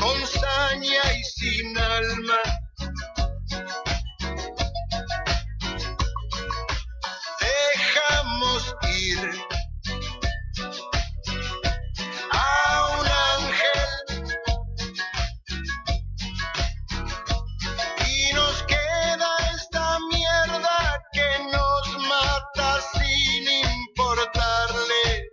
con saña y sin alma. Dejamos ir a un ángel y nos queda esta mierda que nos mata sin importarle.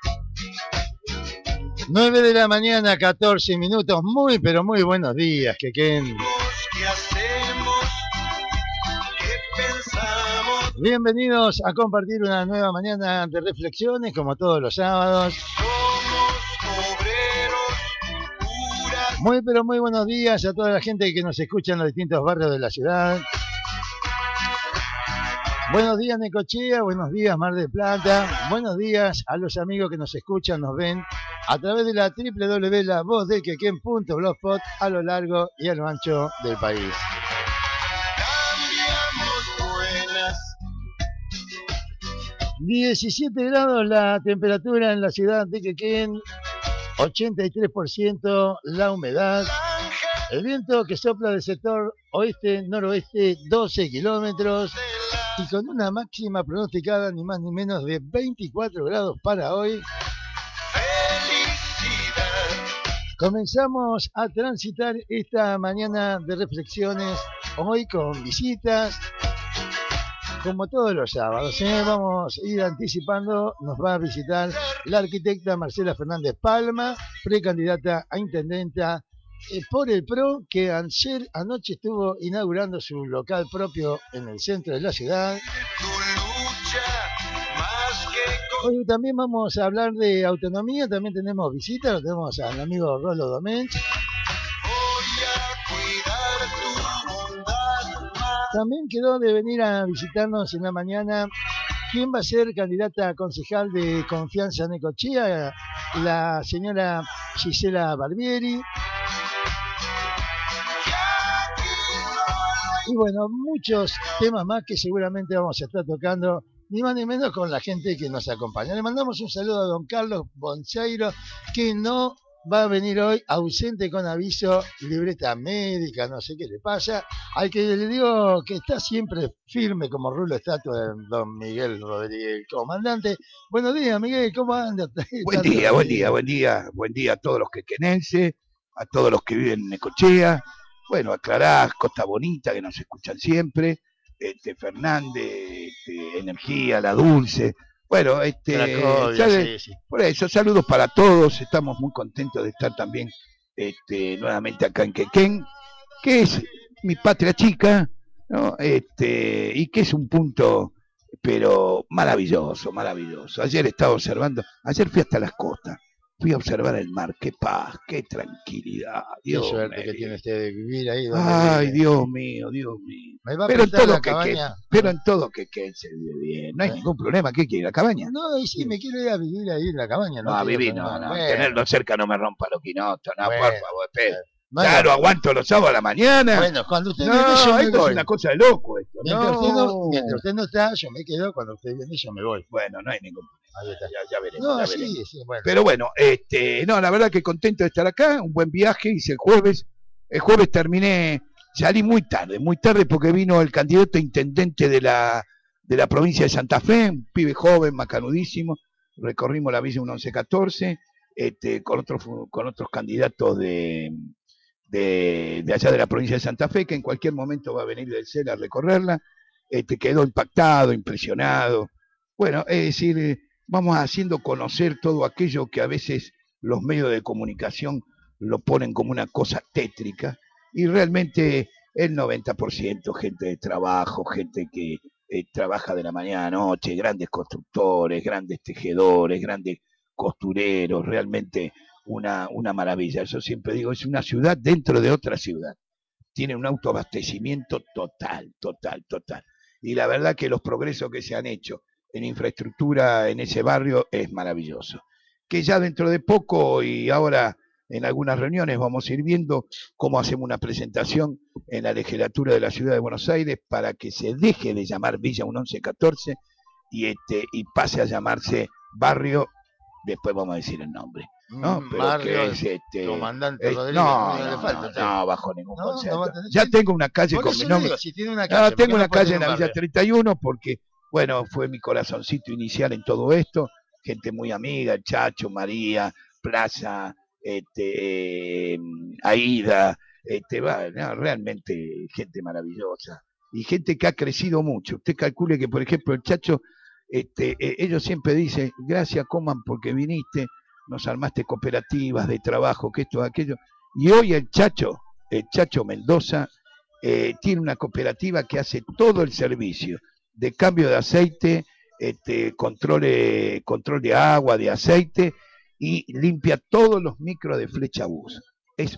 9 de la mañana, 14 minutos. Muy, pero muy buenos días, Quequén. ¿Qué hacemos? ¿Qué pensamos? Bienvenidos a compartir una nueva mañana de reflexiones, como todos los sábados. Somos obreros, puras. Muy, pero muy buenos días a toda la gente que nos escucha en los distintos barrios de la ciudad. Buenos días, Necochea. Buenos días, Mar del Plata. Buenos días a los amigos que nos escuchan, nos ven a través de la www.lavozdelquequén.blogspot a lo largo y a lo ancho del país. Cambiamos buenas. 17 grados la temperatura en la ciudad de Quequén, 83% la humedad, el viento que sopla del sector oeste-noroeste 12 kilómetros y con una máxima pronosticada ni más ni menos de 24 grados para hoy. Comenzamos a transitar esta mañana de reflexiones, hoy con visitas, como todos los sábados. Vamos a ir anticipando, nos va a visitar la arquitecta Marcela Fernández Palma, precandidata a intendenta por el PRO, que anoche estuvo inaugurando su local propio en el centro de la ciudad. Hoy también vamos a hablar de autonomía, también tenemos visitas, lo tenemos al amigo Rolo Domenech. También quedó de venir a visitarnos en la mañana quién va a ser candidata a concejal de Confianza Necochea, la señora Gisela Barbieri. Y bueno, muchos temas más que seguramente vamos a estar tocando, ni más ni menos con la gente que nos acompaña. Le mandamos un saludo a don Carlos Bonseiro, que no va a venir hoy, ausente con aviso, libreta médica, no sé qué le pasa. Al que le digo que está siempre firme como rulo estatua de don Miguel Rodríguez, el comandante. Buenos días, Miguel, ¿cómo anda? Buen día a todos los quequenenses, a todos los que viven en Necochea. Bueno, a Clarás, Costa Bonita, que nos escuchan siempre, Fernández, Energía, La Dulce. Bueno, Cracovia, sí. Por eso, saludos para todos. Estamos muy contentos de estar también nuevamente acá en Quequén, que es mi patria chica, ¿no? Y que es un punto, pero maravilloso. Ayer estaba observando, ayer fui hasta las costas. Fui a observar el mar, qué paz, qué tranquilidad. Dios, qué suerte que tiene usted de vivir ahí. Ay, Dios mío. Pero en todo Quequén se vive bien, no hay ningún problema. ¿Qué quiere, la cabaña? No, y sí, me quiero ir a vivir ahí en la cabaña. No, a vivir no. Tenerlo cerca no me rompa los quinotos, no, bueno, por favor, espera. Claro, aguanto los sábados a la mañana. Bueno, cuando usted viene, yo me voy. Es una cosa de loco esto. Mientras usted no está, yo me quedo. Cuando usted viene, yo me voy. Bueno, no hay ningún problema. Ahí está. Ya veremos. Sí, bueno. Pero bueno, la verdad que contento de estar acá. Un buen viaje, hice el jueves. El jueves salí muy tarde porque vino el candidato a intendente de la provincia de Santa Fe, un pibe joven, macanudísimo. Recorrimos la Villa 1114, con otros candidatos de allá de la provincia de Santa Fe, que en cualquier momento va a venir del CEL a recorrerla. Quedó impactado, impresionado. Bueno, es decir, vamos haciendo conocer todo aquello que a veces los medios de comunicación lo ponen como una cosa tétrica, y realmente el 90% gente de trabajo, gente que trabaja de la mañana a la noche, grandes constructores, grandes tejedores, grandes costureros, realmente una maravilla. Yo siempre digo, es una ciudad dentro de otra ciudad. Tiene un autoabastecimiento total. Y la verdad que los progresos que se han hecho en infraestructura en ese barrio es maravilloso. Que ya dentro de poco, y ahora en algunas reuniones, vamos a ir viendo cómo hacemos una presentación en la legislatura de la ciudad de Buenos Aires para que se deje de llamar Villa 1114 y pase a llamarse barrio, después vamos a decir el nombre, ¿no? Pero Barrio, que es Comandante Rodríguez, no, lo único que le no, falta, no, che. no, bajo ningún No, no concepto. va a tener Ya que- tengo una calle Por con eso mi le nombre. digo, si tiene una Ah, calle, ¿por qué tengo no una puede calle tener en la un Villa barrio? 31 porque, bueno, fue mi corazoncito inicial en todo esto. Gente muy amiga, el Chacho, María, Plaza, Aida, no, realmente gente maravillosa. Y gente que ha crecido mucho. Usted calcule que, por ejemplo, el Chacho, ellos siempre dicen, gracias, Coman, porque viniste, nos armaste cooperativas de trabajo, que esto, aquello. Y hoy el Chacho Mendoza, tiene una cooperativa que hace todo el servicio de cambio de aceite, control de agua, de aceite, y limpia todos los micros de Flecha Bus. Es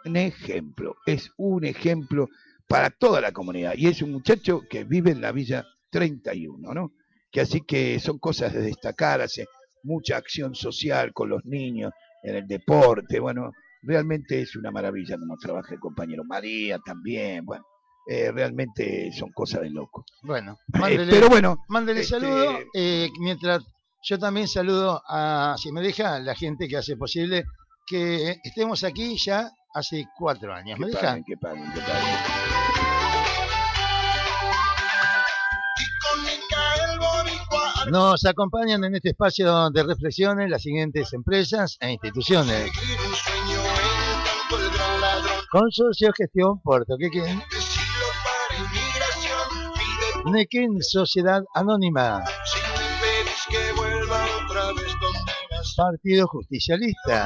un ejemplo para toda la comunidad. Y es un muchacho que vive en la Villa 31, ¿no? Que así que son cosas de destacar, hace mucha acción social con los niños, en el deporte, bueno, realmente es una maravilla como trabaja el compañero María también, bueno, realmente son cosas de loco. Bueno, Pero bueno, mándele saludo, mientras yo también saludo a, si me deja, la gente que hace posible que estemos aquí ya hace 4 años. ¿Me deja? que paguen, que paguen. Nos acompañan en este espacio de reflexiones las siguientes empresas e instituciones. Consorcio Gestión Puerto Quequén, Nequén Sociedad Anónima, Partido Justicialista,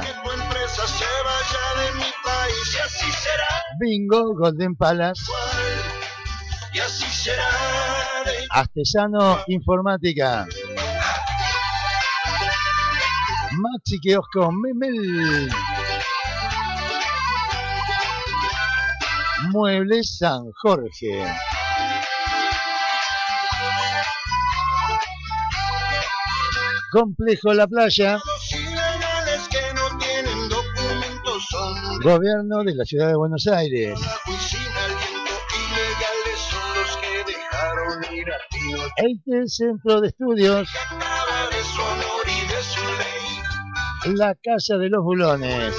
Bingo Golden Palace, Astesano Informática, Maxi Kiosco Memel, Muebles San Jorge, Complejo La Playa, Gobierno de la Ciudad de Buenos Aires, el Centro de Estudios, la Casa de los Bulones,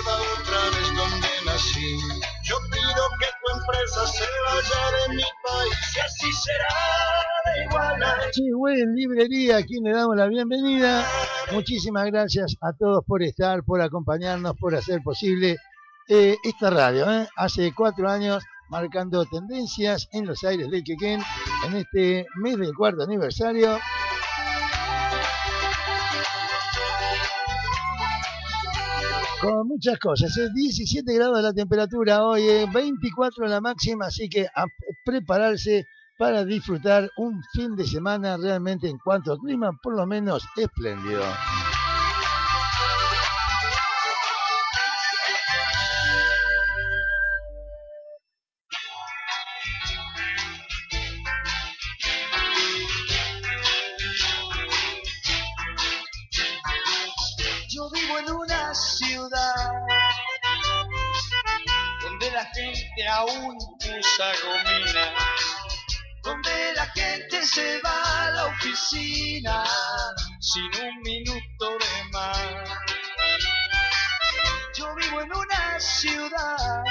Yo pido que tu empresa se vaya de mi país y así será de igual a Chihuahua Librería, a quien le damos la bienvenida. Muchísimas gracias a todos por estar, por acompañarnos, por hacer posible esta radio. Hace 4 años marcando tendencias en los aires del Quequén en este mes del 4º aniversario. Con muchas cosas, 17 grados la temperatura hoy, 24 la máxima, así que a prepararse para disfrutar un fin de semana realmente en cuanto al clima, por lo menos espléndido. Yo vivo en una ciudad donde la gente aún usa gomina, donde la gente se va a la oficina sin un minuto de más. Yo vivo en una ciudad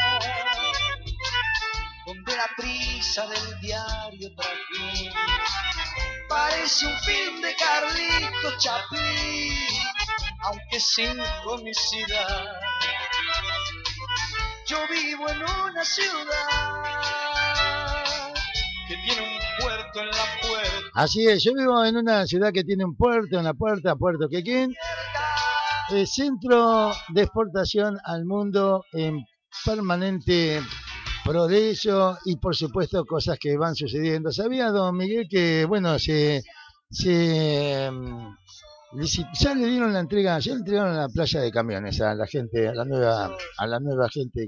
donde la prisa del diario trajín parece un film de Carlitos Chaplin, aunque sin comicidad. Yo vivo en una ciudad que tiene un puerto en la puerta. Así es, yo vivo en una ciudad que tiene un puerto en la puerta, Puerto Quequén, centro de exportación al mundo en permanente progreso y por supuesto cosas que van sucediendo. ¿Sabía, don Miguel, que bueno, ya le dieron la entrega, ya le entregaron la playa de camiones a la gente, a la nueva gente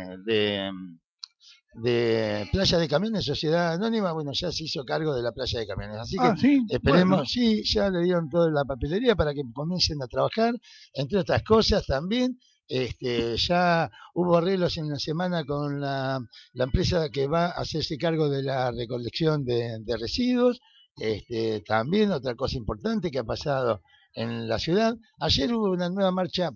de Playa de Camiones, Sociedad Anónima? Bueno, ya se hizo cargo de la Playa de camiones, así que ¿sí? esperemos, Bueno. sí, ya le dieron toda la papelería para que comiencen a trabajar, entre otras cosas también. Ya hubo arreglos en la semana con la empresa que va a hacerse cargo de la recolección de residuos. También otra cosa importante que ha pasado en la ciudad. Ayer hubo una nueva marcha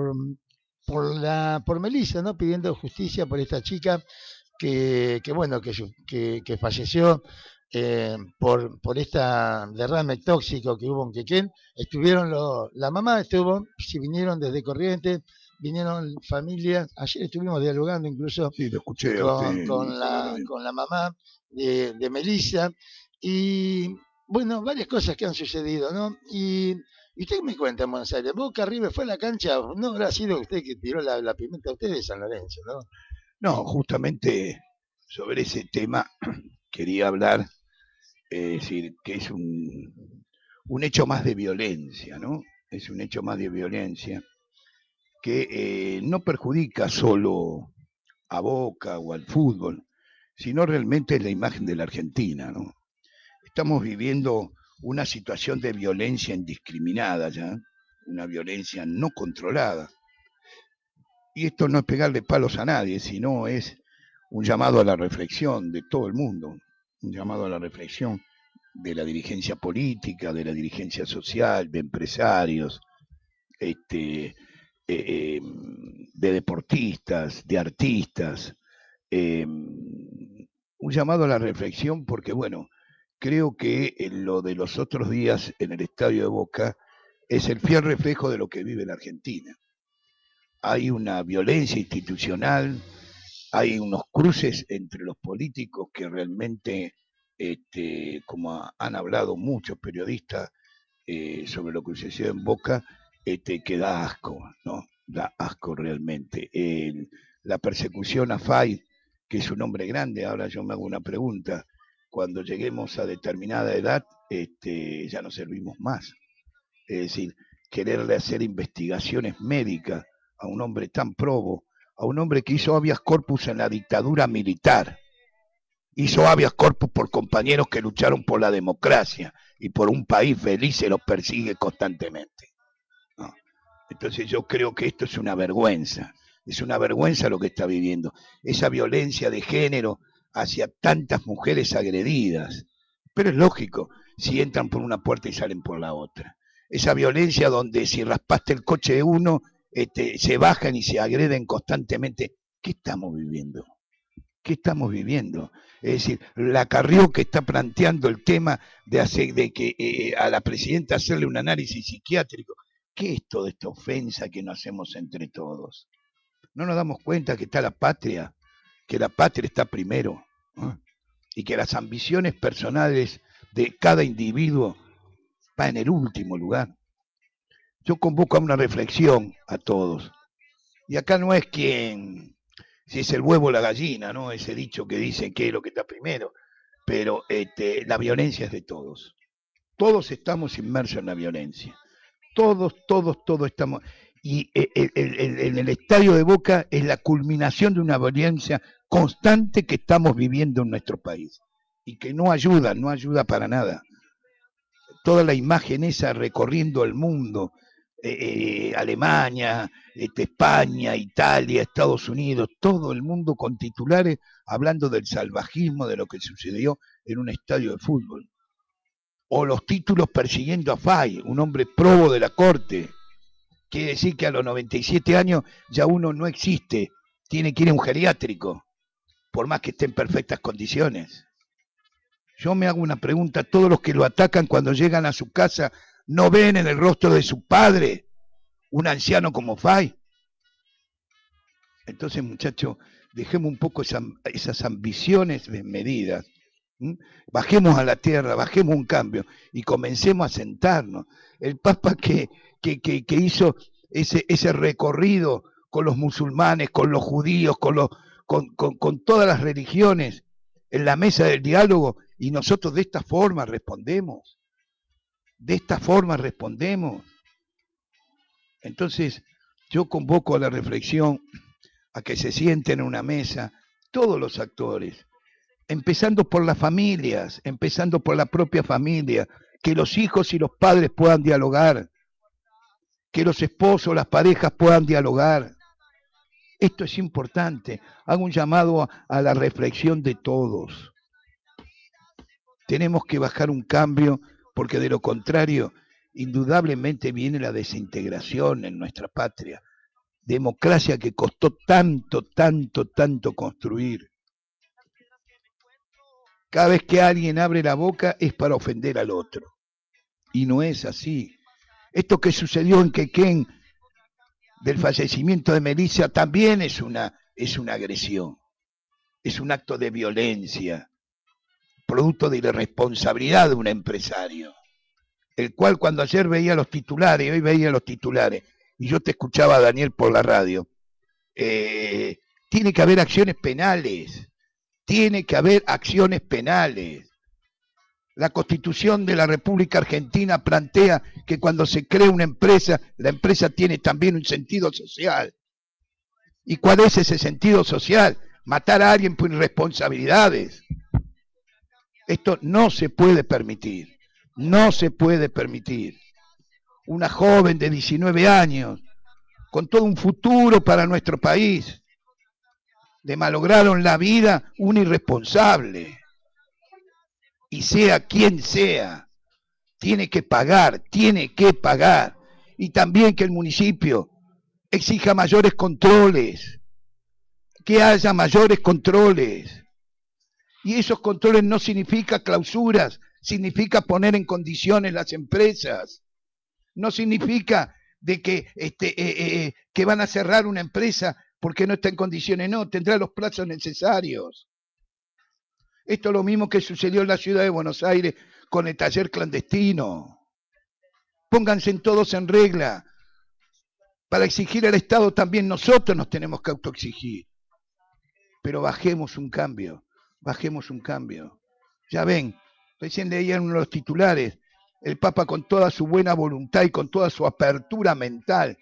por Melissa, ¿no? Pidiendo justicia por esta chica que bueno, que falleció por esta derrame tóxico que hubo en Quequén. La mamá estuvo, si vinieron desde Corrientes, vinieron familias, ayer estuvimos dialogando incluso Sí, lo escuché a usted. con la mamá de Melissa, y bueno, varias cosas que han sucedido, ¿no? Y usted me cuenta en Buenos Aires, Boca River fue a la cancha, no habrá sido usted que tiró la pimienta a usted de San Lorenzo, ¿no? No, justamente sobre ese tema quería hablar, es decir, que es un hecho más de violencia, ¿no? Es un hecho más de violencia que no perjudica solo a Boca o al fútbol, sino realmente es la imagen de la Argentina, ¿no? Estamos viviendo una situación de violencia indiscriminada ya, una violencia no controlada. Y esto no es pegarle palos a nadie, sino es un llamado a la reflexión de todo el mundo, un llamado a la reflexión de la dirigencia política, de la dirigencia social, de empresarios, de deportistas, de artistas, un llamado a la reflexión porque, bueno, creo que lo de los otros días en el estadio de Boca es el fiel reflejo de lo que vive la Argentina. Hay una violencia institucional, hay unos cruces entre los políticos que realmente, como han hablado muchos periodistas sobre lo que sucedió en Boca, que da asco, ¿no? Da asco realmente. La persecución a Fay, que es un hombre grande, ahora yo me hago una pregunta, cuando lleguemos a determinada edad, ya no servimos más. Es decir, quererle hacer investigaciones médicas a un hombre tan probo, a un hombre que hizo habeas corpus en la dictadura militar, hizo habeas corpus por compañeros que lucharon por la democracia y por un país feliz, se los persigue constantemente, ¿no? Entonces yo creo que esto es una vergüenza lo que está viviendo, esa violencia de género hacia tantas mujeres agredidas, pero es lógico, si entran por una puerta y salen por la otra, esa violencia donde si raspaste el coche de uno, se bajan y se agreden constantemente. ¿Qué estamos viviendo? ¿Qué estamos viviendo? Es decir, la Carrió que está planteando el tema de que a la presidenta hacerle un análisis psiquiátrico. ¿Qué es toda esta ofensa que nos hacemos entre todos? ¿No nos damos cuenta que está la patria? Que la patria está primero, ¿no? Y que las ambiciones personales de cada individuo va en el último lugar. Yo convoco a una reflexión a todos. Y acá no es si es el huevo o la gallina, ¿no? Ese dicho que dice que es lo que está primero. Pero la violencia es de todos. Todos estamos inmersos en la violencia. Todos estamos. Y en el estadio de Boca es la culminación de una violencia constante que estamos viviendo en nuestro país. Y que no ayuda para nada. Toda la imagen esa recorriendo el mundo, Alemania, España, Italia, Estados Unidos, todo el mundo con titulares hablando del salvajismo de lo que sucedió en un estadio de fútbol. O los títulos persiguiendo a Fay, un hombre probo de la corte. Quiere decir que a los 97 años ya uno no existe, tiene que ir a un geriátrico, por más que esté en perfectas condiciones. Yo me hago una pregunta, todos los que lo atacan cuando llegan a su casa, ¿no ven en el rostro de su padre un anciano como Fay? Entonces, muchachos, dejemos un poco esas ambiciones desmedidas, ¿m? Bajemos a la tierra, bajemos un cambio y comencemos a sentarnos. El Papa que hizo ese recorrido con los musulmanes, con los judíos, con todas las religiones en la mesa del diálogo, y nosotros de esta forma respondemos. Entonces, yo convoco a la reflexión, a que se sienten en una mesa todos los actores, empezando por las familias, empezando por la propia familia, que los hijos y los padres puedan dialogar, que los esposos, las parejas puedan dialogar. Esto es importante. Hago un llamado a la reflexión de todos. Tenemos que bajar un cambio, porque de lo contrario indudablemente viene la desintegración en nuestra patria. Democracia que costó tanto, tanto, tanto construir. Cada vez que alguien abre la boca es para ofender al otro. Y no es así. Esto que sucedió en Quequén del fallecimiento de Melissa también es una agresión. Es un acto de violencia, producto de la irresponsabilidad de un empresario, el cual cuando ayer veía los titulares, hoy veía los titulares, y yo te escuchaba, Daniel, por la radio, tiene que haber acciones penales, tiene que haber acciones penales. La Constitución de la República Argentina plantea que cuando se crea una empresa, la empresa tiene también un sentido social. ¿Y cuál es ese sentido social? Matar a alguien por irresponsabilidades. Esto no se puede permitir, no se puede permitir. Una joven de 19 años, con todo un futuro para nuestro país, le malograron la vida un irresponsable. Y sea quien sea, tiene que pagar, tiene que pagar. Y también que el municipio exija mayores controles, que haya mayores controles. Y esos controles no significa clausuras, significa poner en condiciones las empresas. No significa de que van a cerrar una empresa porque no está en condiciones, no, tendrá los plazos necesarios. Esto es lo mismo que sucedió en la ciudad de Buenos Aires con el taller clandestino. Pónganse todos en regla. Para exigir al Estado también nosotros nos tenemos que autoexigir. Pero bajemos un cambio, bajemos un cambio. Ya ven, recién leían uno de los titulares, el Papa con toda su buena voluntad y con toda su apertura mental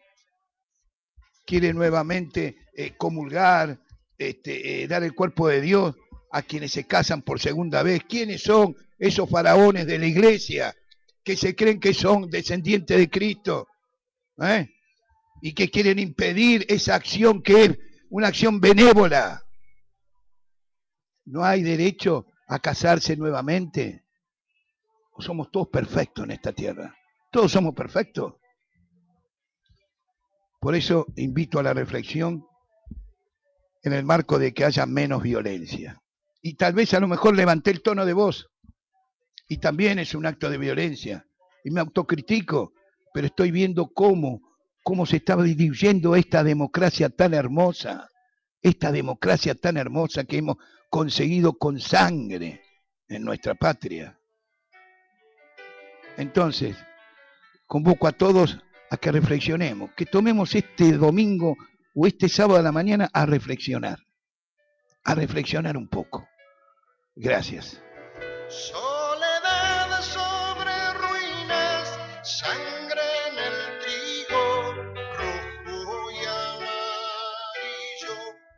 quiere nuevamente comulgar, dar el cuerpo de Dios a quienes se casan por segunda vez. ¿Quiénes son esos faraones de la iglesia que se creen que son descendientes de Cristo? Y que quieren impedir esa acción que es una acción benévola. ¿No hay derecho a casarse nuevamente? ¿O somos todos perfectos en esta tierra? Todos somos perfectos. Por eso invito a la reflexión en el marco de que haya menos violencia. Y tal vez a lo mejor levanté el tono de voz, y también es un acto de violencia, y me autocritico, pero estoy viendo cómo se está diluyendo esta democracia tan hermosa que hemos conseguido con sangre en nuestra patria. Entonces, convoco a todos a que reflexionemos, que tomemos este domingo o este sábado a la mañana a reflexionar un poco. Gracias. Soledad sobre ruinas, sangre en el trigo, rojo y amarillo,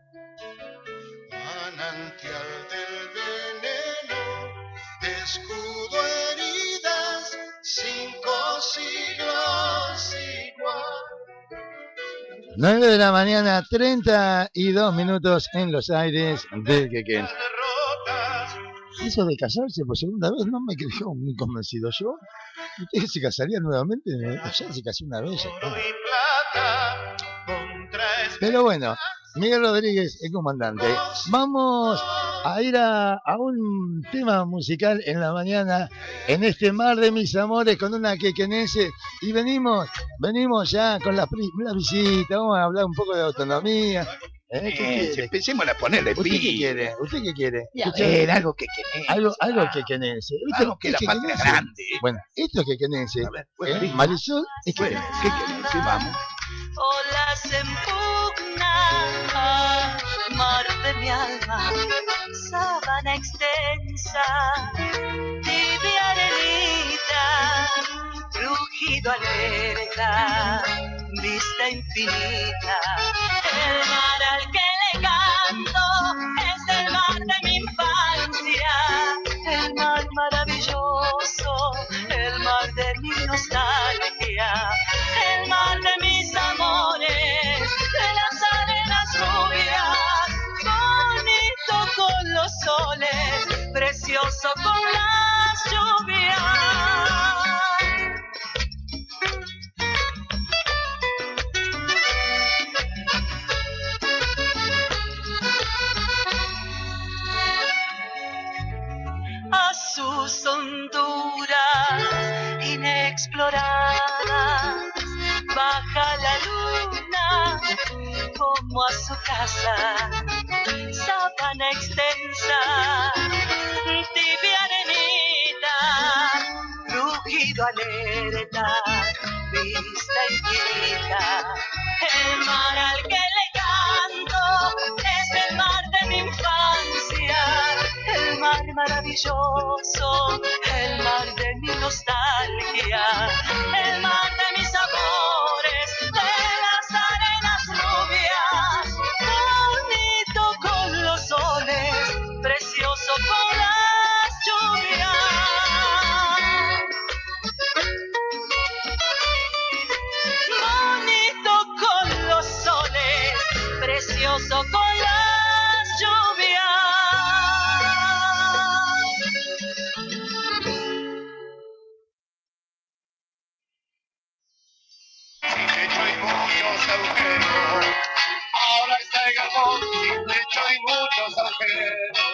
manantial del veneno, escudo, heridas, 5 siglos igual. 9 de la mañana, 32 minutos en los aires del Quequén. Eso de casarse por segunda vez no me quedó muy convencido yo. ¿Usted se casaría nuevamente? Ya se casó una vez. Pero bueno, Miguel Rodríguez, el comandante. Vamos a ir a un tema musical en la mañana, en este mar de mis amores, con una quequenense. Y venimos ya con la visita. Vamos a hablar un poco de autonomía. Empecemos a ponerle ¿Usted qué quiere? ¿Usted qué quiere? Algo quequenense. Algo quequenense. Algo que la patria es grande. Bueno, esto es quequenense. Bueno, Marisol es quequenense. Quequenense, vamos. Olas empugnan mar de mi alma, sábana extensa, tibia arenita, rugido alerta, vista infinita. El mar al que le canto es el mar de mi infancia, el mar maravilloso, el mar de mi nostalgia, el mar de mis amores, de las arenas rubias, bonito con los soles, precioso con las lluvias. honduras inexploradas. Baja la luna como a su casa, sábana extensa, tibia arenita, rugido alerta, vista infinita. El mar al que le canto es el mar de mi infancia, el mar maravilloso, el mar de mi nostalgia, el mar de mis amores, de las arenas rubias, bonito con los soles, precioso con las lluvias. Bonito con los soles, precioso con las lluvias. Sin techo y muchos agujeros, ahora está el galpón sin techo y muchos agujeros.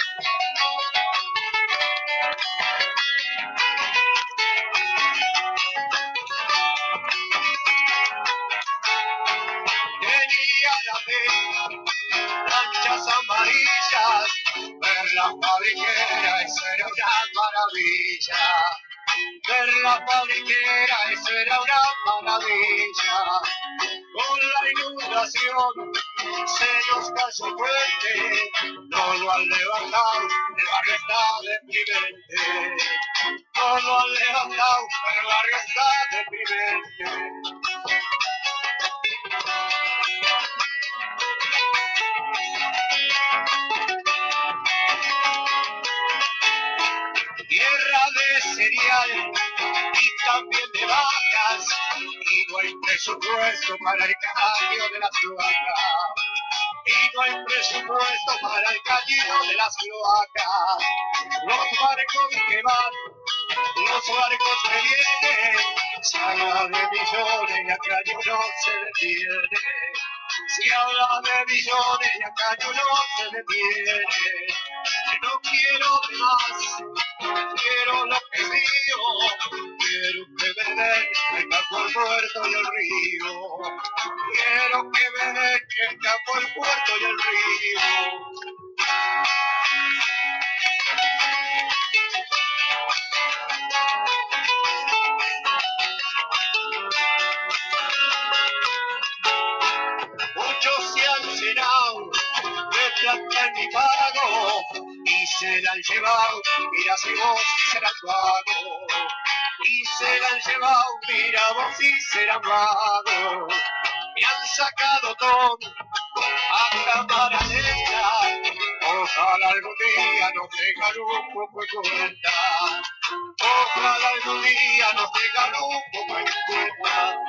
Tenía la fe, manchas amarillas, ver la fabriquera, eso era una maravilla. Ver la fabriquera, eso era una maravilla. Con la inundación se nos cayó el puente, no lo han levantado, el barrio está deprimente. No lo han levantado, el barrio está deprimente. Tierra de cereal y también de vacas, y no hay presupuesto para el caño de las cloacas. Y no hay presupuesto para el caño de las cloacas. Los barcos que van, los barcos que vienen, se habla de millones y a caño no se detiene. Se habla de millones y a caño no se detiene. No quiero más, quiero lo que es mío, quiero que me den el campo, el puerto y el río. Quiero que me den el campo, el puerto y el río. Muchos se han llenado de plata en mi pago y se la han llevado, mira si vos serás vago. Y se la han llevado, mira vos si serás vago. Me han sacado todo a cámara lenta, ojalá algún día nos dejan un poco en cuenta. Ojalá algún día nos dejan un poco en cuenta.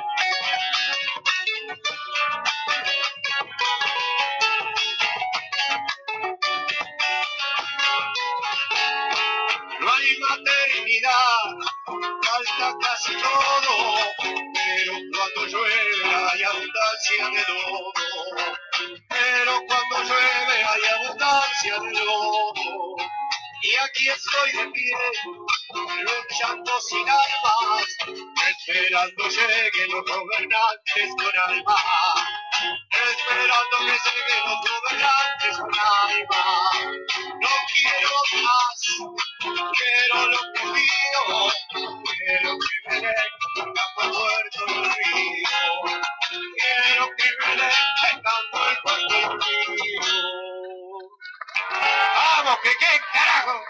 No hay maternidad, falta casi todo, pero cuando llueve hay abundancia de lodo. Pero cuando llueve hay abundancia de lodo. Y aquí estoy de pie, luchando sin armas, esperando lleguen los gobernantes con alma. Esperando que lleguen los gobernantes con alma. No quiero más, quiero lo que pido, quiero que me den el campo, el puerto y el río. Quiero que me den el campo, el puerto y el río. ¡Vamos, que qué carajo!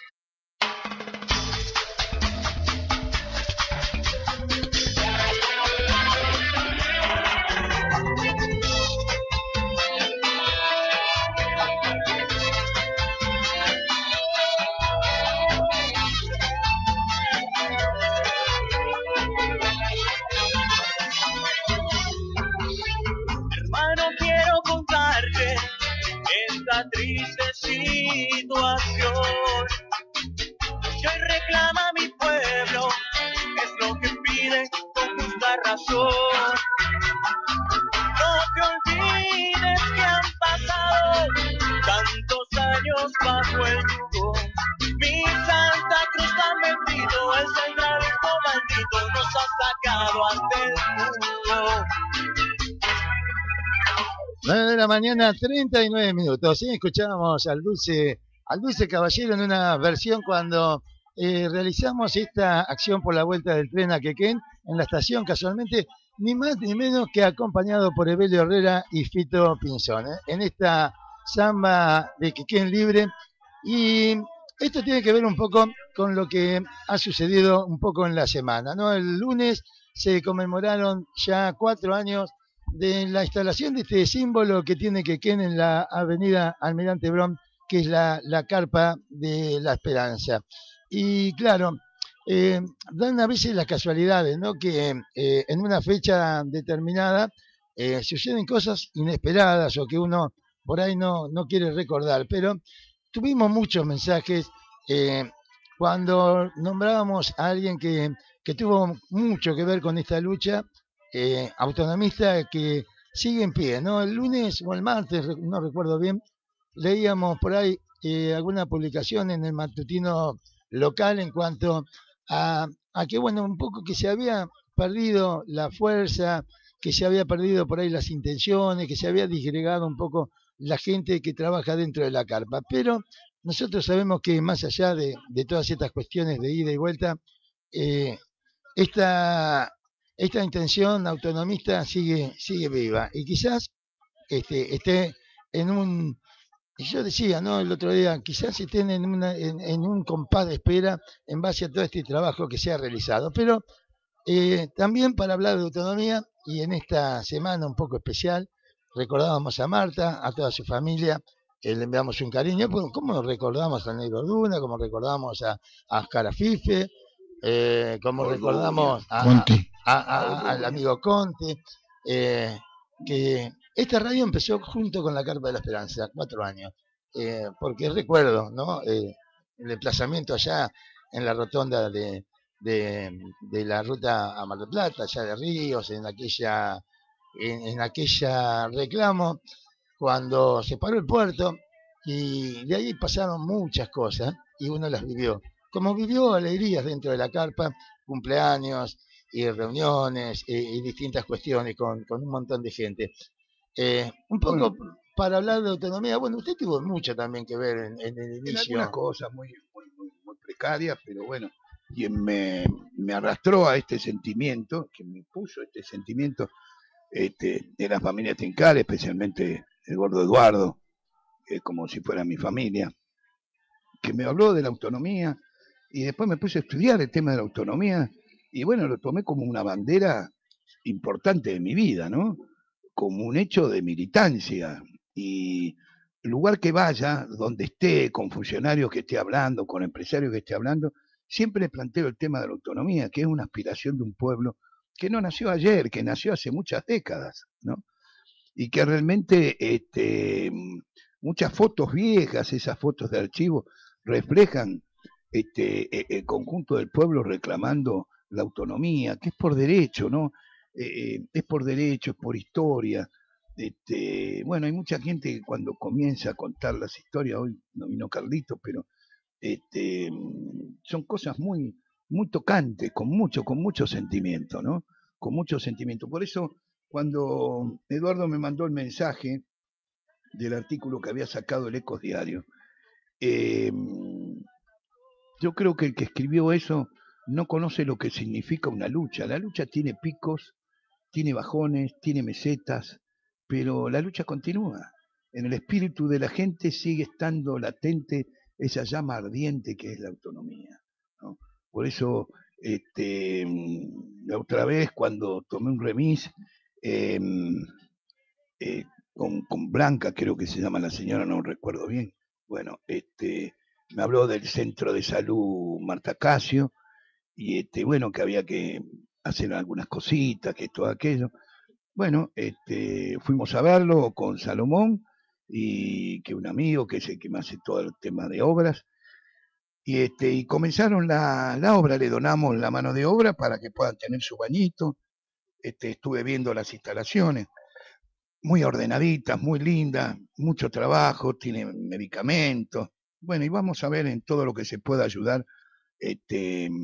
Hermano, quiero contarte esta triste situación que hoy reclama mi pueblo, es lo que pide con justa razón. No te olvides que han pasado tantos años bajo el yugo, mi Santa Cruz sacado ante el mundo. 9 de la mañana, 39 minutos. Sí, escuchábamos al Dulce Caballero en una versión cuando realizamos esta acción por la vuelta del tren a Quequén en la estación, casualmente, ni más ni menos que acompañado por Evelio Herrera y Fito Pinzón, en esta samba de Quequén Libre. Y esto tiene que ver un poco con lo que ha sucedido un poco en la semana, ¿no? El lunes se conmemoraron ya 4 años de la instalación de este símbolo que tiene Quequén en la avenida Almirante Brown, que es la carpa de la Esperanza. Y claro, dan a veces las casualidades, ¿no? Que en una fecha determinada suceden cosas inesperadas o que uno por ahí no quiere recordar, pero tuvimos muchos mensajes cuando nombrábamos a alguien que tuvo mucho que ver con esta lucha, autonomista que sigue en pie, ¿no? El lunes o el martes, no recuerdo bien, leíamos por ahí alguna publicación en el matutino local en cuanto a que, bueno, un poco que se había perdido la fuerza, que se había perdido por ahí las intenciones, que se había disgregado un poco la gente que trabaja dentro de la carpa. Pero nosotros sabemos que más allá de todas estas cuestiones de ida y vuelta, esta intención autonomista sigue viva y quizás esté en un, yo decía, ¿no? El otro día, quizás estén en un compás de espera en base a todo este trabajo que se ha realizado. Pero también para hablar de autonomía, y en esta semana un poco especial, recordábamos a Marta, a toda su familia, le enviamos un cariño, como recordamos a Negro Duna, como recordamos a Oscar Afife, como recordamos al amigo Conte, que esta radio empezó junto con la Carpa de la Esperanza, 4 años, porque recuerdo, ¿no? El emplazamiento allá en la rotonda de la ruta a Mar del Plata, allá de Ríos, en aquella reclamo, cuando se paró el puerto, y de ahí pasaron muchas cosas, y uno las vivió. Como vivió alegrías dentro de la carpa, cumpleaños y reuniones y distintas cuestiones con un montón de gente. Un poco para hablar de autonomía, bueno, usted tuvo mucho también que ver en el inicio. En algunas cosas muy precarias, pero bueno, quien me arrastró a este sentimiento, quien me puso este sentimiento de la familia Tincal, especialmente el gordo Eduardo, como si fuera mi familia, que me habló de la autonomía y después me puse a estudiar el tema de la autonomía y bueno, lo tomé como una bandera importante de mi vida, ¿no? Como un hecho de militancia y lugar que vaya, donde esté, con funcionarios que esté hablando, con empresarios que esté hablando, siempre planteo el tema de la autonomía, que es una aspiración de un pueblo que no nació ayer, que nació hace muchas décadas, ¿no? Y que realmente muchas fotos viejas, esas fotos de archivo, reflejan el conjunto del pueblo reclamando la autonomía, que es por derecho, ¿no? Es por derecho, es por historia. Bueno, hay mucha gente que cuando comienza a contar las historias, hoy no vino Carlitos, pero son cosas muy, muy tocantes, con mucho sentimiento, ¿no? Con mucho sentimiento. Por eso, cuando Eduardo me mandó el mensaje del artículo que había sacado el Ecos Diario, yo creo que el que escribió eso no conoce lo que significa una lucha. La lucha tiene picos, tiene bajones, tiene mesetas, pero la lucha continúa. En el espíritu de la gente sigue estando latente esa llama ardiente que es la autonomía, ¿no? Por eso, la otra vez cuando tomé un remis con Blanca, creo que se llama la señora, no recuerdo bien, bueno, me habló del centro de salud Marta Casio, y bueno, que había que hacer algunas cositas, que todo aquello. Bueno, fuimos a verlo con Salomón, y que un amigo que es el que me hace todo el tema de obras, y comenzaron la obra, le donamos la mano de obra para que puedan tener su bañito. Estuve viendo las instalaciones, muy ordenaditas, muy lindas, mucho trabajo, tienen medicamentos. Bueno, y vamos a ver en todo lo que se pueda ayudar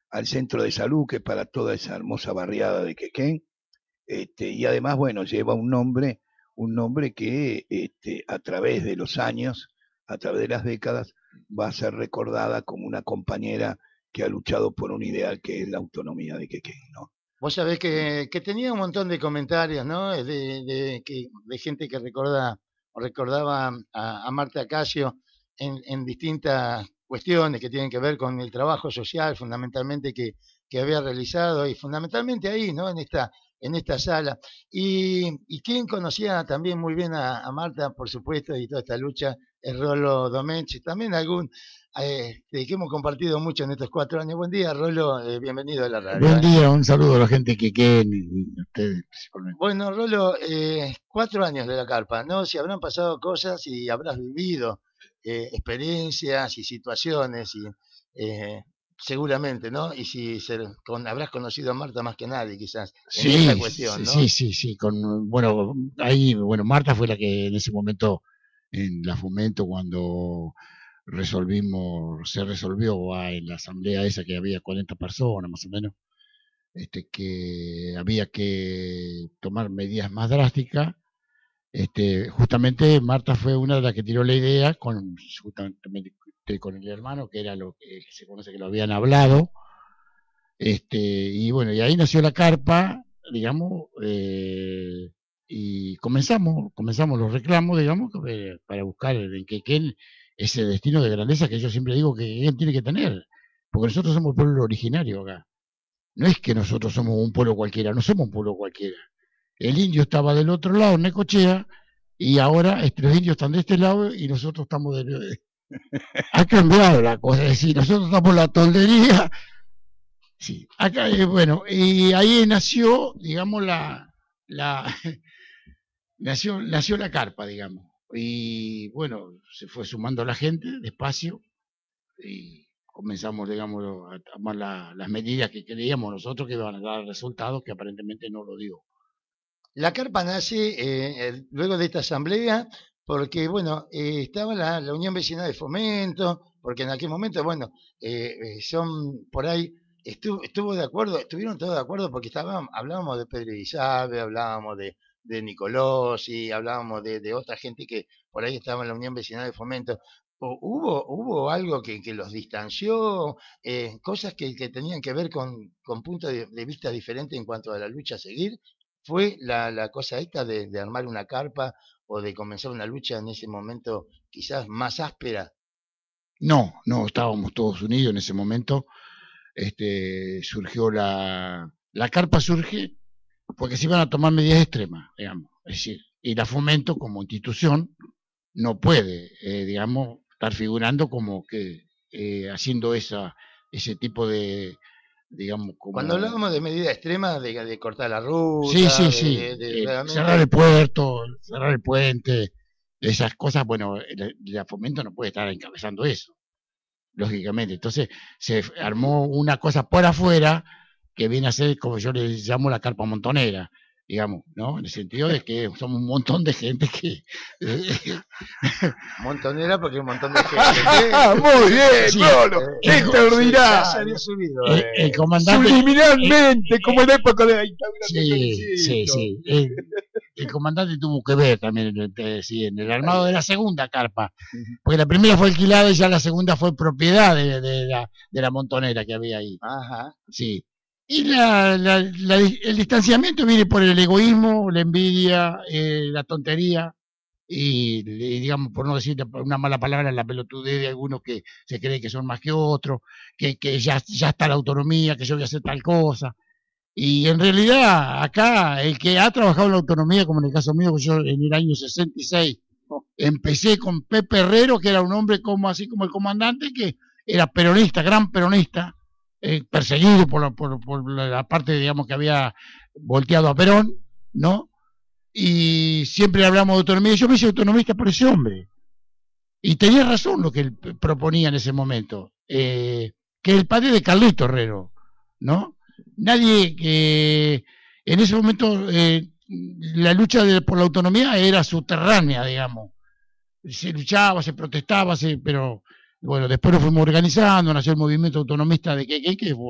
al centro de salud, que es para toda esa hermosa barriada de Quequén. Y además, bueno, lleva un nombre que a través de los años, a través de las décadas, va a ser recordada como una compañera que ha luchado por un ideal que es la autonomía de Quequén, ¿no? Vos sabés que tenía un montón de comentarios, ¿no? De gente que recordaba a Marta Casio en distintas cuestiones que tienen que ver con el trabajo social, fundamentalmente que había realizado, y fundamentalmente ahí, ¿no? En esta sala. Y quien conocía también muy bien a Marta, por supuesto, y toda esta lucha, es Rolo Domecq, también que hemos compartido mucho en estos 4 años. Buen día, Rolo, bienvenido a la radio. Buen día, un saludo a la gente que queden y a ustedes principalmente. Bueno, Rolo, 4 años de la carpa, ¿no? Si habrán pasado cosas y habrás vivido experiencias y situaciones, y seguramente, ¿no? Y si habrás conocido a Marta más que nadie, quizás, en esta cuestión, ¿no? Sí. Bueno, Marta fue la que en ese momento, en la Fomento, cuando se resolvió en la asamblea esa que había 40 personas más o menos, que había que tomar medidas más drásticas. Justamente Marta fue una de las que tiró la idea justamente con el hermano, que era lo que se conoce que lo habían hablado, y bueno, y ahí nació la carpa, digamos, y comenzamos los reclamos, digamos, para buscar en Quequén ese destino de grandeza que yo siempre digo que Quequén tiene que tener, porque nosotros somos pueblo originario acá. No es que nosotros somos un pueblo cualquiera, no somos un pueblo cualquiera. El indio estaba del otro lado, en Necochea, y ahora los indios están de este lado y nosotros estamos Ha cambiado la cosa, es decir, nosotros estamos en la toldería. Sí, acá, bueno, y ahí nació, digamos, nació la carpa, digamos. Y bueno, se fue sumando la gente despacio y comenzamos, digamos, a tomar las medidas que creíamos nosotros que iban a dar resultados, que aparentemente no lo dio. La carpa nace luego de esta asamblea porque, bueno, estaba la Unión Vecinal de Fomento, porque en aquel momento, bueno, son por ahí, estuvieron todos de acuerdo porque hablábamos de Pedro Izabe, hablábamos de Nicolosi, hablábamos de otra gente que por ahí estaba en la Unión Vecinal de Fomento. ¿Hubo algo que los distanció? Cosas que tenían que ver con puntos de vista diferentes en cuanto a la lucha a seguir. ¿Fue la cosa esta de armar una carpa o de comenzar una lucha en ese momento quizás más áspera? No, estábamos todos unidos en ese momento. Surgió la carpa surge porque se iban a tomar medidas extremas, digamos. Es decir, y la Fomento como institución no puede, digamos, estar figurando como que haciendo ese tipo de, digamos, como... Cuando hablábamos de medidas extremas, de cortar la ruta, sí. Cerrar el puerto, cerrar el puente, esas cosas, bueno, la Fomento no puede estar encabezando eso, lógicamente. Entonces se armó una cosa por afuera que viene a ser, como yo le llamo, la carpa montonera, digamos, ¿no? En el sentido de que somos un montón de gente que... Montonera porque un montón de gente. Muy bien, Rolo, extraordinario. El comandante... Subliminalmente, como en la época de la dictadura. Sí. El comandante tuvo que ver también en el armado de la segunda carpa, porque la primera fue alquilada y ya la segunda fue propiedad de la montonera que había ahí. Ajá. Sí. Y el distanciamiento viene por el egoísmo, la envidia, la tontería y, digamos, por no decir una mala palabra, la pelotudez de algunos que se creen que son más que otros, que ya está la autonomía, que yo voy a hacer tal cosa. Y en realidad acá el que ha trabajado en la autonomía, como en el caso mío, que yo en el año 66 empecé con Pepe Herrero, que era un hombre así como el comandante, que era peronista, gran peronista, perseguido por la parte, digamos, que había volteado a Perón, ¿no? Y siempre hablamos de autonomía. Yo me hice autonomista por ese hombre. Y tenía razón lo que él proponía en ese momento, que el padre de Carlito Herrero, ¿no? Nadie que en ese momento la lucha por la autonomía era subterránea, digamos. Se luchaba, se protestaba, pero bueno, después nos fuimos organizando, nació el movimiento autonomista de Quequén, que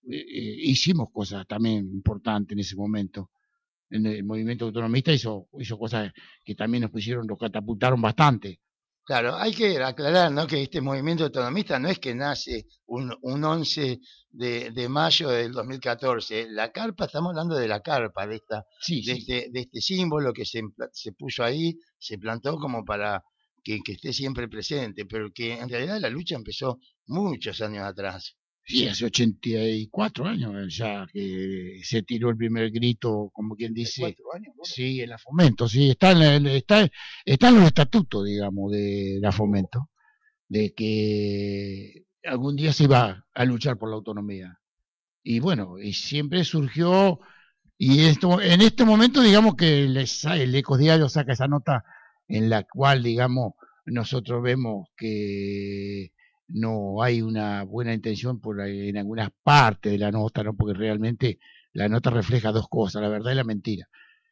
hicimos cosas también importantes en ese momento. En el movimiento autonomista hizo cosas que también nos catapultaron bastante. Claro, hay que aclarar, ¿no?, que este movimiento autonomista no es que nace un 11 de mayo del 2014. La carpa, estamos hablando de la carpa, Sí, de sí. este símbolo que se puso ahí, se plantó como para que esté siempre presente, pero que en realidad la lucha empezó muchos años atrás. Sí, hace 84 años ya que se tiró el primer grito, como quien dice. 4 años, ¿no? Sí, en la Fomento, sí, está en los estatutos, digamos, de la Fomento, de que algún día se iba a luchar por la autonomía. Y bueno, y siempre surgió, y en este momento, digamos que el Ecos Diario saca esa nota en la cual, digamos, nosotros vemos que no hay una buena intención en algunas partes de la nota, ¿no? Porque realmente la nota refleja dos cosas, la verdad y la mentira.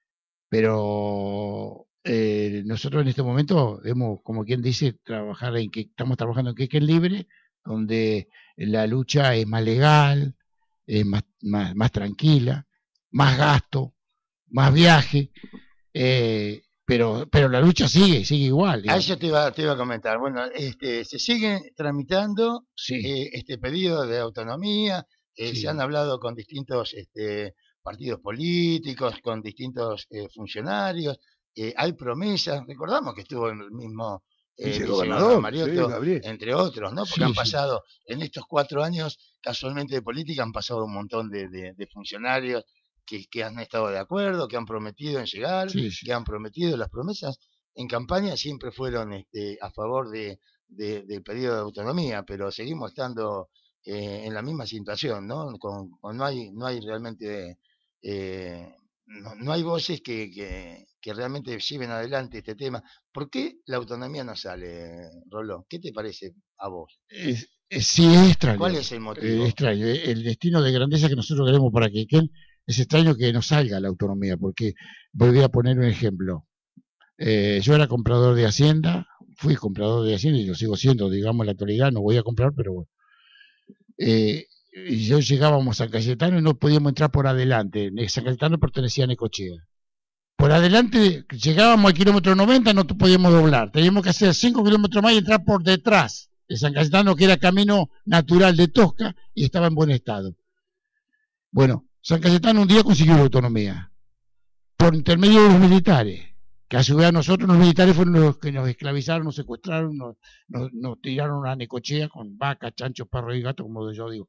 Pero nosotros en este momento hemos, como quien dice, estamos trabajando en Queques Libre, donde la lucha es más legal, es más tranquila, más gasto, más viaje, pero la lucha sigue igual, A digamos. eso te iba a comentar. Bueno, se sigue tramitando Sí, este pedido de autonomía, se sí, han hablado con distintos partidos políticos, con distintos funcionarios, hay promesas. Recordamos que estuvo el mismo vicegobernador Vicegobernador, sí, Mariotto, Gabriel. entre otros, ¿no? Porque sí, han sí, pasado, en estos 4 años, casualmente de política, han pasado un montón de funcionarios que han estado de acuerdo, que han prometido en llegar, sí, sí. que han prometido las promesas en campaña siempre fueron a favor del pedido de autonomía, pero seguimos estando en la misma situación, ¿no? No hay realmente, no hay voces que realmente lleven adelante este tema. ¿Por qué la autonomía no sale, Roló? ¿Qué te parece a vos? Sí, es extraño, ¿Cuál es el motivo? extraño. El destino de grandeza que nosotros queremos para Quequén es extraño que no salga la autonomía, porque voy a poner un ejemplo. Yo era comprador de Hacienda, fui comprador de Hacienda y lo sigo siendo, digamos, en la actualidad, no voy a comprar, pero bueno. Y yo llegábamos a San Cayetano y no podíamos entrar por adelante. San Cayetano pertenecía a Necochea. Por adelante llegábamos al kilómetro 90, no podíamos doblar. Teníamos que hacer 5 kilómetros más y entrar por detrás de San Cayetano, que era camino natural de Tosca y estaba en buen estado. Bueno, San Cayetano un día consiguió la autonomía por intermedio de los militares, que a su vez a nosotros los militares fueron los que nos esclavizaron, nos secuestraron, nos tiraron a Necochea con vacas, chanchos, perros y gatos, como yo digo.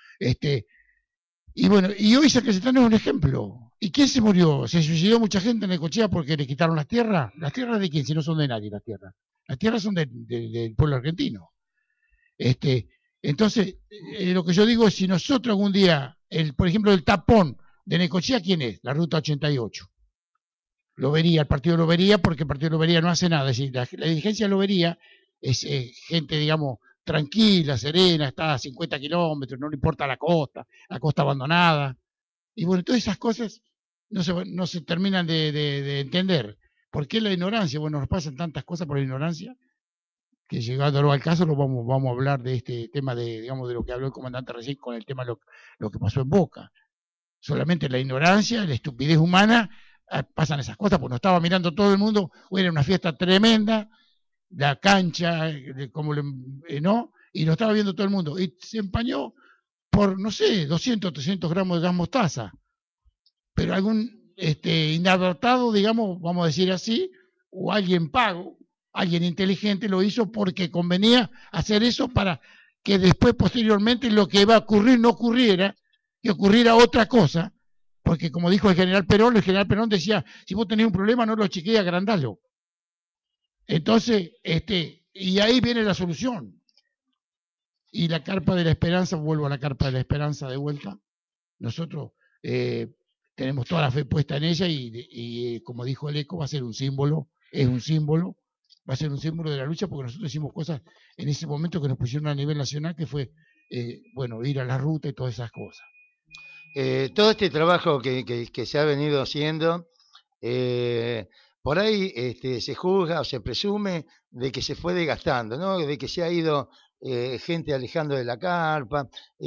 Y bueno, y hoy San Cayetano es un ejemplo. ¿Y quién se murió? ¿Se suicidó mucha gente en Necochea porque le quitaron las tierras? ¿Las tierras de quién? Si no son de nadie las tierras. Las tierras son del pueblo argentino. Entonces, lo que yo digo es, si nosotros algún día, por ejemplo, el tapón de Necochea, ¿quién es? La ruta 88. Lo vería, el partido lo vería porque el partido lo vería no hace nada. Es decir, la dirigencia lo vería, es gente, digamos, tranquila, serena, está a 50 kilómetros, no le importa la costa abandonada. Y bueno, todas esas cosas no se terminan de entender. ¿Por qué la ignorancia? Bueno, nos pasan tantas cosas por la ignorancia que llegándolo al caso vamos a hablar de este tema digamos, de lo que habló el comandante recién con el tema de lo que pasó en Boca. Solamente la ignorancia, la estupidez humana, pasan esas cosas, pues nos estaba mirando todo el mundo, era una fiesta tremenda, la cancha, como ¿no? Y lo estaba viendo todo el mundo. Y se empañó por, no sé, 200, 300 gramos de gas mostaza. Pero algún inadaptado, digamos, vamos a decir así, o alguien pago, alguien inteligente lo hizo porque convenía hacer eso para que después, posteriormente, lo que iba a ocurrir no ocurriera, que ocurriera otra cosa, porque como dijo el general Perón decía, si vos tenés un problema no lo achiqué, agrandalo. Entonces, y ahí viene la solución. Y la carpa de la esperanza, vuelvo a la carpa de la esperanza de vuelta, nosotros tenemos toda la fe puesta en ella y como dijo el ECO, va a ser un símbolo, es un símbolo, va a ser un símbolo de la lucha porque nosotros hicimos cosas en ese momento que nos pusieron a nivel nacional, que fue, bueno, ir a la ruta y todas esas cosas. Todo este trabajo que se ha venido haciendo, por ahí se juzga o se presume de que se fue desgastando, ¿no? De que se ha ido gente alejando de la carpa.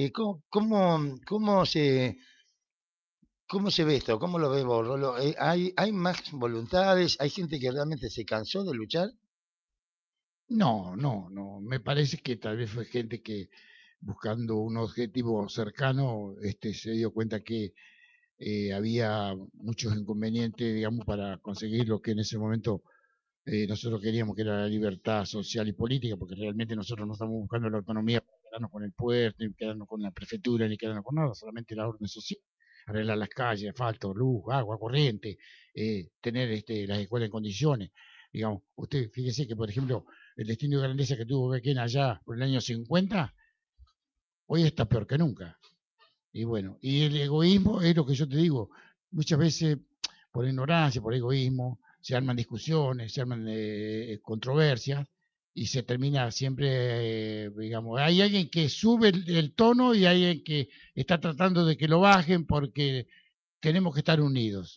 ¿Cómo se ve esto? ¿Cómo lo ves vos, Rolo? ¿Hay más voluntades? ¿Hay gente que realmente se cansó de luchar? No, no, no. Me parece que tal vez fue gente que buscando un objetivo cercano, se dio cuenta que había muchos inconvenientes, digamos, para conseguir lo que en ese momento nosotros queríamos, que era la libertad social y política, porque realmente nosotros no estamos buscando la autonomía para quedarnos con el puerto, ni quedarnos con la prefectura, ni quedarnos con nada, solamente la orden social, arreglar las calles, asfalto, luz, agua, corriente, tener las escuelas en condiciones. Digamos, usted fíjese que, por ejemplo, el destino de grandeza que tuvo Bequén allá por el año 50, hoy está peor que nunca. Y bueno, y el egoísmo es lo que yo te digo, muchas veces por ignorancia, por egoísmo, se arman discusiones, se arman controversias y se termina siempre, digamos, hay alguien que sube el tono y hay alguien que está tratando de que lo bajen porque tenemos que estar unidos.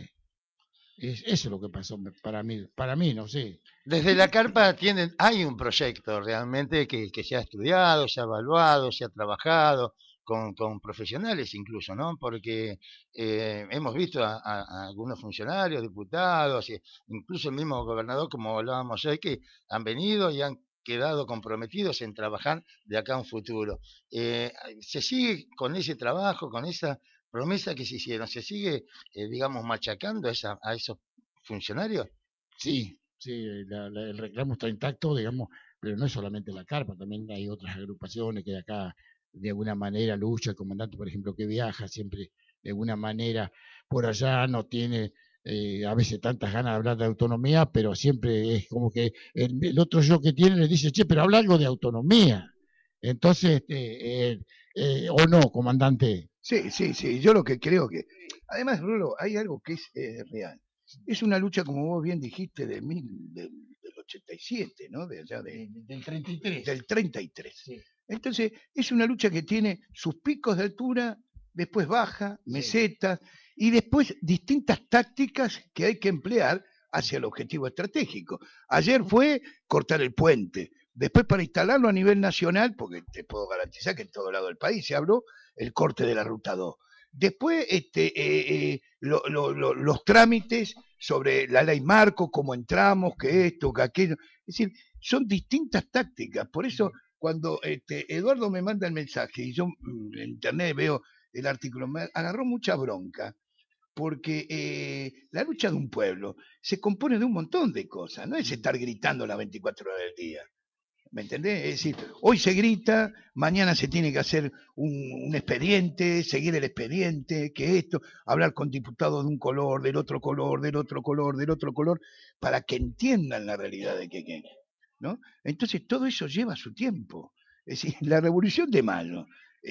Eso es lo que pasó para mí, no sé. Desde la carpa hay un proyecto realmente que se ha estudiado, se ha evaluado, se ha trabajado con profesionales incluso, ¿no? Porque hemos visto a algunos funcionarios, diputados, incluso el mismo gobernador, como hablábamos hoy, que han venido y han quedado comprometidos en trabajar de acá a un futuro. ¿Se sigue con ese trabajo, con esa promesa que se hicieron? ¿Se sigue, digamos, machacando a esos funcionarios? Sí, sí, el reclamo está intacto, digamos, pero no es solamente la carpa, también hay otras agrupaciones que de acá de alguna manera lucha, el comandante, por ejemplo, que viaja siempre de alguna manera por allá, no tiene a veces tantas ganas de hablar de autonomía, pero siempre es como que el otro yo que tiene le dice, che, pero habla algo de autonomía. Entonces, o no, comandante. Sí, sí, sí, yo lo que creo que... Además, Rulo, hay algo que es real. Es una lucha, como vos bien dijiste, del 87, ¿no? De allá Del 33. del 33. Sí. Entonces, es una lucha que tiene sus picos de altura, después baja, mesetas, y después distintas tácticas que hay que emplear hacia el objetivo estratégico. Ayer fue cortar el puente, después para instalarlo a nivel nacional, porque te puedo garantizar que en todo lado del país se habló, el corte de la ruta 2. Después, los trámites sobre la ley marco, cómo entramos, que esto, que aquello. Es decir, son distintas tácticas. Por eso, cuando Eduardo me manda el mensaje y yo en internet veo el artículo, me agarró mucha bronca, porque la lucha de un pueblo se compone de un montón de cosas, no es estar gritando las 24 horas del día. ¿Me entendés? Es decir, hoy se grita, mañana se tiene que hacer un expediente, seguir el expediente, que esto, hablar con diputados de un color, del otro color, del otro color, del otro color, para que entiendan la realidad de Quequén, ¿no? Entonces todo eso lleva su tiempo. Es decir, la revolución de mayo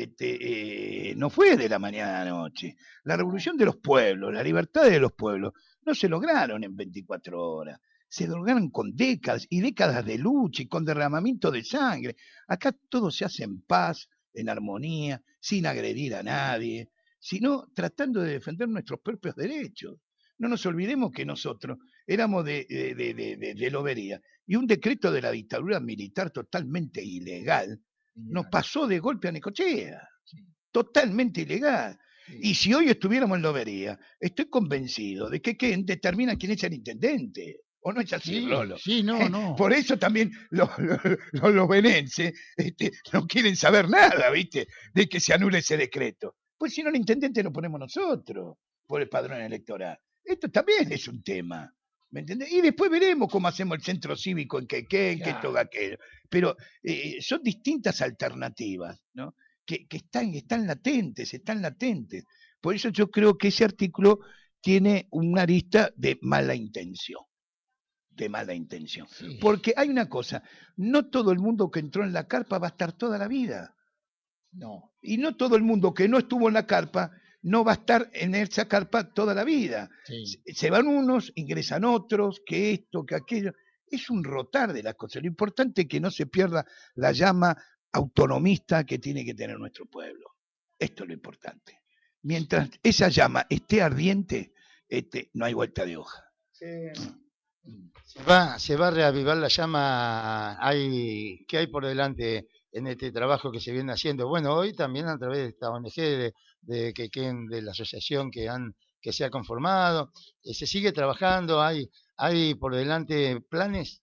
no fue de la mañana a la noche. La revolución de los pueblos, la libertad de los pueblos, no se lograron en 24 horas. Se lograron con décadas y décadas de lucha y con derramamiento de sangre. Acá todo se hace en paz, en armonía, sin agredir a nadie, sino tratando de defender nuestros propios derechos. No nos olvidemos que nosotros éramos de Lobería y un decreto de la dictadura militar totalmente ilegal nos pasó de golpe a Necochea. Totalmente ilegal. Y si hoy estuviéramos en Lobería, estoy convencido de que determina quién es el intendente. ¿O no es así, Rolo? Sí, no, no. Por eso también los venenses no quieren saber nada, ¿viste? De que se anule ese decreto. Pues si no, el intendente lo ponemos nosotros por el padrón electoral. Esto también es un tema. ¿Me entendés? Y después veremos cómo hacemos el centro cívico en Quequén, que esto, aquello. Pero son distintas alternativas, ¿no? Que están latentes, están latentes. Por eso yo creo que ese artículo tiene una arista de mala intención. De mala intención. Sí. Porque hay una cosa, no todo el mundo que entró en la carpa va a estar toda la vida. No. Y no todo el mundo que no estuvo en la carpa no va a estar en esa carpa toda la vida. Sí. Se van unos, ingresan otros, que esto, que aquello. Es un rotar de las cosas. Lo importante es que no se pierda la llama autonomista que tiene que tener nuestro pueblo. Esto es lo importante. Mientras esa llama esté ardiente, no hay vuelta de hoja. Se va a reavivar la llama. ¿Qué hay por delante en este trabajo que se viene haciendo? Bueno, hoy también a través de esta ONG, de la asociación que se ha conformado, se sigue trabajando, hay por delante planes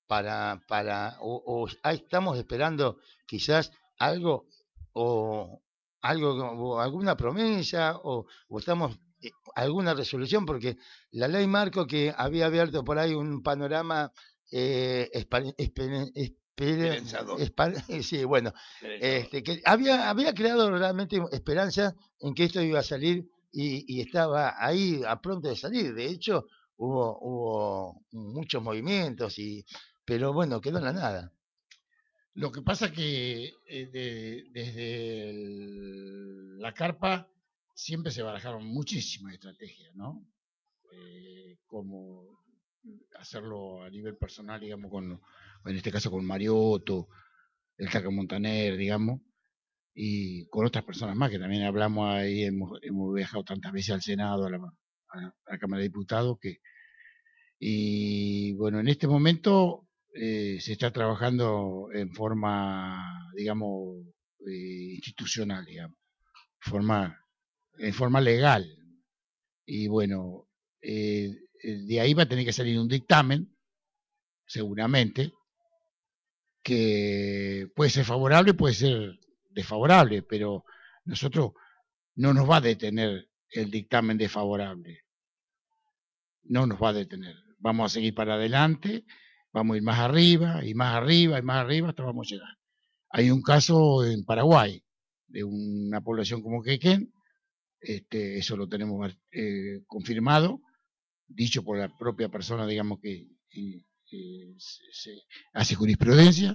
o ahí estamos esperando quizás algo o o alguna promesa o estamos alguna resolución, porque la ley marco que había abierto por ahí un panorama Esperanzador. sí, bueno, que había creado realmente esperanza en que esto iba a salir y estaba ahí a pronto de salir. De hecho, hubo muchos movimientos, pero bueno, quedó en la nada. Lo que pasa que desde la carpa siempre se barajaron muchísimas estrategias, ¿no? Como hacerlo a nivel personal, digamos, en este caso con Mariotto, el Caca Montaner, digamos, y con otras personas más que también hablamos ahí, hemos viajado tantas veces al Senado, a la Cámara de Diputados, y bueno, en este momento se está trabajando en forma, digamos, institucional, digamos, en forma legal. Y bueno, de ahí va a tener que salir un dictamen, seguramente, que puede ser favorable, puede ser desfavorable, pero nosotros no nos va a detener el dictamen desfavorable, no nos va a detener. Vamos a seguir para adelante, vamos a ir más arriba y más arriba y más arriba hasta vamos a llegar. Hay un caso en Paraguay de una población como Quequén, eso lo tenemos confirmado, dicho por la propia persona, digamos, que se hace jurisprudencia,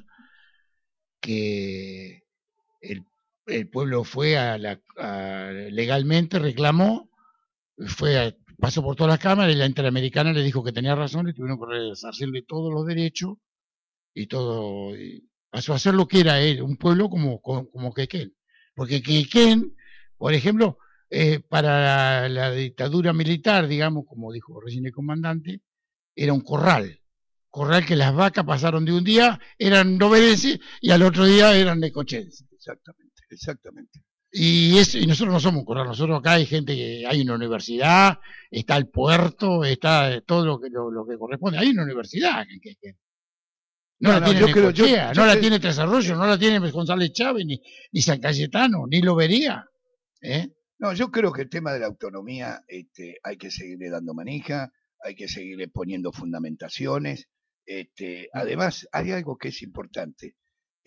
que el pueblo fue legalmente, reclamó, pasó por todas las cámaras y la Interamericana le dijo que tenía razón y tuvieron que resarcirle todos los derechos y todo. Y pasó a ser lo que era él, un pueblo como Quequén. Porque Quequén, por ejemplo, para la dictadura militar, digamos, como dijo recién el comandante, era un corral que las vacas pasaron de un día, eran novedenses y al otro día eran necochenses. Exactamente. Y nosotros no somos un corral, nosotros acá hay gente hay una universidad, está el puerto, está todo lo que corresponde. Hay una universidad que no la tiene Necochea, no la tiene Tres Arroyos, no la tiene González Chávez, ni San Cayetano, ni Lobería. No, yo creo que el tema de la autonomía hay que seguirle dando manija, hay que seguirle poniendo fundamentaciones. Además, hay algo que es importante.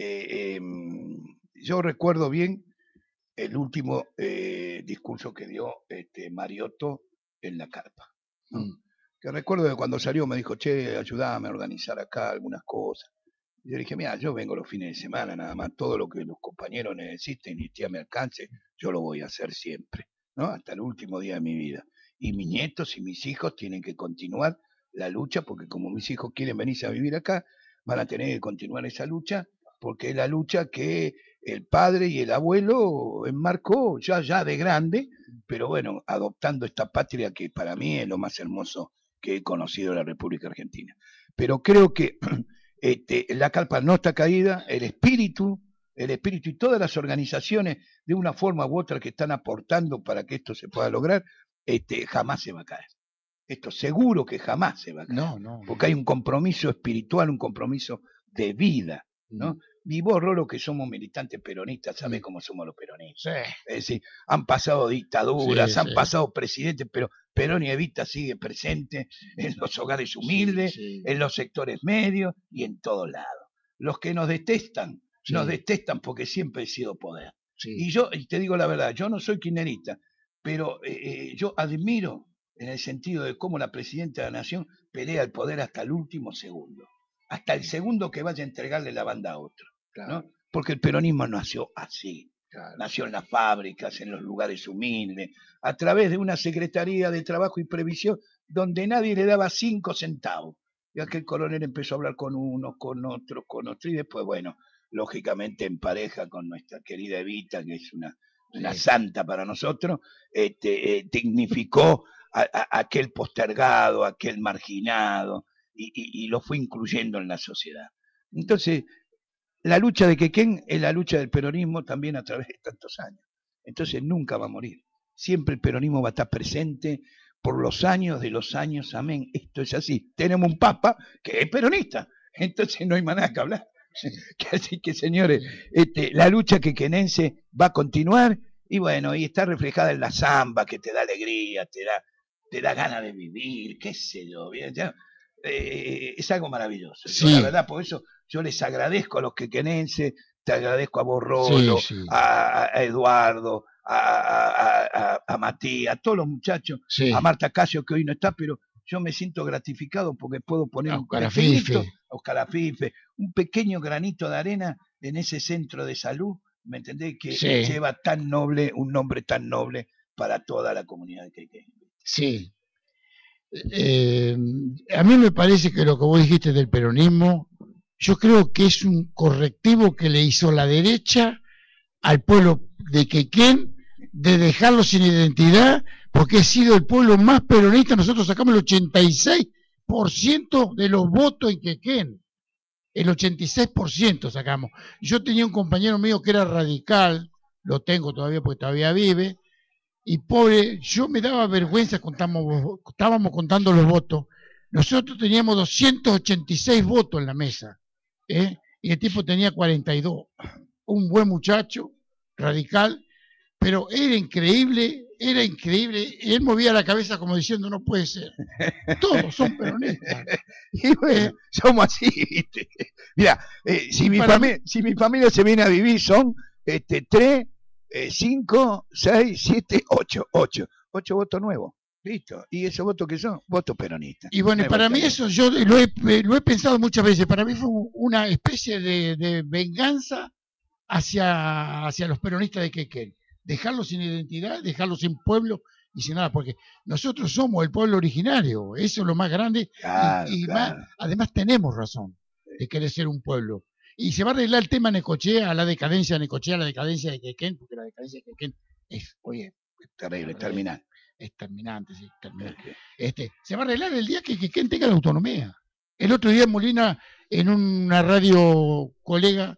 Yo recuerdo bien el último discurso que dio Mariotto en la carpa, ¿no? Que recuerdo que cuando salió me dijo, che, ayúdame a organizar acá algunas cosas. Y yo le dije, mira, yo vengo los fines de semana, nada más, todo lo que los compañeros necesiten y esté a mi alcance, yo lo voy a hacer siempre, ¿no? Hasta el último día de mi vida. Y mis nietos y mis hijos tienen que continuar la lucha, porque como mis hijos quieren venirse a vivir acá, van a tener que continuar esa lucha, porque es la lucha que el padre y el abuelo enmarcó ya de grande, pero bueno, adoptando esta patria que para mí es lo más hermoso que he conocido de la República Argentina. Pero creo que la carpa no está caída, el espíritu y todas las organizaciones de una forma u otra que están aportando para que esto se pueda lograr, jamás se va a caer. Esto seguro que jamás se va a caer, porque hay un compromiso espiritual, un compromiso de vida, ¿no? Y vos, Rolo, que somos militantes peronistas, sabés cómo somos los peronistas. Sí. Es decir, han pasado dictaduras, han pasado presidentes, pero Perón y Evita sigue presente en los hogares humildes, en los sectores medios y en todos lados. Los que nos detestan porque siempre he sido poder. Y yo, y te digo la verdad, yo no soy kirchnerista, pero yo admiro en el sentido de cómo la presidenta de la Nación pelea el poder hasta el último segundo, hasta el segundo que vaya a entregarle la banda a otro, ¿no? Porque el peronismo nació así, nació en las fábricas, en los lugares humildes, a través de una Secretaría de Trabajo y Previsión donde nadie le daba 5 centavos. Y aquel coronel empezó a hablar con unos, con otros, y después, bueno, lógicamente en pareja con nuestra querida Evita, que es una santa para nosotros, dignificó a aquel postergado, aquel marginado, y lo fue incluyendo en la sociedad. Entonces, la lucha de Quequén es la lucha del peronismo también a través de tantos años. Entonces nunca va a morir. Siempre el peronismo va a estar presente por los años de los años, amén. Esto es así. Tenemos un papa que es peronista, entonces no hay más nada que hablar. Así que, señores, la lucha quequenense va a continuar y bueno, y está reflejada en la samba que te da alegría, te da ganas de vivir, qué sé yo. Es algo maravilloso. Sí. Yo, la verdad, por eso yo les agradezco a los quequenenses, te agradezco a vos, Rolo, Sí, sí. a Eduardo, a Matías, a todos los muchachos, Sí. a Marta Casio, que hoy no está, pero yo me siento gratificado porque puedo poner A un Oscar pequeñito, Afife. a Oscar Afife, un pequeño granito de arena en ese centro de salud, ¿me entendés? Que Sí. lleva tan noble, un nombre tan noble para toda la comunidad de Quequén. Sí. A mí me parece que lo que vos dijiste del peronismo, yo creo que es un correctivo que le hizo la derecha al pueblo de Quequén de dejarlo sin identidad, porque ha sido el pueblo más peronista. Nosotros sacamos el 86% de los votos en Quequén. El 86% sacamos. Yo tenía un compañero mío que era radical, lo tengo todavía porque todavía vive, y pobre, yo me daba vergüenza, estábamos contando los votos. Nosotros teníamos 286 votos en la mesa, y el tipo tenía 42. Un buen muchacho, radical, pero era increíble. Él movía la cabeza como diciendo, no puede ser. Todos son peronistas. Y bueno, somos así, ¿viste? Mira, si mi familia se viene a vivir son 3, 5, 6, 7, 8. 8 votos nuevos. Listo. ¿Y esos votos que son? Votos peronistas. Y bueno, para mí eso yo lo he pensado muchas veces. Para mí fue una especie de venganza hacia los peronistas de Quequén. Dejarlos sin identidad, dejarlos sin pueblo y sin nada, porque nosotros somos el pueblo originario, eso es lo más grande, claro, y claro. más, además tenemos razón de querer ser un pueblo. Y se va a arreglar el tema Necochea, la decadencia de Necochea, la decadencia de Quequén, porque la decadencia de Quequén es, oye, terrible, terminante. Es terminante, sí, terminante. Se va a arreglar el día que Quequén tenga la autonomía. El otro día Molina, en una radio colega,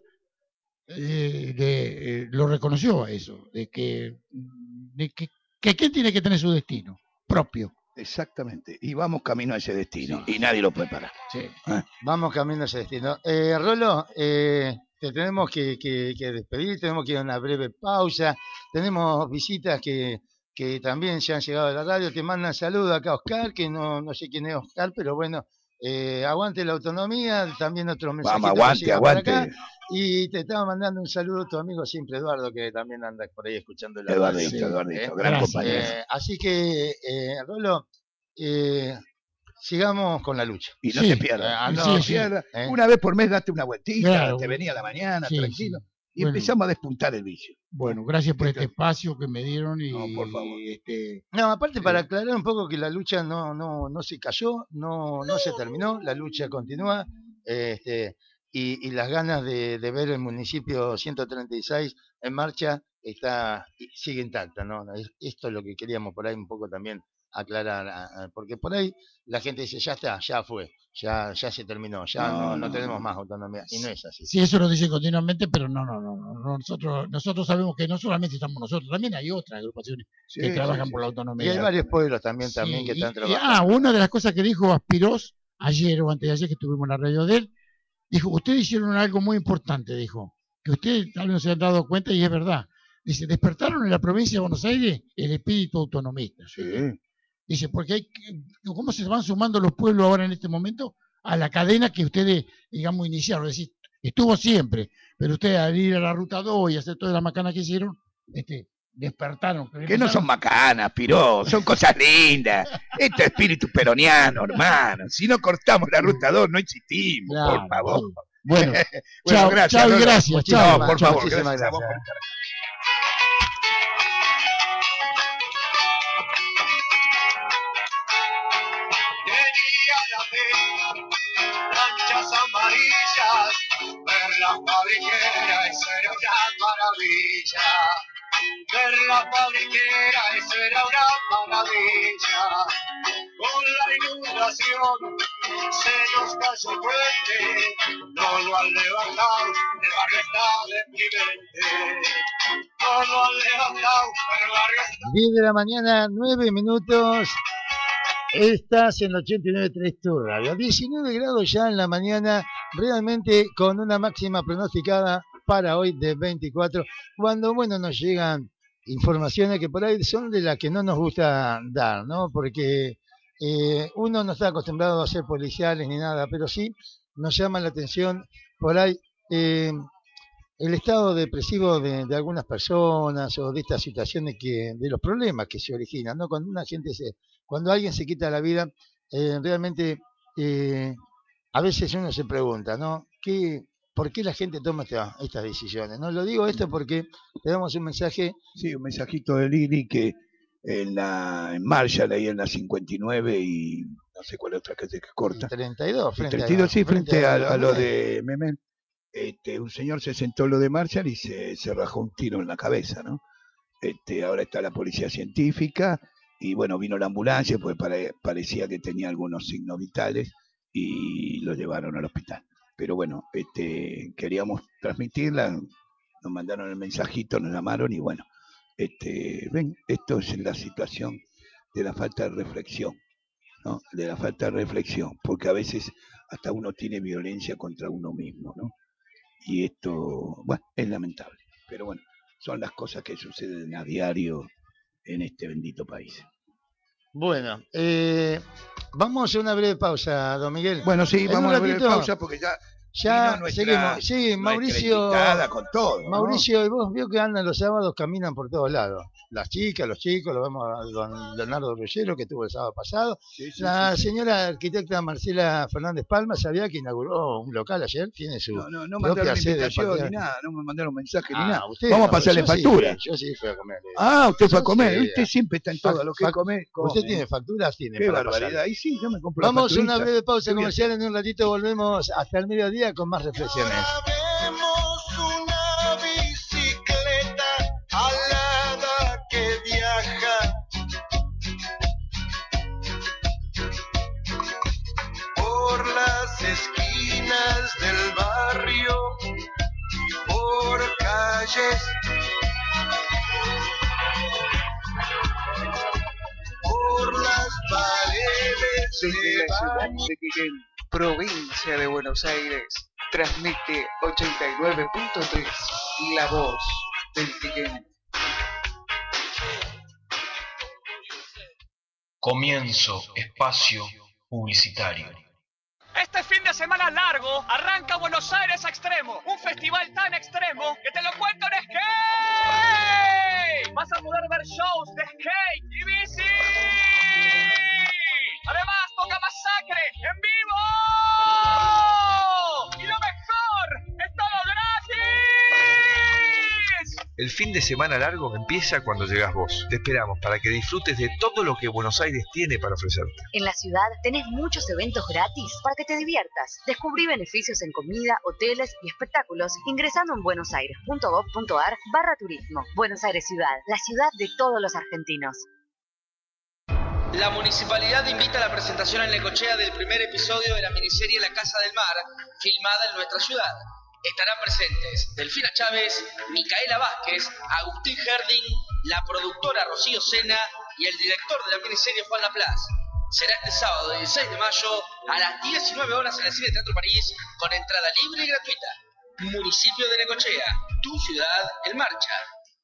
lo reconoció a eso, de que Quequén tiene que tener su destino propio. Exactamente, y vamos camino a ese destino, sí. Y nadie lo puede parar. Sí. Vamos camino a ese destino. Rolo, te tenemos que despedir, tenemos que ir a una breve pausa, tenemos visitas que también ya han llegado a la radio, te mandan saludos acá Oscar, que no sé quién es Oscar, pero bueno, aguante la autonomía, también otros mensajes. Vamos, aguante. Y te estaba mandando un saludo a tu amigo siempre Eduardo, que también anda por ahí escuchando la Eduardito, gran compañero. Así que, Rolo, sigamos con la lucha. Y no te pierdas. Una vez por mes date una vueltita, claro, te venía a la mañana, tranquilo. Y empezamos a despuntar el vicio. Bueno, gracias por este espacio que me dieron. Y, no, por favor. No, aparte para aclarar un poco que la lucha no se cayó, no se terminó, la lucha continúa. Y las ganas de ver el municipio 136 en marcha sigue intacta, ¿no? Esto es lo que queríamos por ahí un poco también aclarar, porque por ahí la gente dice, ya está, ya fue, ya se terminó, ya no tenemos más autonomía, y no es así. Sí, eso lo dicen continuamente, pero no. Nosotros sabemos que no solamente estamos nosotros, también hay otras agrupaciones que trabajan por la autonomía. Y hay varios pueblos también que están trabajando. Una de las cosas que dijo Aspirós ayer o antes de ayer que estuvimos en la radio de él, dijo, ustedes hicieron algo muy importante, dijo, que ustedes tal vez no se han dado cuenta y es verdad. Dice, despertaron en la provincia de Buenos Aires el espíritu autonomista. Sí. Dice, porque ¿cómo se van sumando los pueblos ahora en este momento a la cadena que ustedes, digamos, iniciaron? Es decir, estuvo siempre, pero ustedes al ir a la ruta 2 y hacer toda la macana que hicieron, despertaron. Que no son macanas, Piró, son cosas lindas. Esto es espíritu peroniano, hermano. Si no cortamos la ruta 2, no existimos, claro, por favor. Sí. Bueno, chao, gracias. Chao y gracias. Chao, por favor. Gracias. Manchas amarillas, ver la fabriquera, eso era una maravilla. Ver la fabriquera, eso era una maravilla. con la inundación. Se nos cayó el puente, no lo han levantado, el barrio está deprimente. No lo han levantado, el barrio está... 10 de la mañana, 9 minutos. Estás en 89.3 tu radio. 19 grados ya en la mañana, realmente con una máxima pronosticada para hoy de 24, cuando, bueno, nos llegan informaciones que por ahí son de las que no nos gusta dar, ¿no? Porque uno no está acostumbrado a ser policiales ni nada, pero sí nos llama la atención por ahí el estado depresivo de algunas personas o de estas situaciones de los problemas que se originan, ¿no? Cuando alguien se quita la vida, realmente a veces uno se pregunta, ¿no? ¿Por qué la gente toma estas decisiones? No lo digo esto porque le damos un mensaje. Sí, un mensajito de Lili que en Marshall, ahí en la 59 y no sé cuál otra calle que corta. 32, frente a lo de Memel. Un señor se sentó lo de Marshall y se rajó un tiro en la cabeza, ¿no? Ahora está la policía científica y bueno, vino la ambulancia, pues parecía que tenía algunos signos vitales y lo llevaron al hospital. Pero bueno, queríamos transmitirla, nos mandaron el mensajito, nos llamaron y bueno, ven, esto es la situación de la falta de reflexión, ¿no? De la falta de reflexión, porque a veces hasta uno tiene violencia contra uno mismo, ¿no? Y esto, bueno, es lamentable, pero bueno, son las cosas que suceden a diario en este bendito país. Bueno, vamos a una breve pausa, don Miguel. Bueno, sí, vamos a una breve pausa porque ya seguimos. Sí, Mauricio, con todo, Mauricio, ¿no? Y vos vio que andan los sábados, caminan por todos lados. Las chicas, los chicos, lo vemos a don Leonardo Ruggiero, que estuvo el sábado pasado. Sí, la señora arquitecta Marcela Fernández Palma, sabía que inauguró un local ayer, tiene su no mandaron invitación ni nada, no me mandaron mensaje ni nada. Vamos a pasarle factura. Yo sí fui a comer. Usted fue a comer, usted siempre está en todo lo que come. ¿Usted tiene facturas? Tiene. Qué barbaridad. Y sí, yo me compro. Vamos a una breve pausa comercial, en un ratito volvemos hasta el mediodía con más reflexiones. Una bicicleta alada que viaja por las esquinas del barrio y por calles, por las paredes de baño. Provincia de Buenos Aires, transmite 89.3, La Voz del Quilmes. Comienzo espacio publicitario. Este fin de semana largo arranca Buenos Aires a Extremo, un festival tan extremo que te lo cuento en skate. Vas a poder ver shows de skate y bici. Además toca Masacre en vivo. Y lo mejor, es todo gratis. El fin de semana largo empieza cuando llegas vos. Te esperamos para que disfrutes de todo lo que Buenos Aires tiene para ofrecerte. En la ciudad tenés muchos eventos gratis para que te diviertas. Descubrí beneficios en comida, hoteles y espectáculos ingresando en buenosaires.gov.ar/turismo. Buenos Aires Ciudad, la ciudad de todos los argentinos. La municipalidad invita a la presentación en Necochea del primer episodio de la miniserie La Casa del Mar, filmada en nuestra ciudad. Estarán presentes Delfina Chávez, Micaela Vázquez, Agustín Herding, la productora Rocío Sena y el director de la miniserie Juan Laplace. Será este sábado 16 de mayo a las 19 horas en el Cine Teatro París con entrada libre y gratuita. Municipio de Necochea, tu ciudad en marcha.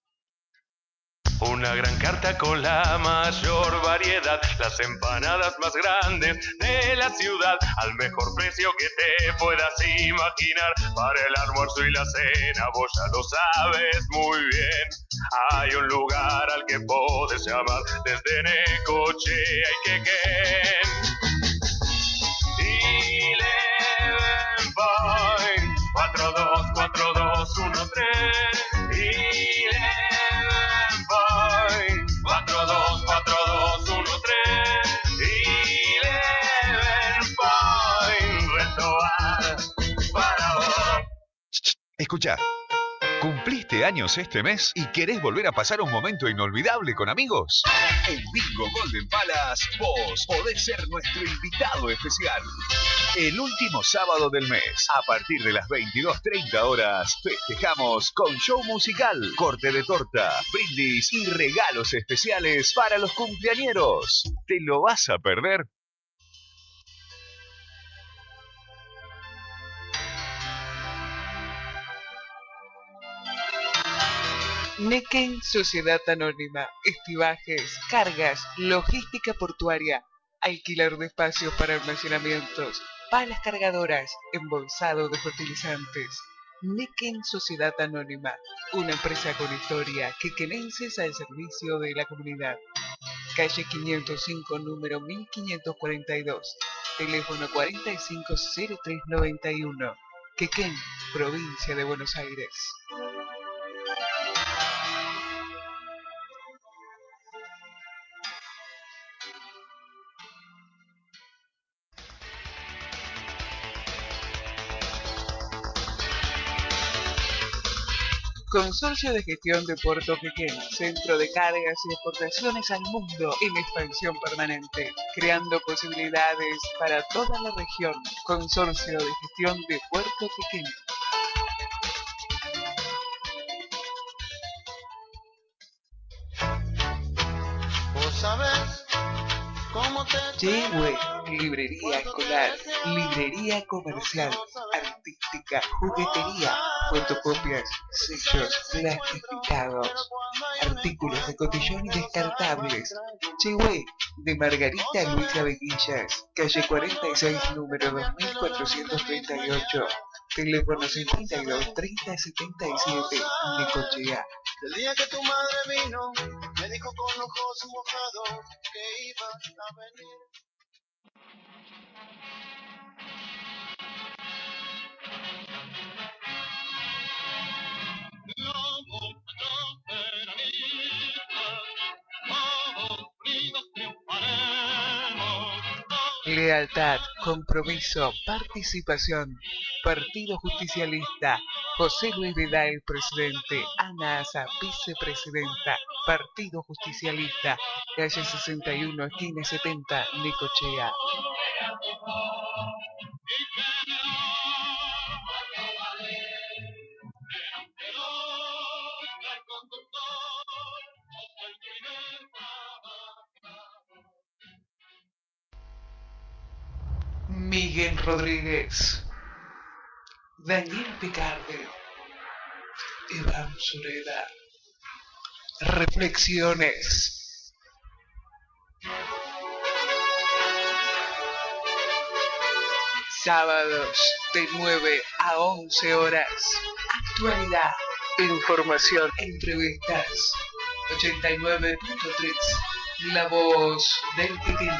Una gran carta con la mayor variedad, las empanadas más grandes de la ciudad, al mejor precio que te puedas imaginar, para el almuerzo y la cena, vos ya lo sabes muy bien. Hay un lugar al que podés llamar desde Necochea y Quequén. Eleven Point 424213. 424213 Eleven Point Restaurant para vos. Escuchá, ¿Cumpliste años este mes y querés volver a pasar un momento inolvidable con amigos? En Bingo Golden Palace, vos podés ser nuestro invitado especial. El último sábado del mes, a partir de las 22:30 horas, festejamos con show musical, corte de torta, brindis y regalos especiales para los cumpleañeros. ¿Te lo vas a perder? Nequen Sociedad Anónima, estibajes, cargas, logística portuaria, alquiler de espacios para almacenamientos, palas cargadoras, embolsado de fertilizantes. Nequen Sociedad Anónima, una empresa con historia quequenenses al servicio de la comunidad. Calle 505, número 1542, teléfono 450391, Quequén, provincia de Buenos Aires. Consorcio de Gestión de Puerto Quequén, centro de cargas y exportaciones al mundo en expansión permanente, creando posibilidades para toda la región. Consorcio de Gestión de Puerto Quequén. ¿Vos sabés cómo te... Yehue, librería escolar, librería comercial, artística, juguetería, fotocopias, sellos, plastificados, artículos de cotillón y descartables. Yehue, de Margarita Luisa Veguillas, calle 46, número 2438, teléfono 52 30 77, Necochea. El día que tu madre vino, me dijo con ojos mojados que iba a venir. Lealtad, compromiso, participación. Partido Justicialista. José Luis Vidal, presidente. Ana Asa, vicepresidenta. Partido Justicialista. Calle 61, esquina 70, Necochea. Miguel Rodríguez, Daniel Picarde, Iván Sureda. Reflexiones. Sábados de 9 a 11 horas. Actualidad, información, entrevistas. 89.3, La Voz del Quequén.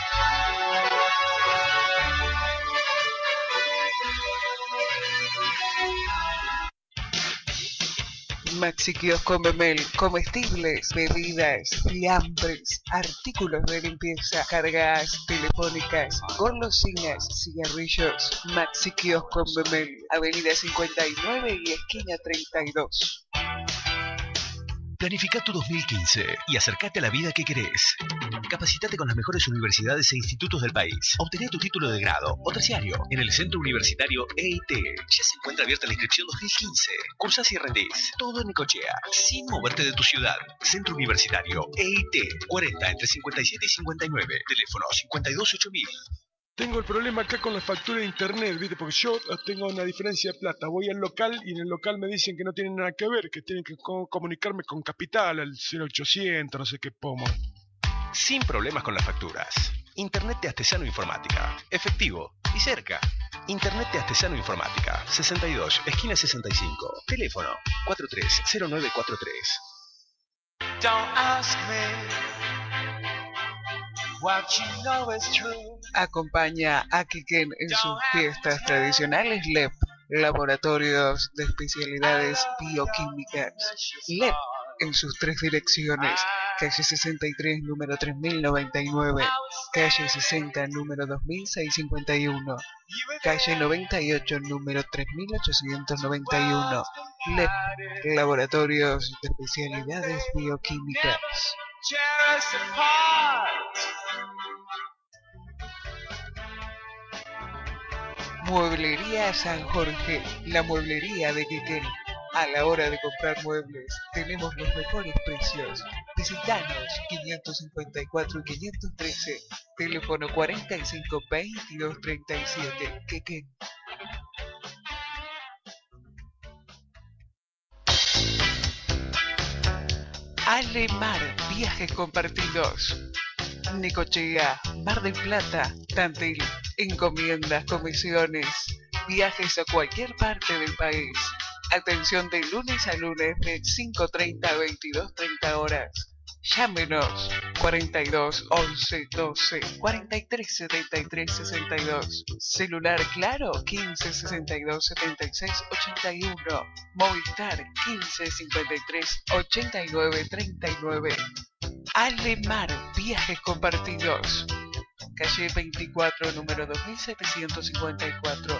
Maxi Kiosco Memel, comestibles, bebidas, fiambres, artículos de limpieza, cargas telefónicas, golosinas, cigarrillos. Maxi Kiosco Memel, avenida 59 y esquina 32. Planifica tu 2015 y acércate a la vida que querés. Capacitate con las mejores universidades e institutos del país. Obtené tu título de grado o terciario en el Centro Universitario EIT. Ya se encuentra abierta la inscripción 2015. Cursás y rendís. Todo en Necochea, sin moverte de tu ciudad. Centro Universitario EIT. 40 entre 57 y 59. Teléfono 528000. Tengo el problema acá con la factura de internet, ¿viste? Porque yo tengo una diferencia de plata. Voy al local y en el local me dicen que no tienen nada que ver, que tienen que comunicarme con Capital, al 0800, no sé qué pomo. Sin problemas con las facturas. Internet de Artesano Informática. Efectivo y cerca. Internet de Artesano Informática. 62, esquina 65. Teléfono 430943. Don't ask me what you know is true. Acompaña a Quequén en sus fiestas tradicionales LEP, Laboratorios de Especialidades Bioquímicas. LEP, en sus 3 direcciones: calle 63, número 3099, calle 60, número 2651, calle 98, número 3891, LEP, Laboratorios de Especialidades Bioquímicas. Mueblería San Jorge, la mueblería de Quequén. A la hora de comprar muebles, tenemos los mejores precios. Visitanos 554 y 513, teléfono 45 22 37, Quequén. Alemar, viajes compartidos. Necochea, Mar del Plata, Tandil, encomiendas, comisiones, viajes a cualquier parte del país. Atención de lunes a lunes de 5:30 a 22:30 horas. Llámenos 42 11 12 43 73 62. Celular Claro 15 62 76 81. Movistar 15 53 89 39. Alemar, viajes compartidos. Calle 24, número 2754.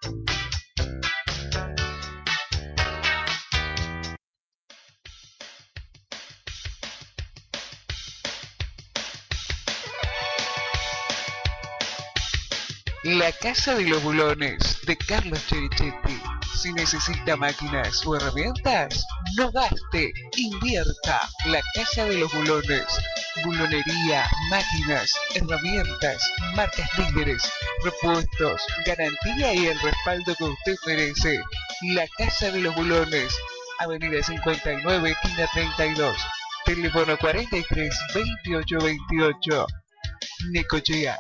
La Casa de los Bulones, de Carlos Cherichetti. Si necesita máquinas o herramientas, no gaste, invierta. La Casa de los Bulones. Bulonería, máquinas, herramientas, marcas líderes, repuestos, garantía y el respaldo que usted merece. La Casa de los Bulones. Avenida 59, esquina 32. Teléfono 43 28 28. Necochea.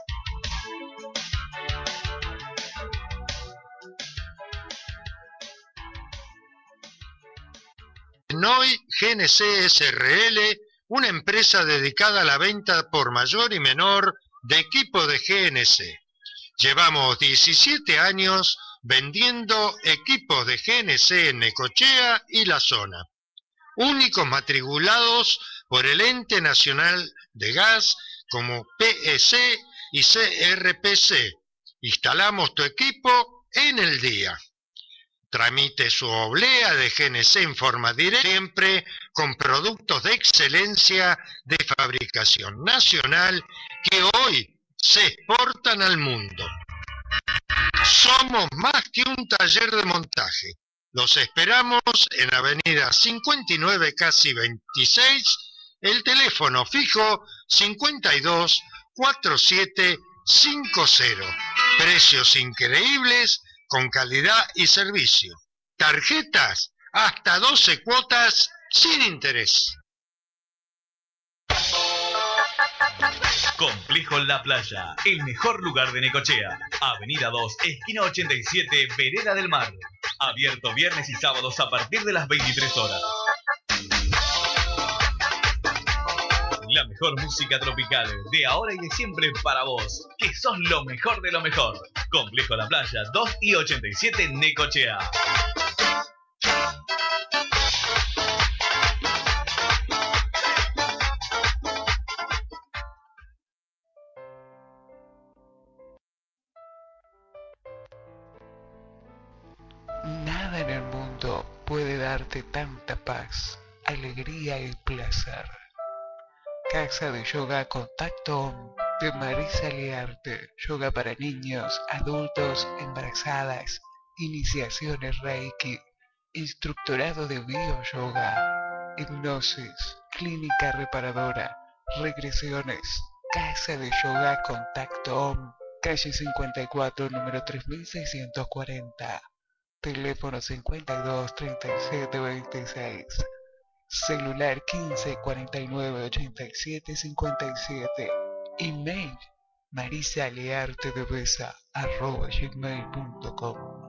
Noy GNC SRL, una empresa dedicada a la venta por mayor y menor de equipo de GNC. Llevamos 17 años vendiendo equipos de GNC en Necochea y la zona. Únicos matriculados por el Ente Nacional de Gas como PEC y CRPC. Instalamos tu equipo en el día. Tramite su oblea de GNC en forma directa, siempre con productos de excelencia de fabricación nacional que hoy se exportan al mundo. Somos más que un taller de montaje. Los esperamos en Avenida 59, casi 26, el teléfono fijo 52 47 50. Precios increíbles con calidad y servicio. Tarjetas hasta 12 cuotas sin interés. Complejo La Playa, el mejor lugar de Necochea. Avenida 2, esquina 87, Vereda del Mar. Abierto viernes y sábados a partir de las 23 horas. La mejor música tropical de ahora y de siempre para vos, que sos lo mejor de lo mejor. Complejo La Playa, 2 y 87, Necochea. Nada en el mundo puede darte tanta paz, alegría y placer. Casa de Yoga Contacto de Marisa Liarte. Yoga para niños, adultos, embarazadas, iniciaciones Reiki, instructorado de Bio-Yoga, hipnosis, clínica reparadora, regresiones. Casa de Yoga Contacto, calle 54, número 3640. Teléfono 52 37 26. Celular 15 49 87 57. Email marisaleartedevesa@gmail.com.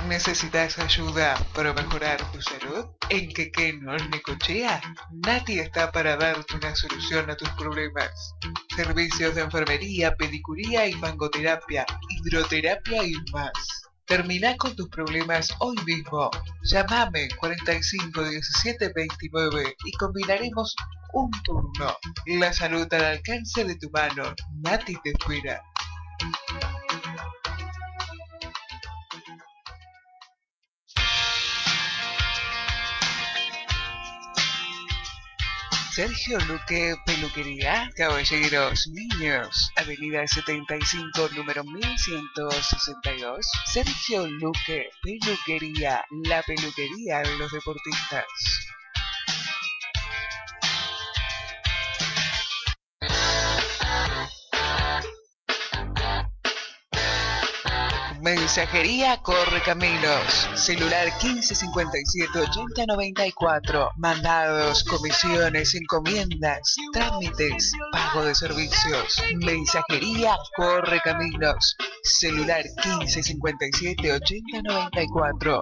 ¿Necesitas ayuda para mejorar tu salud? En Quequén Necochea, Nati está para darte una solución a tus problemas. Servicios de enfermería, pedicuría y fangoterapia, hidroterapia y más. Terminá con tus problemas hoy mismo. Llámame 45 17 29 y combinaremos un turno. La salud al alcance de tu mano. Nati te espera. Sergio Luque Peluquería, caballeros, niños, Avenida 75, número 1162. Sergio Luque Peluquería, la peluquería de los deportistas. Mensajería Correcaminos. Celular 1557 8094. Mandados, comisiones, encomiendas, trámites, pago de servicios. Mensajería Correcaminos. Celular 1557 8094.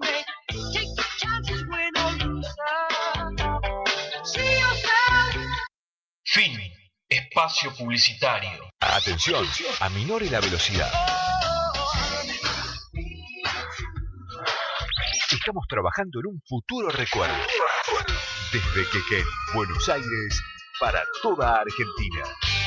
Fin. Espacio publicitario. Atención, aminore la velocidad. Estamos trabajando en un futuro recuerdo. Desde Quequén, Buenos Aires, para toda Argentina.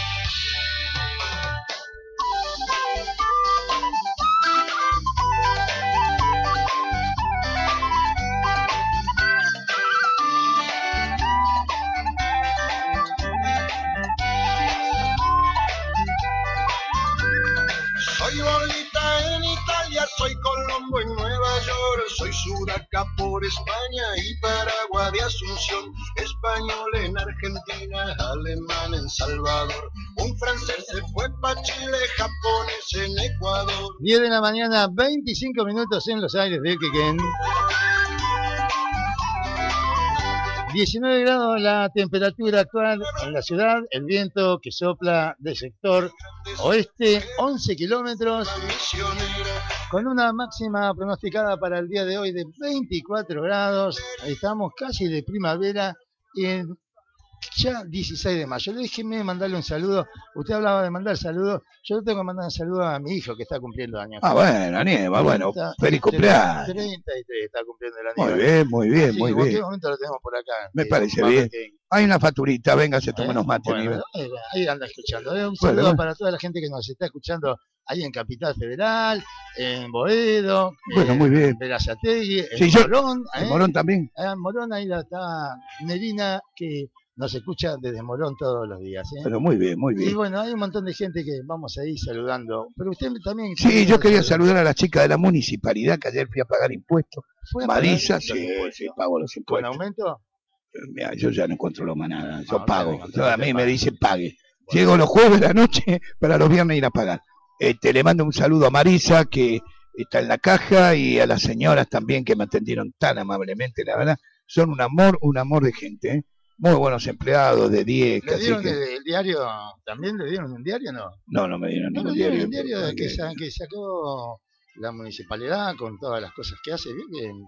Soy Lolita en Italia, soy Colombo en Nueva York, soy Sudaca por España y Paraguay de Asunción, español en Argentina, alemán en Salvador, un francés se fue para Chile, japonés en Ecuador. 10 de la mañana, 25 minutos en los aires de Quequén. 19 grados la temperatura actual en la ciudad, el viento que sopla del sector oeste, 11 kilómetros, con una máxima pronosticada para el día de hoy de 24 grados. Estamos casi de primavera y en ya 16 de mayo. Déjeme mandarle un saludo. Usted hablaba de mandar saludos. Yo tengo que mandar un saludo a mi hijo que está cumpliendo años. Ah, bueno, Nieva, bueno, feliz cumpleaños. 33 está cumpliendo el Muy año. bien, muy bien, Sí, muy en cualquier bien. momento lo tenemos por acá. Me parece bien. Hay una facturita, venga, se toma unos mates. Bueno, Nieva. ahí anda escuchando. Un Bueno, saludo bueno. para toda la gente que nos está escuchando ahí en Capital Federal, en Boedo, Bueno, muy bien. en Berazategui, en Sí, yo- Morón. en Morón también. En Morón ahí está Nerina, que nos escucha desde Morón todos los días. Pero muy bien, muy Y bien. bueno, hay un montón de gente que vamos a ir saludando. Pero usted también... Sí, yo quería saludar a la chica de la municipalidad que ayer fui a pagar impuestos. ¿Fue a pagar Marisa, los sí, impuestos? sí, pago los ¿Con impuestos. aumento? Mira, yo ya no controlo más nada, yo No, pago. no, no, Yo- a te mí me pago. dicen pague. Llego los jueves de la noche para los viernes ir a pagar. Le mando un saludo a Marisa, que está en la caja, y a las señoras también que me atendieron tan amablemente, la verdad. Son un amor de gente, ¿eh? Muy buenos empleados, de 10, ¿Le así dieron que... el diario? ¿También le dieron un diario no? No me dieron No, ningún le dieron diario. un diario porque- que sacó la municipalidad con todas las cosas que hace. Bien, que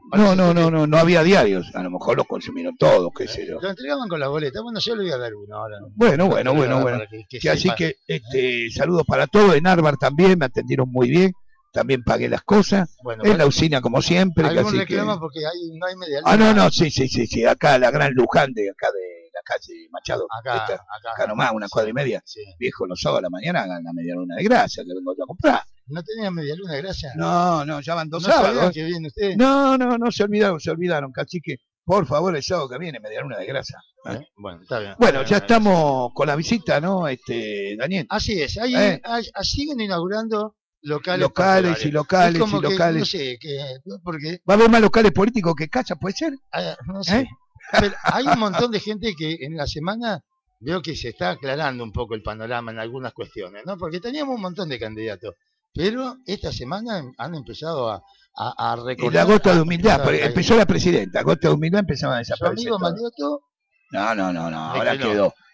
No había diarios. A lo mejor los consumieron todos, qué sé yo. lo entregaban con la boleta. Bueno, yo le voy a dar uno ahora. Bueno. Para que Así sepa. que saludos para todos. En Arbar también me atendieron muy bien. También pagué las cosas. Bueno, En la usina como siempre. Algún Así que... reclama porque no hay media Ah, luna. sí. Acá la Gran Luján de acá de la calle Machado. Acá, Esta, acá. acá nomás, una cuadra y media. Sí. Viejo, los sábados a la mañana hagan la media luna de grasa que vengo yo a comprar. ¿No tenía media luna de gracia? No, ya van 2 ¿No sabía sábados. que viene usted? No, se olvidaron. Así que, por favor, el sábado que viene, media luna de grasa. Bueno, está bien. Bueno, ya estamos con la visita, ¿no, Daniel? Así es. Ahí siguen inaugurando locales Locales particulares. y Es como que, locales. no sé, porque ¿Va a haber más locales políticos que casas, puede ser? no sé. Pero hay un montón de gente que en la semana veo que se está aclarando un poco el panorama en algunas cuestiones, ¿no? Porque teníamos un montón de candidatos, pero esta semana han empezado a Y recordar... la gota de humildad, a- empezó la presidenta, gota de humildad empezaba a Su desaparecer. amigo todo. Manioto, No, ahora que no. quedó.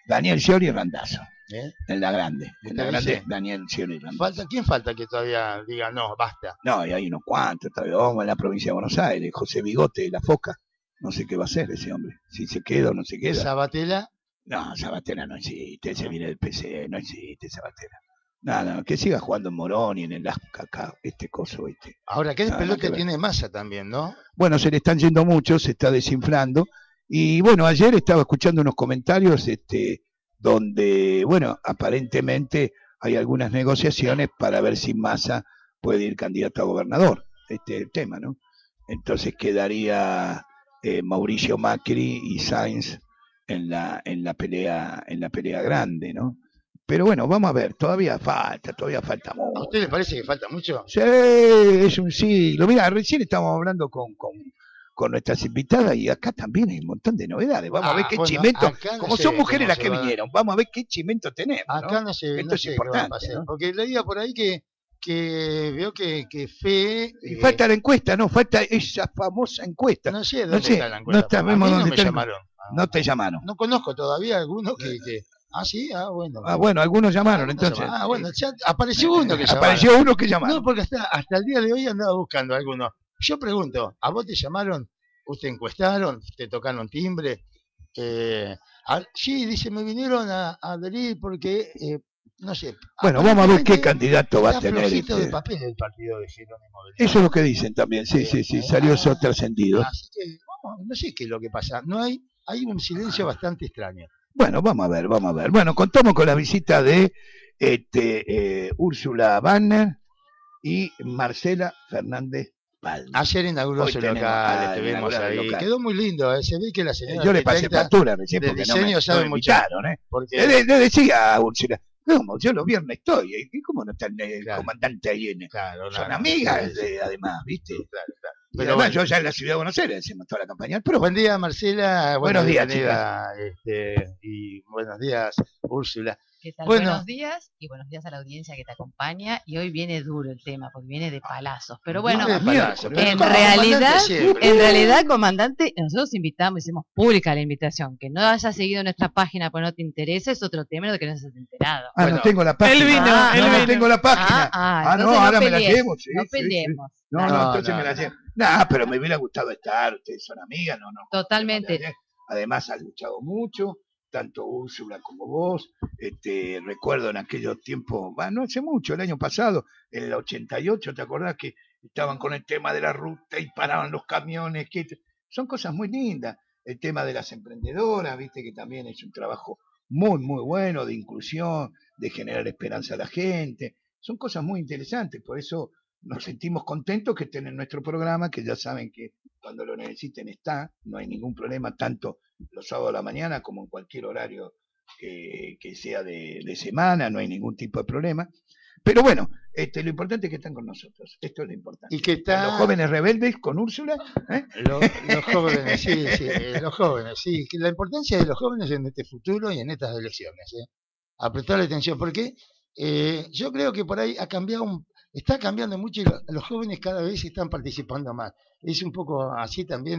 Daniel Scioli y Randazzo. ¿Eh? En la grande. En la ¿Usted grande, dice? Daniel Scioli y Randazzo. ¿Quién falta que todavía diga no, basta? No, y hay unos cuantos, todavía vamos en la provincia de Buenos Aires, José Bigote de la Foca, no sé qué va a hacer ese hombre, si se queda o no se queda. ¿Sabatella? No, Sabatella no existe, ese viene del PC, no existe Sabatella. No, que siga jugando en Morón y en el acá, este coso, este. Ahora, ¿qué Nada despelote que ver. tiene Massa también, no? Bueno, se le están yendo muchos, se está desinflando, y bueno, ayer estaba escuchando unos comentarios, donde, bueno, aparentemente hay algunas negociaciones para ver si Massa puede ir candidato a gobernador. Este es el tema, ¿no? Entonces quedaría Mauricio Macri y Sainz en la pelea grande, ¿no? Pero bueno, vamos a ver, todavía falta ¿A mucho. usted le parece que falta mucho? Sí, es un siglo. Mira, recién estábamos hablando con nuestras invitadas y acá también hay un montón de novedades. Vamos a ver qué bueno, chimento, acá no como sé son mujeres cómo las se que va. vinieron, vamos a ver qué chimento tenemos, Acá ¿no? no sé, Esto no es sé qué va a importante, pasar, ¿no? porque leía por ahí que veo que Fe... Y falta la encuesta, ¿no? Falta esa famosa encuesta. No sé dónde está la No encuesta. A mí sabemos no dónde me está. llamaron. No te llamaron. No conozco todavía alguno que... Ah, sí, bueno. Ah, bueno, algunos llamaron, Algunos entonces. llamaron. Ah, bueno, ya apareció uno que llamaron. Apareció uno que llamaron. No, porque hasta el día de hoy andaba buscando a alguno. Yo pregunto, ¿a vos te llamaron? ¿Usted encuestaron? ¿Te tocaron timbre? Sí, dice, me vinieron a adherir porque, no sé. Bueno, vamos a ver qué aparentemente candidato va a está tener. flojito de papel el partido de Jerónimo Beltrán. Eso es lo que dicen también, sí, salió eso trascendido. Así que, no sé qué es lo que pasa. No hay un silencio bastante extraño. Bueno, vamos a ver. Bueno, contamos con la visita de Úrsula Banner y Marcela Fernández Palma. Ayer inauguró Hoy su tenemos local, a estuvimos inaugurar el ahí. local. Quedó muy lindo, se ve que la señora Yo le pasé arquitecta factura recién de porque diseño no sabe me mucho. invitaron, ¿eh? Porque Le decía a Úrsula, no, yo los viernes estoy, ¿y cómo no está el comandante ahí? Son amigas, además, ¿viste? Claro. Y Pero además, bueno. yo ya en la ciudad de Buenos Aires hacemos toda la campaña. Pero Buen día, Marcela. Buenos días, bienvenida, y buenos días, Úrsula. ¿Qué tal? Bueno. Buenos días y buenos días a la audiencia que te acompaña. Y hoy viene duro el tema, porque viene de palazos. Pero bueno, Viene de palazos, pero en como realidad, comandante, nosotros invitamos, hicimos pública la invitación. Que no hayas seguido nuestra página porque no te interesa es otro tema de que no hayas enterado. no tengo la página. Él vino. No tengo la página. Entonces no, ahora me la pelees, llevo. Sí, no sí, peleemos. sí. No, entonces me la llevo. Pero me hubiera gustado estar, ustedes son amigas, no. Totalmente. Además has luchado mucho, tanto Úrsula como vos. Recuerdo en aquellos tiempos, no hace mucho, el año pasado, en el 88, ¿te acordás que estaban con el tema de la ruta y paraban los camiones? Son cosas muy lindas. El tema de las emprendedoras, viste que también es un trabajo muy, muy bueno de inclusión, de generar esperanza a la gente. Son cosas muy interesantes, por eso nos sentimos contentos que estén en nuestro programa, que ya saben que cuando lo necesiten está, no hay ningún problema, tanto los sábados a la mañana como en cualquier horario que sea de semana, no hay ningún tipo de problema. Pero bueno, lo importante es que están con nosotros, esto es lo importante. Y que Los jóvenes rebeldes con Úrsula. Los jóvenes, sí, los jóvenes, sí. La importancia de los jóvenes en este futuro y en estas elecciones, a prestarle atención, porque yo creo que por ahí está cambiando mucho y los jóvenes cada vez están participando más. Es un poco así también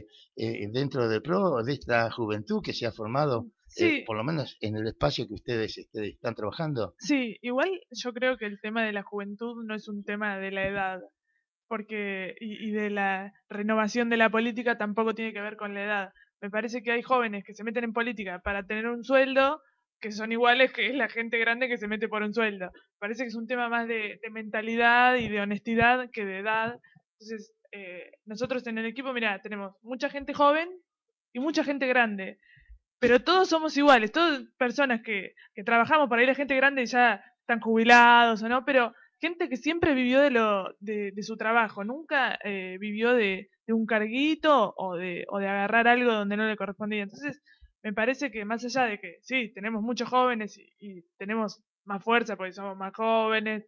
dentro del PRO, de esta juventud que se ha formado, Sí. por lo menos en el espacio que ustedes están trabajando. Sí, igual yo creo que el tema de la juventud no es un tema de la edad, porque y de la renovación de la política tampoco tiene que ver con la edad. Me parece que hay jóvenes que se meten en política para tener un sueldo que son iguales que la gente grande que se mete por un sueldo. Parece que es un tema más de mentalidad y de honestidad que de edad. Entonces, nosotros en el equipo, mirá, tenemos mucha gente joven y mucha gente grande. Pero todos somos iguales, todas personas que trabajamos para ir a gente grande y ya están jubilados o no, pero gente que siempre vivió de su trabajo, nunca vivió de un carguito o de agarrar algo donde no le correspondía. Entonces, me parece que más allá de que sí, tenemos muchos jóvenes y tenemos más fuerza porque somos más jóvenes,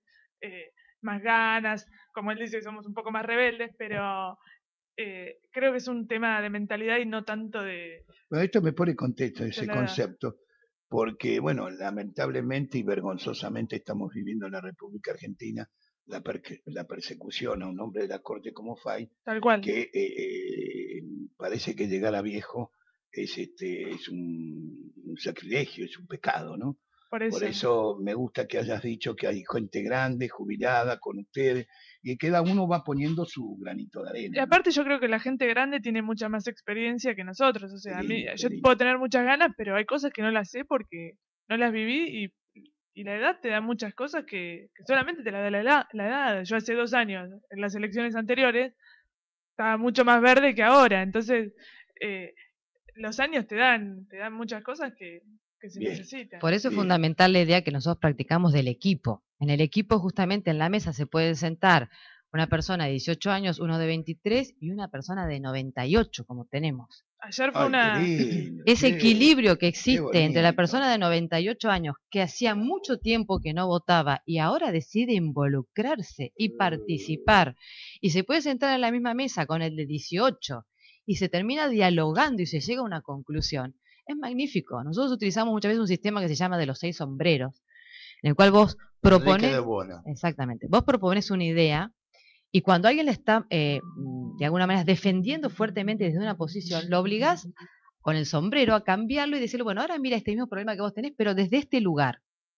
más ganas, como él dice, somos un poco más rebeldes, pero creo que es un tema de mentalidad y no tanto de... Bueno, esto me pone contento ese la edad. concepto, porque, bueno, lamentablemente y vergonzosamente estamos viviendo en la República Argentina la persecución a un hombre de la corte como Fay, Tal cual. que parece que llegar a viejo es un sacrilegio, es un pecado, ¿no? Por eso. Por eso me gusta que hayas dicho que hay gente grande, jubilada, con ustedes, y que cada uno va poniendo su granito de Y arena. ¿no? aparte yo creo que la gente grande tiene mucha más experiencia que nosotros. O sea, Qué lindo, yo qué lindo. puedo tener muchas ganas, pero hay cosas que no las sé porque no las viví y la edad te da muchas cosas que solamente te las da la edad. Yo hace 2 años, en las elecciones anteriores, estaba mucho más verde que ahora. Entonces, los años te dan muchas cosas que se Bien. necesitan. Por eso es Bien. fundamental la idea que nosotros practicamos del equipo. En el equipo, justamente en la mesa, se puede sentar una persona de 18 años, uno de 23 y una persona de 98, como tenemos. Ayer fue Ay, una... qué lindo, Ese qué- equilibrio que qué existe entre la bonito. persona de 98 años, que hacía mucho tiempo que no votaba y ahora decide involucrarse y participar, y se puede sentar en la misma mesa con el de 18 y se termina dialogando y se llega a una conclusión, es magnífico. Nosotros utilizamos muchas veces un sistema que se llama de los 6 sombreros, en el cual vos Enrique de propones, Bono. exactamente, vos propones una idea y cuando alguien le está, de alguna manera, defendiendo fuertemente desde una posición, lo obligás con el sombrero a cambiarlo y decirle, bueno, ahora mira este mismo problema que vos tenés, pero desde este lugar.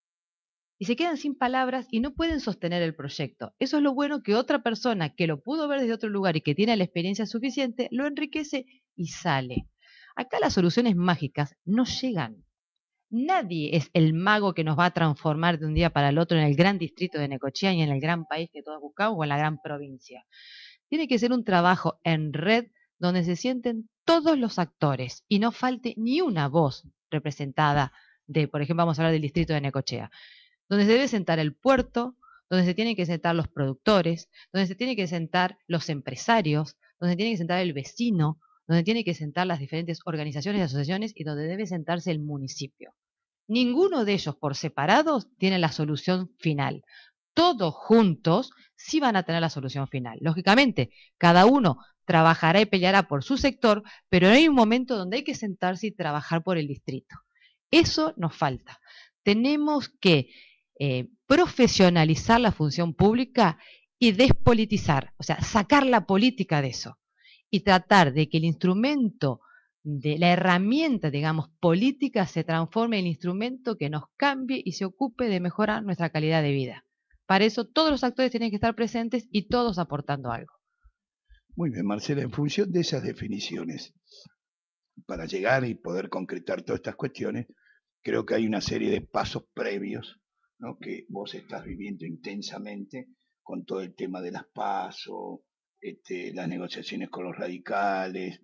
Y se quedan sin palabras y no pueden sostener el proyecto. Eso es lo bueno, que otra persona que lo pudo ver desde otro lugar y que tiene la experiencia suficiente, lo enriquece y sale. Acá las soluciones mágicas no llegan. Nadie es el mago que nos va a transformar de un día para el otro en el gran distrito de Necochea y en el gran país que todos buscamos o en la gran provincia. Tiene que ser un trabajo en red donde se sienten todos los actores y no falte ni una voz representada de, por ejemplo, vamos a hablar del distrito de Necochea, donde se debe sentar el puerto, donde se tienen que sentar los productores, donde se tienen que sentar los empresarios, donde se tiene que sentar el vecino, donde tiene que sentar las diferentes organizaciones y asociaciones y donde debe sentarse el municipio. Ninguno de ellos por separados tiene la solución final. Todos juntos sí van a tener la solución final. Lógicamente, cada uno trabajará y peleará por su sector, pero hay un momento donde hay que sentarse y trabajar por el distrito. Eso nos falta. Tenemos que profesionalizar la función pública y despolitizar, o sea, sacar la política de eso y tratar de que el instrumento, de la herramienta, digamos, política se transforme en instrumento que nos cambie y se ocupe de mejorar nuestra calidad de vida. Para eso todos los actores tienen que estar presentes y todos aportando algo. Muy bien, Marcela, en función de esas definiciones, para llegar y poder concretar todas estas cuestiones, creo que hay una serie de pasos previos, ¿no?, que vos estás viviendo intensamente con todo el tema de las PASO, las negociaciones con los radicales,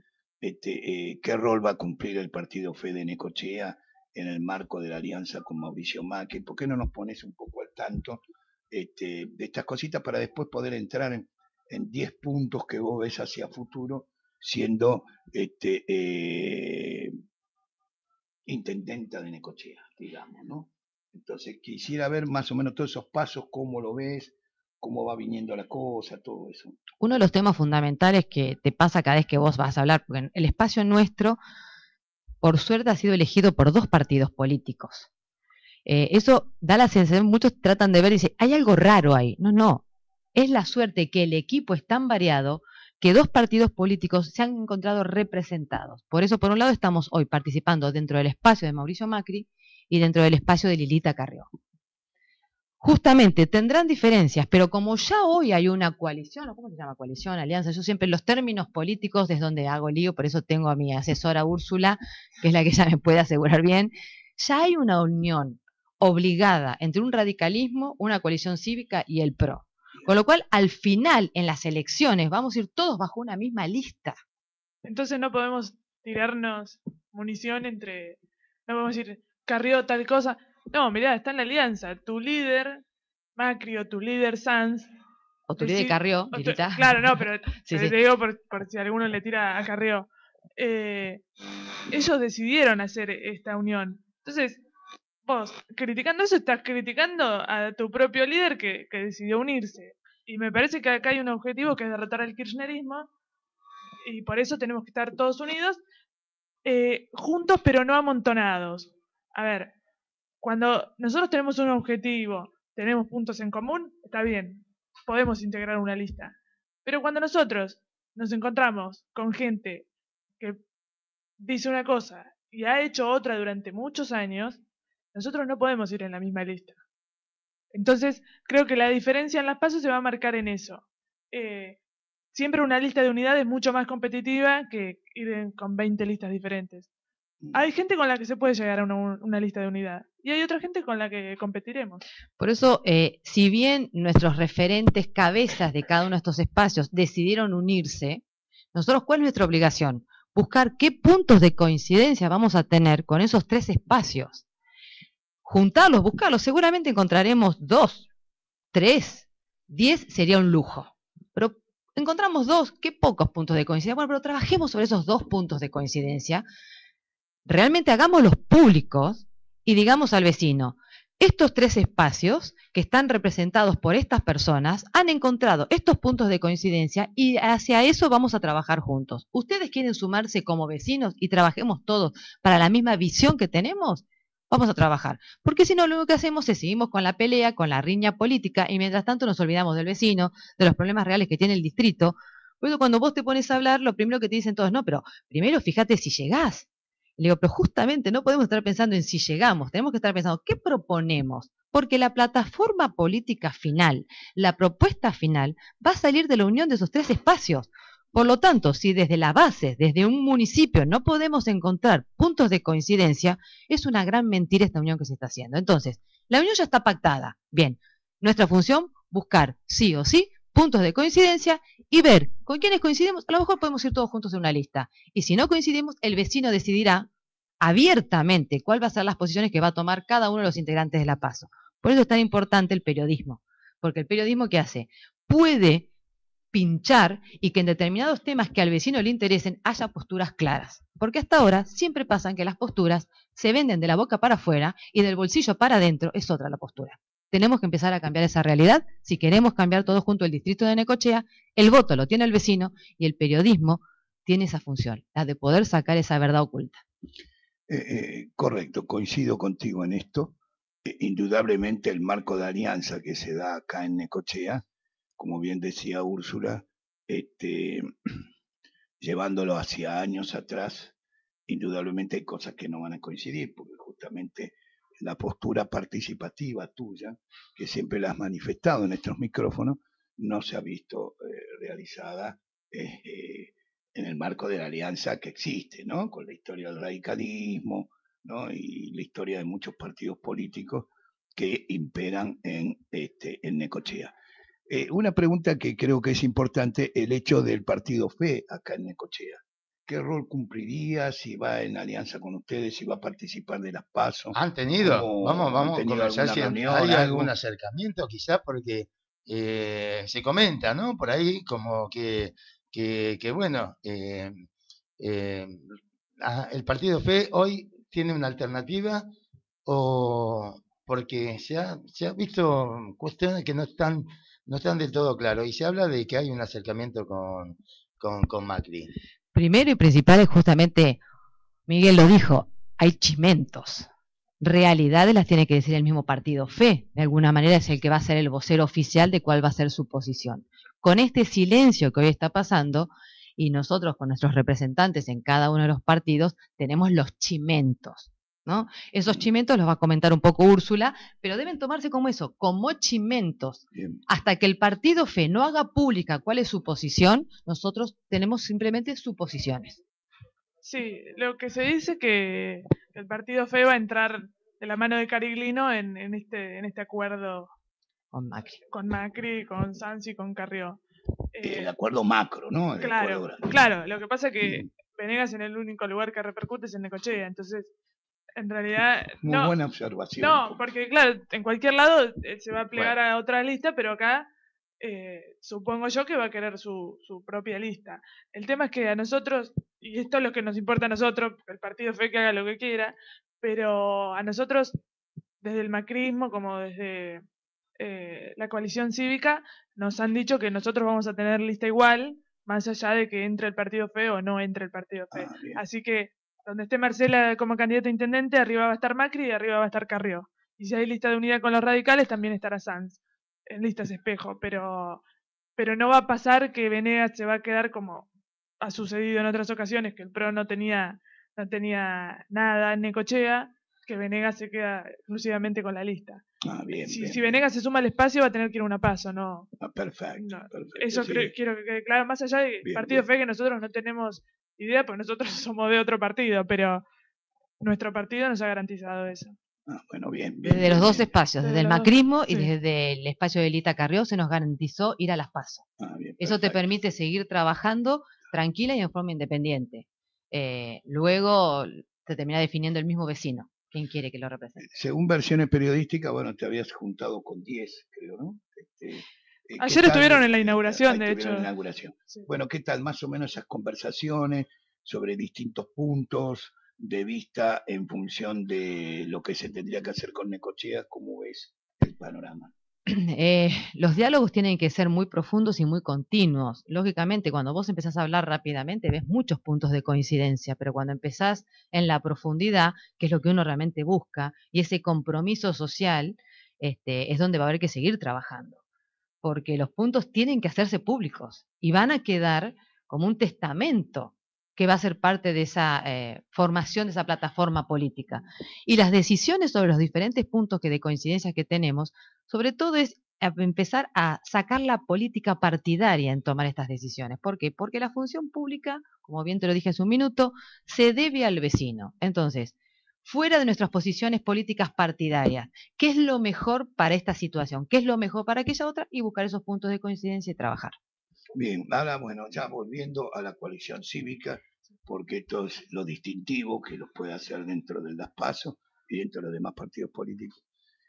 qué rol va a cumplir el partido Fede Necochea en el marco de la alianza con Mauricio Macri. ¿Por qué no nos pones un poco al tanto de estas cositas para después poder entrar en 10 puntos que vos ves hacia futuro siendo intendenta de Necochea, digamos, ¿no? Entonces quisiera ver más o menos todos esos pasos, cómo lo ves, cómo va viniendo la cosa, todo eso. Uno de los temas fundamentales que te pasa cada vez que vos vas a hablar, porque el espacio nuestro, por suerte, ha sido elegido por 2 partidos políticos. Eso da la sensación, muchos tratan de ver y dicen, hay algo raro ahí. No, no, es la suerte que el equipo es tan variado que 2 partidos políticos se han encontrado representados. Por eso, por un lado, estamos hoy participando dentro del espacio de Mauricio Macri y dentro del espacio de Lilita Carrió. Justamente tendrán diferencias, pero como ya hoy hay una coalición, ¿o cómo se llama? Coalición, alianza, yo siempre los términos políticos es donde hago lío, por eso tengo a mi asesora Úrsula, que es la que ya me puede asegurar bien, ya hay una unión obligada entre un radicalismo, una coalición cívica y el PRO. Con lo cual, al final, en las elecciones, vamos a ir todos bajo una misma lista. Entonces no podemos tirarnos munición entre... No podemos decir, Carrió tal cosa. No, mirá, está en la alianza. Tu líder, Macri, o tu líder, Sanz... O tu líder Carrió, Lilita. Claro, no, pero sí, te sí. digo por si alguno le tira a Carrió. Ellos decidieron hacer esta unión. Entonces, vos, criticando eso, estás criticando a tu propio líder que decidió unirse. Y me parece que acá hay un objetivo que es derrotar al kirchnerismo, y por eso tenemos que estar todos unidos, juntos pero no amontonados. A ver, cuando nosotros tenemos un objetivo, tenemos puntos en común, está bien, podemos integrar una lista. Pero cuando nosotros nos encontramos con gente que dice una cosa y ha hecho otra durante muchos años, nosotros no podemos ir en la misma lista. Entonces, creo que la diferencia en las PASO se va a marcar en eso. Siempre una lista de unidad es mucho más competitiva que ir con 20 listas diferentes. Hay gente con la que se puede llegar a una lista de unidad y hay otra gente con la que competiremos. Por eso, si bien nuestros referentes cabezas de cada uno de estos espacios decidieron unirse, nosotros, ¿cuál es nuestra obligación? Buscar qué puntos de coincidencia vamos a tener con esos 3 espacios. Juntarlos, buscarlos, seguramente encontraremos 2, 3, 10 sería un lujo. Pero encontramos 2, qué pocos puntos de coincidencia. Bueno, pero trabajemos sobre esos 2 puntos de coincidencia. Realmente hagámoslos públicos y digamos al vecino, estos 3 espacios que están representados por estas personas han encontrado estos puntos de coincidencia y hacia eso vamos a trabajar juntos. ¿Ustedes quieren sumarse como vecinos y trabajemos todos para la misma visión que tenemos? Vamos a trabajar. Porque si no, lo único que hacemos es seguimos con la pelea, con la riña política y mientras tanto nos olvidamos del vecino, de los problemas reales que tiene el distrito. Por eso cuando vos te pones a hablar, lo primero que te dicen todos, no, pero primero fíjate si llegás. Le digo, pero justamente no podemos estar pensando en si llegamos, tenemos que estar pensando, ¿qué proponemos? Porque la plataforma política final, la propuesta final, va a salir de la unión de esos 3 espacios. Por lo tanto, si desde la base, desde un municipio, no podemos encontrar puntos de coincidencia, es una gran mentira esta unión que se está haciendo. Entonces, la unión ya está pactada. Bien, nuestra función, buscar sí o sí puntos de coincidencia y ver con quiénes coincidimos. A lo mejor podemos ir todos juntos en una lista. Y si no coincidimos, el vecino decidirá abiertamente cuál va a ser las posiciones que va a tomar cada uno de los integrantes de la PASO. Por eso es tan importante el periodismo. Porque el periodismo, ¿qué hace? Puede pinchar y que en determinados temas que al vecino le interesen haya posturas claras. Porque hasta ahora siempre pasan que las posturas se venden de la boca para afuera y del bolsillo para adentro es otra la postura. Tenemos que empezar a cambiar esa realidad si queremos cambiar todo junto el distrito de Necochea. El voto lo tiene el vecino y el periodismo tiene esa función, la de poder sacar esa verdad oculta. Correcto, coincido contigo en esto. Indudablemente el marco de alianza que se da acá en Necochea, como bien decía Úrsula, llevándolo hacia años atrás, indudablemente hay cosas que no van a coincidir, porque justamente la postura participativa tuya, que siempre la has manifestado en estos micrófonos, no se ha visto realizada en el marco de la alianza que existe, ¿no? Con la historia del radicalismo, ¿no? Y la historia de muchos partidos políticos que imperan en Necochea. Una pregunta que creo que es importante, el hecho del partido FE acá en Necochea. ¿Qué rol cumpliría? Si va en alianza con ustedes, si va a participar de las PASO. ¿Han tenido? Vamos a conversar si hay algún acercamiento, quizás, porque se comenta, ¿no? Por ahí como que bueno, el partido FE hoy tiene una alternativa o porque se ha visto cuestiones que no están del todo claras y se habla de que hay un acercamiento con Macri. Primero y principal es justamente, Miguel lo dijo, hay chimentos. Realidades las tiene que decir el mismo partido FE. De alguna manera es el que va a ser el vocero oficial de cuál va a ser su posición. Con este silencio que hoy está pasando, y nosotros con nuestros representantes en cada uno de los partidos, tenemos los chimentos, ¿no? Esos chimentos los va a comentar un poco Úrsula, pero deben tomarse como eso, como chimentos. Bien. Hasta que el partido FE no haga pública cuál es su posición, nosotros tenemos simplemente suposiciones. Sí, lo que se dice que el partido FE va a entrar de la mano de Cariglino en este acuerdo con Macri, con Sansi, con Carrió. El acuerdo macro, ¿no? Claro, lo que pasa es que Venegas en el único lugar que repercute es en Necochea, entonces en realidad muy buena observación. No, porque claro, en cualquier lado se va a plegar a otra lista, pero acá supongo yo que va a querer su propia lista. El tema es que a nosotros, y esto es lo que nos importa a nosotros, el partido FE que haga lo que quiera, pero a nosotros, desde el macrismo como desde la coalición cívica, nos han dicho que nosotros vamos a tener lista igual, más allá de que entre el partido FE o no entre el partido FE. Así que donde esté Marcela como candidata a intendente, arriba va a estar Macri y arriba va a estar Carrió. Y si hay lista de unidad con los radicales, también estará Sanz en listas espejo, pero no va a pasar que Venegas se va a quedar como ha sucedido en otras ocasiones, que el PRO no tenía no tenía nada en Necochea, que Venegas se queda exclusivamente con la lista. Bien, Si Venegas se suma al espacio va a tener que ir a una paso, ¿no? Perfecto. No, perfecto, eso sí. Quiero que quede claro, más allá del partido fe, que nosotros no tenemos idea, porque nosotros somos de otro partido, pero nuestro partido nos ha garantizado eso. Bueno, bien. Desde los dos espacios, desde el los dos, macrismo y sí. desde el espacio de Lita Carrió se nos garantizó ir a las PASO. Eso te permite seguir trabajando tranquila y en forma independiente. Luego te termina definiendo el mismo vecino, quién quiere que lo represente. Según versiones periodísticas, bueno, te habías juntado con 10, creo, ¿no? Ayer estuvieron en la inauguración, de hecho. En la inauguración. Sí. Bueno, ¿qué tal más o menos esas conversaciones sobre distintos puntos de vista en función de lo que se tendría que hacer con Necochea? ¿Cómo ves el panorama? Los diálogos tienen que ser muy profundos y muy continuos. Lógicamente, cuando vos empezás a hablar rápidamente, ves muchos puntos de coincidencia, pero cuando empezás en la profundidad, que es lo que uno realmente busca, y ese compromiso social, es donde va a haber que seguir trabajando. Porque los puntos tienen que hacerse públicos y van a quedar como un testamento que va a ser parte de esa formación de esa plataforma política. Y las decisiones sobre los diferentes puntos de coincidencia que tenemos, sobre todo es empezar a sacar la política partidaria en tomar estas decisiones. ¿Por qué? Porque la función pública, como bien te lo dije hace un minuto, se debe al vecino. Entonces, fuera de nuestras posiciones políticas partidarias, ¿qué es lo mejor para esta situación? ¿Qué es lo mejor para aquella otra? Y buscar esos puntos de coincidencia y trabajar. Bien, ahora bueno, ya volviendo a la coalición cívica, porque esto es lo distintivo que los puede hacer dentro de las PASO y dentro de los demás partidos políticos.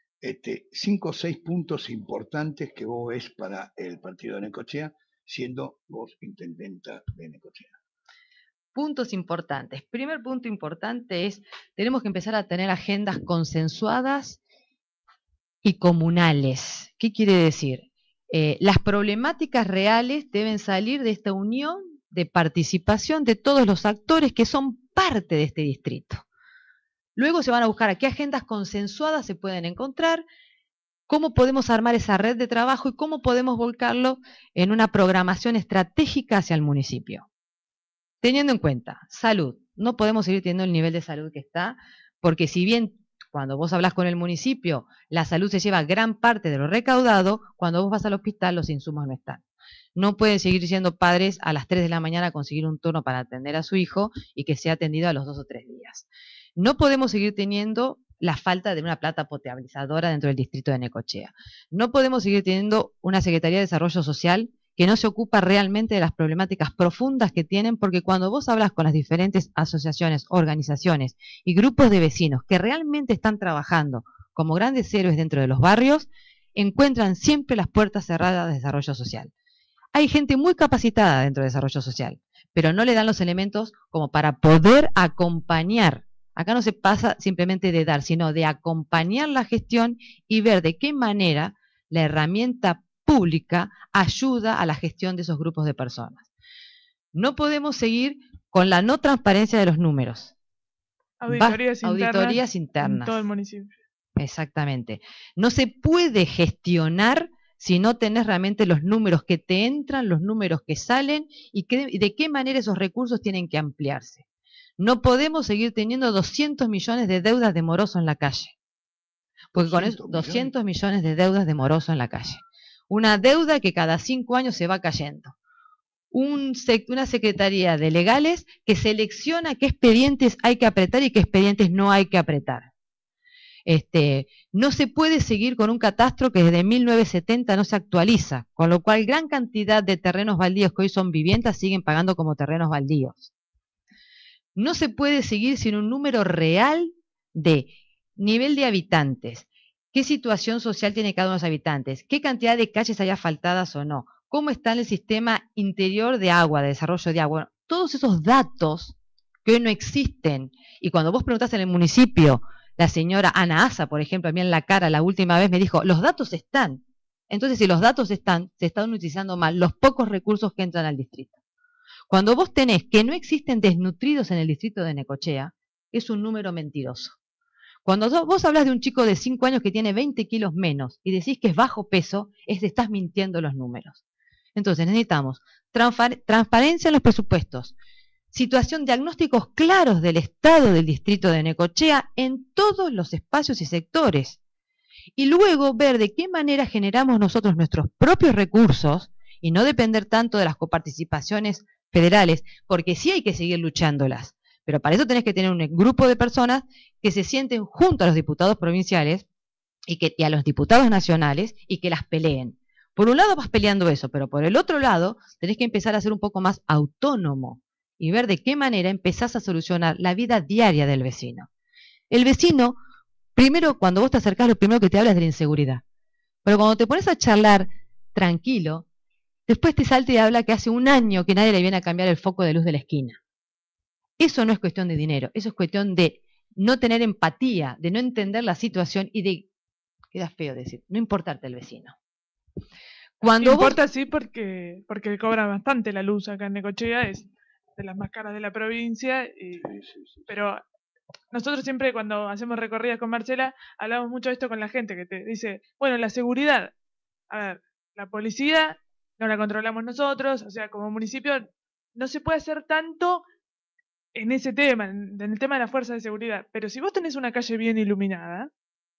5 o 6 puntos importantes que vos ves para el partido de Necochea, siendo vos intendenta de Necochea. Puntos importantes. Primer punto importante es, tenemos que empezar a tener agendas consensuadas y comunales. ¿Qué quiere decir? Las problemáticas reales deben salir de esta unión de participación de todos los actores que son parte de este distrito. Luego se van a buscar a qué agendas consensuadas se pueden encontrar, cómo podemos armar esa red de trabajo y cómo podemos volcarlo en una programación estratégica hacia el municipio. Teniendo en cuenta, salud. No podemos seguir teniendo el nivel de salud que está, porque si bien cuando vos hablas con el municipio, la salud se lleva gran parte de lo recaudado, cuando vos vas al hospital los insumos no están. No pueden seguir siendo padres a las 3 de la mañana a conseguir un turno para atender a su hijo y que sea atendido a los 2 o 3 días. No podemos seguir teniendo la falta de una plata potabilizadora dentro del distrito de Necochea. No podemos seguir teniendo una Secretaría de Desarrollo Social que no se ocupa realmente de las problemáticas profundas que tienen, porque cuando vos hablas con las diferentes asociaciones, organizaciones y grupos de vecinos que realmente están trabajando como grandes héroes dentro de los barrios, encuentran siempre las puertas cerradas de desarrollo social. Hay gente muy capacitada dentro de desarrollo social, pero no le dan los elementos como para poder acompañar. Acá no se pasa simplemente de dar, sino de acompañar la gestión y ver de qué manera la herramienta pública ayuda a la gestión de esos grupos de personas. No podemos seguir con la no transparencia de los números. Auditorías internas. En todo el municipio. Exactamente. No se puede gestionar si no tenés realmente los números que te entran, los números que salen y de qué manera esos recursos tienen que ampliarse. No podemos seguir teniendo 200 millones de deudas de moroso en la calle. Porque con eso, 200 millones de deudas de moroso en la calle. Una deuda que cada 5 años se va cayendo. Una secretaría de legales que selecciona qué expedientes hay que apretar y qué expedientes no hay que apretar. No se puede seguir con un catastro que desde 1970 no se actualiza, con lo cual gran cantidad de terrenos baldíos que hoy son viviendas siguen pagando como terrenos baldíos. No se puede seguir sin un número real de nivel de habitantes, qué situación social tiene cada uno de los habitantes, qué cantidad de calles hay asfaltadas o no, cómo está en el sistema interior de agua, de desarrollo de agua. Bueno, todos esos datos que hoy no existen, y cuando vos preguntás en el municipio, la señora Ana Asa, por ejemplo, a mí en la cara la última vez me dijo, los datos están. Entonces, si los datos están, se están utilizando mal los pocos recursos que entran al distrito. Cuando vos tenés que no existen desnutridos en el distrito de Necochea, es un número mentiroso. Cuando vos hablas de un chico de 5 años que tiene 20 kilos menos y decís que es bajo peso, estás mintiendo los números. Entonces necesitamos transparencia en los presupuestos, situación, diagnósticos claros del estado del distrito de Necochea en todos los espacios y sectores. Y luego ver de qué manera generamos nosotros nuestros propios recursos y no depender tanto de las coparticipaciones federales, porque sí hay que seguir luchándolas. Pero para eso tenés que tener un grupo de personas que se sienten junto a los diputados provinciales y a los diputados nacionales y que las peleen. Por un lado vas peleando eso, pero por el otro lado tenés que empezar a ser un poco más autónomo y ver de qué manera empezás a solucionar la vida diaria del vecino. El vecino, primero cuando vos te acercás, lo primero que te habla es de la inseguridad. Pero cuando te pones a charlar tranquilo, después te salta y habla que hace un año que nadie le viene a cambiar el foco de luz de la esquina. Eso no es cuestión de dinero, eso es cuestión de no tener empatía, de no entender la situación y de, queda feo decir, no importarte el vecino. Cuando importa sí porque cobra bastante la luz acá en Necochea, es de las más caras de la provincia, pero nosotros siempre cuando hacemos recorridas con Marcela hablamos mucho de esto con la gente que te dice, bueno, la seguridad, a ver, la policía no la controlamos nosotros, o sea, como municipio no se puede hacer tanto en ese tema, en el tema de la fuerza de seguridad, pero si vos tenés una calle bien iluminada,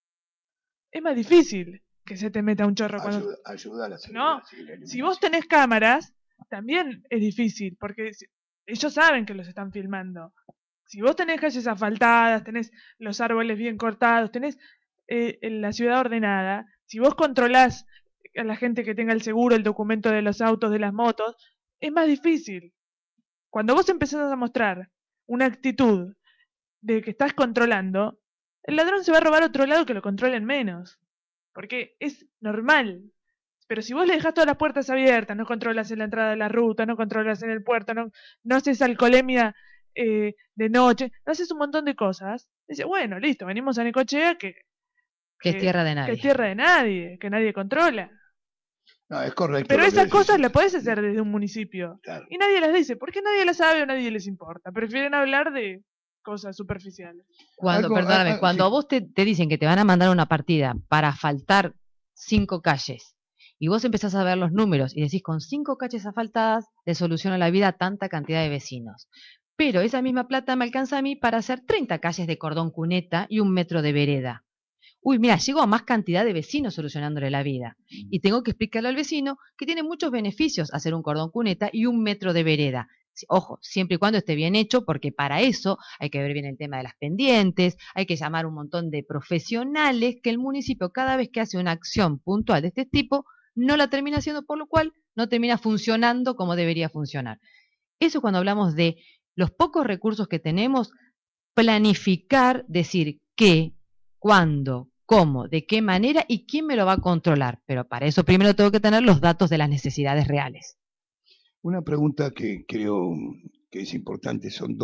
es más difícil que se te meta un chorro cuando... Ayuda a la seguridad. ¿No? Si vos tenés cámaras, también es difícil, porque ellos saben que los están filmando. Si vos tenés calles asfaltadas, tenés los árboles bien cortados, tenés la ciudad ordenada, si vos controlás a la gente que tenga el seguro, el documento de los autos, de las motos, es más difícil. Cuando vos empezás a mostrar una actitud de que estás controlando, el ladrón se va a robar a otro lado que lo controlen menos. Porque es normal. Pero si vos le dejás todas las puertas abiertas, no controlas en la entrada de la ruta, no controlas en el puerto, no haces alcoholemia de noche, no haces un montón de cosas, dice, bueno, listo, venimos a Necochea que es tierra de nadie. Que es tierra de nadie, que nadie controla. No, es correcto. Pero esas cosas las podés hacer desde un municipio. Claro. Y nadie las dice, porque nadie las sabe o nadie les importa. Prefieren hablar de cosas superficiales. Cuando a vos te dicen que te van a mandar una partida para asfaltar 5 calles, y vos empezás a ver los números y decís, con 5 calles asfaltadas le soluciona la vida a tanta cantidad de vecinos. Pero esa misma plata me alcanza a mí para hacer 30 calles de cordón cuneta y 1 metro de vereda. Uy, mira, llego a más cantidad de vecinos solucionándole la vida. Y tengo que explicarle al vecino que tiene muchos beneficios hacer un cordón cuneta y 1 metro de vereda. Ojo, siempre y cuando esté bien hecho, porque para eso hay que ver bien el tema de las pendientes, hay que llamar un montón de profesionales que el municipio cada vez que hace una acción puntual de este tipo, no la termina haciendo, por lo cual no termina funcionando como debería funcionar. Eso cuando hablamos de los pocos recursos que tenemos, planificar, decir qué, cuándo, cómo, de qué manera y quién me lo va a controlar. Pero para eso primero tengo que tener los datos de las necesidades reales. Una pregunta que creo que es importante, son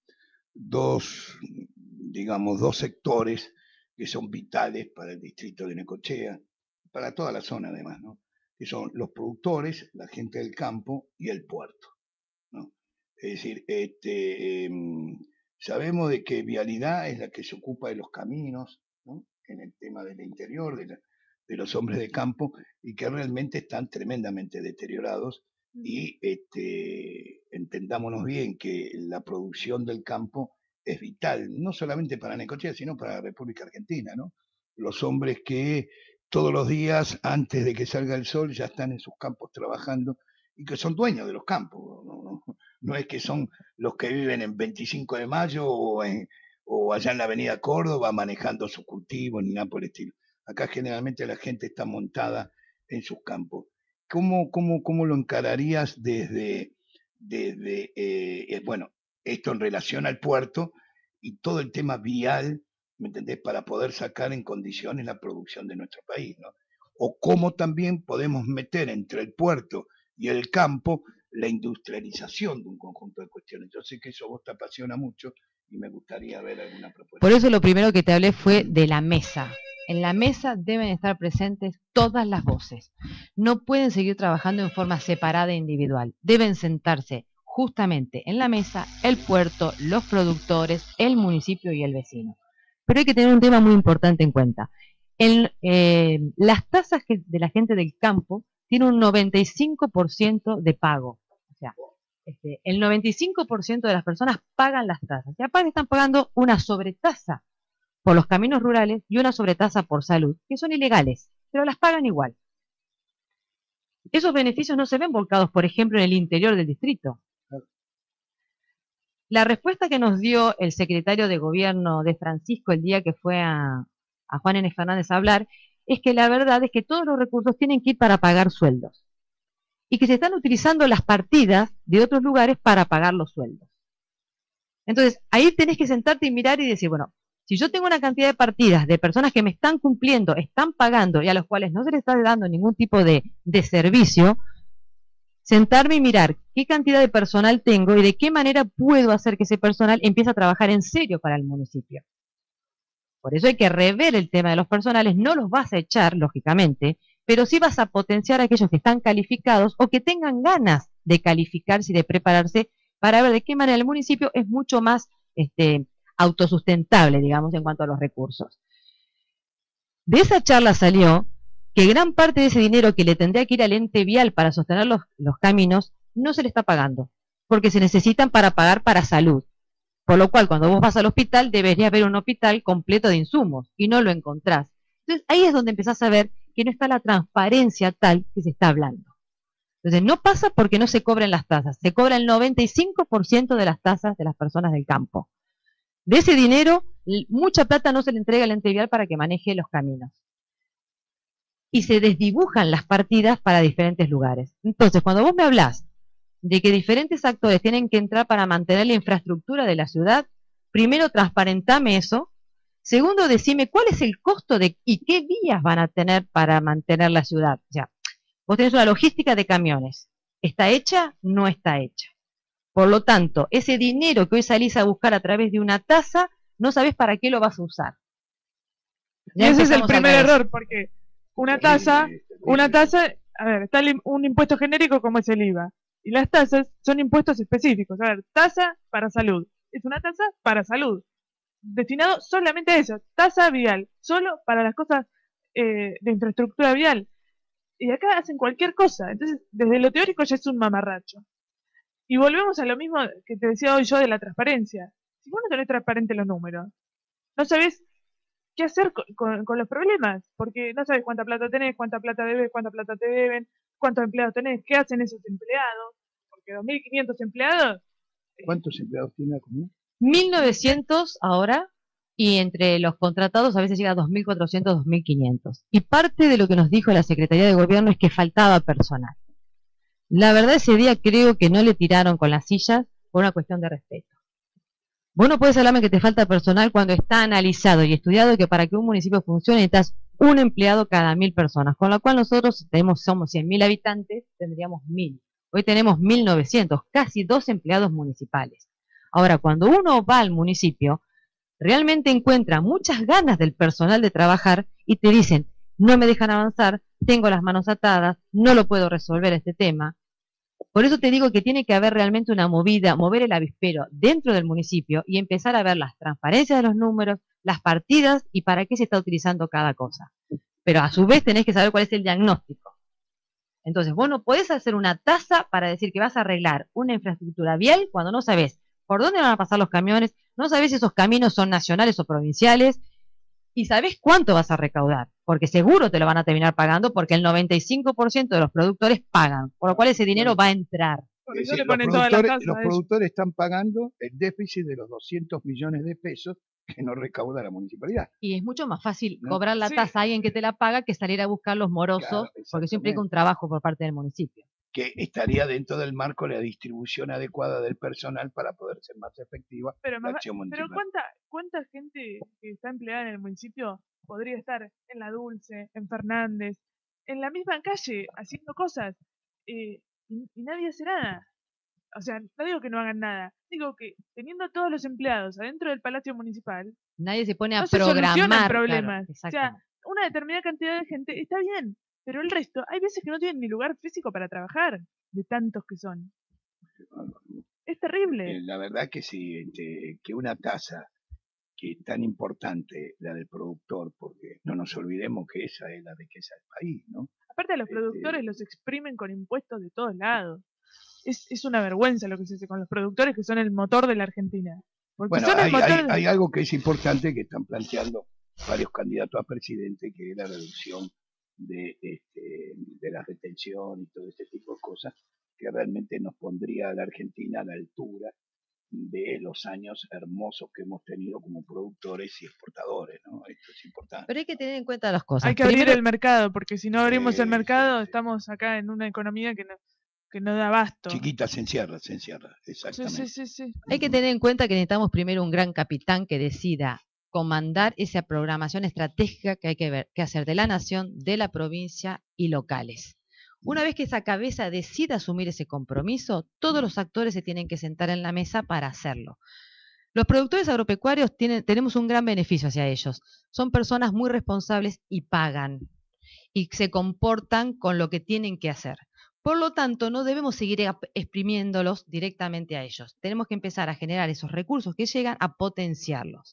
dos sectores que son vitales para el distrito de Necochea, para toda la zona además, ¿no? Que son los productores, la gente del campo y el puerto, ¿no? Es decir, sabemos de que Vialidad es la que se ocupa de los caminos, ¿no? En el tema del interior, de los hombres de campo, y que realmente están tremendamente deteriorados. Y entendámonos bien que la producción del campo es vital, no solamente para Necochea, sino para la República Argentina, ¿no? Los hombres que todos los días, antes de que salga el sol, ya están en sus campos trabajando y que son dueños de los campos, no es que son los que viven en 25 de Mayo o allá en la Avenida Córdoba manejando sus cultivos ni nada por el estilo. Acá generalmente la gente está montada en sus campos. ¿Cómo lo encararías desde esto en relación al puerto y todo el tema vial, ¿me entendés?, para poder sacar en condiciones la producción de nuestro país, ¿no? O cómo también podemos meter entre el puerto y el campo la industrialización de un conjunto de cuestiones. Yo sé que eso a vos te apasiona mucho y me gustaría ver alguna propuesta. Por eso lo primero que te hablé fue de la mesa. En la mesa deben estar presentes todas las voces. No pueden seguir trabajando en forma separada e individual. Deben sentarse justamente en la mesa el puerto, los productores, el municipio y el vecino. Pero hay que tener un tema muy importante en cuenta. Las tasas de la gente del campo tienen un 95% de pago. O sea, el 95% de las personas pagan las tasas. Y aparte están pagando una sobretasa por los caminos rurales y una sobretasa por salud, que son ilegales, pero las pagan igual. Esos beneficios no se ven volcados, por ejemplo, en el interior del distrito. La respuesta que nos dio el secretario de gobierno de Francisco el día que fue a Juan N. Fernández a hablar, es que la verdad es que todos los recursos tienen que ir para pagar sueldos. Y que se están utilizando las partidas de otros lugares para pagar los sueldos. Entonces, ahí tenés que sentarte y mirar y decir, bueno, si yo tengo una cantidad de partidas de personas que me están cumpliendo, están pagando y a los cuales no se les está dando ningún tipo de servicio, sentarme y mirar qué cantidad de personal tengo y de qué manera puedo hacer que ese personal empiece a trabajar en serio para el municipio. Por eso hay que rever el tema de los personales, no los vas a echar, lógicamente, pero sí vas a potenciar a aquellos que están calificados o que tengan ganas de calificarse y de prepararse para ver de qué manera el municipio es mucho más autosustentable, digamos, en cuanto a los recursos. De esa charla salió que gran parte de ese dinero que le tendría que ir al ente vial para sostener los caminos, no se le está pagando, porque se necesitan para pagar para salud. Por lo cual, cuando vos vas al hospital, debería haber un hospital completo de insumos, y no lo encontrás. Entonces, ahí es donde empezás a ver que no está la transparencia tal que se está hablando. Entonces, no pasa porque no se cobren las tasas, se cobra el 95% de las tasas de las personas del campo. De ese dinero, mucha plata no se le entrega al ente vial para que maneje los caminos. Y se desdibujan las partidas para diferentes lugares. Entonces, cuando vos me hablás de que diferentes actores tienen que entrar para mantener la infraestructura de la ciudad, primero transparentame eso, segundo decime cuál es el costo y qué vías van a tener para mantener la ciudad. O sea, vos tenés una logística de camiones, ¿está hecha? No está hecha. Por lo tanto, ese dinero que hoy salís a buscar a través de una tasa, no sabés para qué lo vas a usar. Y ese es el primer error, porque una tasa, a ver, está un impuesto genérico como es el IVA, y las tasas son impuestos específicos. A ver, tasa para salud, es una tasa para salud, destinado solamente a eso, tasa vial, solo para las cosas de infraestructura vial. Y acá hacen cualquier cosa, entonces desde lo teórico ya es un mamarracho. Y volvemos a lo mismo que te decía hoy yo de la transparencia. Si vos no tenés transparente los números, no sabés qué hacer con los problemas, porque no sabes cuánta plata tenés, cuánta plata debes, cuánta plata te deben, cuántos empleados tenés, qué hacen esos empleados, porque 2.500 empleados... ¿Cuántos empleados tiene la comunidad? 1.900 ahora, y entre los contratados a veces llega a 2.400, 2.500. Y parte de lo que nos dijo la Secretaría de Gobierno es que faltaba personal. La verdad, ese día creo que no le tiraron con las sillas por una cuestión de respeto. Vos no podés hablarme que te falta personal cuando está analizado y estudiado que para que un municipio funcione necesitas un empleado cada 1.000 personas, con lo cual nosotros somos 100.000 habitantes, tendríamos 1.000. Hoy tenemos 1.900, casi 2 empleados municipales. Ahora, cuando uno va al municipio, realmente encuentra muchas ganas del personal de trabajar y te dicen, no me dejan avanzar, tengo las manos atadas, no lo puedo resolver este tema. Por eso te digo que tiene que haber realmente una movida, mover el avispero dentro del municipio y empezar a ver las transparencias de los números, las partidas y para qué se está utilizando cada cosa. Pero a su vez tenés que saber cuál es el diagnóstico. Entonces vos no podés hacer una tasa para decir que vas a arreglar una infraestructura vial cuando no sabés por dónde van a pasar los camiones, no sabés si esos caminos son nacionales o provinciales, y sabés cuánto vas a recaudar, porque seguro te lo van a terminar pagando, porque el 95% de los productores pagan, por lo cual ese dinero va a entrar. Es decir, los productores están pagando el déficit de los 200 millones de pesos que no recauda la municipalidad. Y es mucho más fácil cobrar la tasa a alguien que te la paga que salir a buscar los morosos, porque eso implica un trabajo por parte del municipio. Que estaría dentro del marco de la distribución adecuada del personal para poder ser más efectiva la acción municipal. Pero ¿cuánta gente que está empleada en el municipio podría estar en La Dulce, en Fernández, en la misma calle, haciendo cosas, y nadie hace nada? O sea, no digo que no hagan nada, digo que teniendo a todos los empleados adentro del Palacio Municipal, nadie se pone a no se programar solucionan problemas. Claro, o sea, una determinada cantidad de gente está bien, pero el resto, hay veces que no tienen ni lugar físico para trabajar, de tantos que son. Es terrible. La verdad que sí, que una tasa que es tan importante, la del productor, porque no nos olvidemos que esa es la riqueza del país, ¿no? Aparte a los productores los exprimen con impuestos de todos lados. es una vergüenza lo que se hace con los productores que son el motor de la Argentina. Porque Bueno, son el motor hay algo que es importante que están planteando varios candidatos a presidente, que es la reducción de la retención y todo este tipo de cosas, que realmente nos pondría a la Argentina a la altura de los años hermosos que hemos tenido como productores y exportadores, ¿no? Esto es importante. Pero hay que tener en cuenta dos cosas. Hay que abrir Primero, el mercado, porque si no abrimos el mercado, estamos acá en una economía que no da abasto. Chiquita se encierra, exactamente. Sí. hay que tener en cuenta que necesitamos primero un gran capitán que decida comandar esa programación estratégica que hay que hacer de la nación, de la provincia y locales. Una vez que esa cabeza decida asumir ese compromiso, todos los actores se tienen que sentar en la mesa para hacerlo. Los productores agropecuarios tenemos un gran beneficio hacia ellos. Son personas muy responsables y pagan, y se comportan con lo que tienen que hacer. Por lo tanto, no debemos seguir exprimiéndolos directamente a ellos. Tenemos que empezar a generar esos recursos que llegan, a potenciarlos.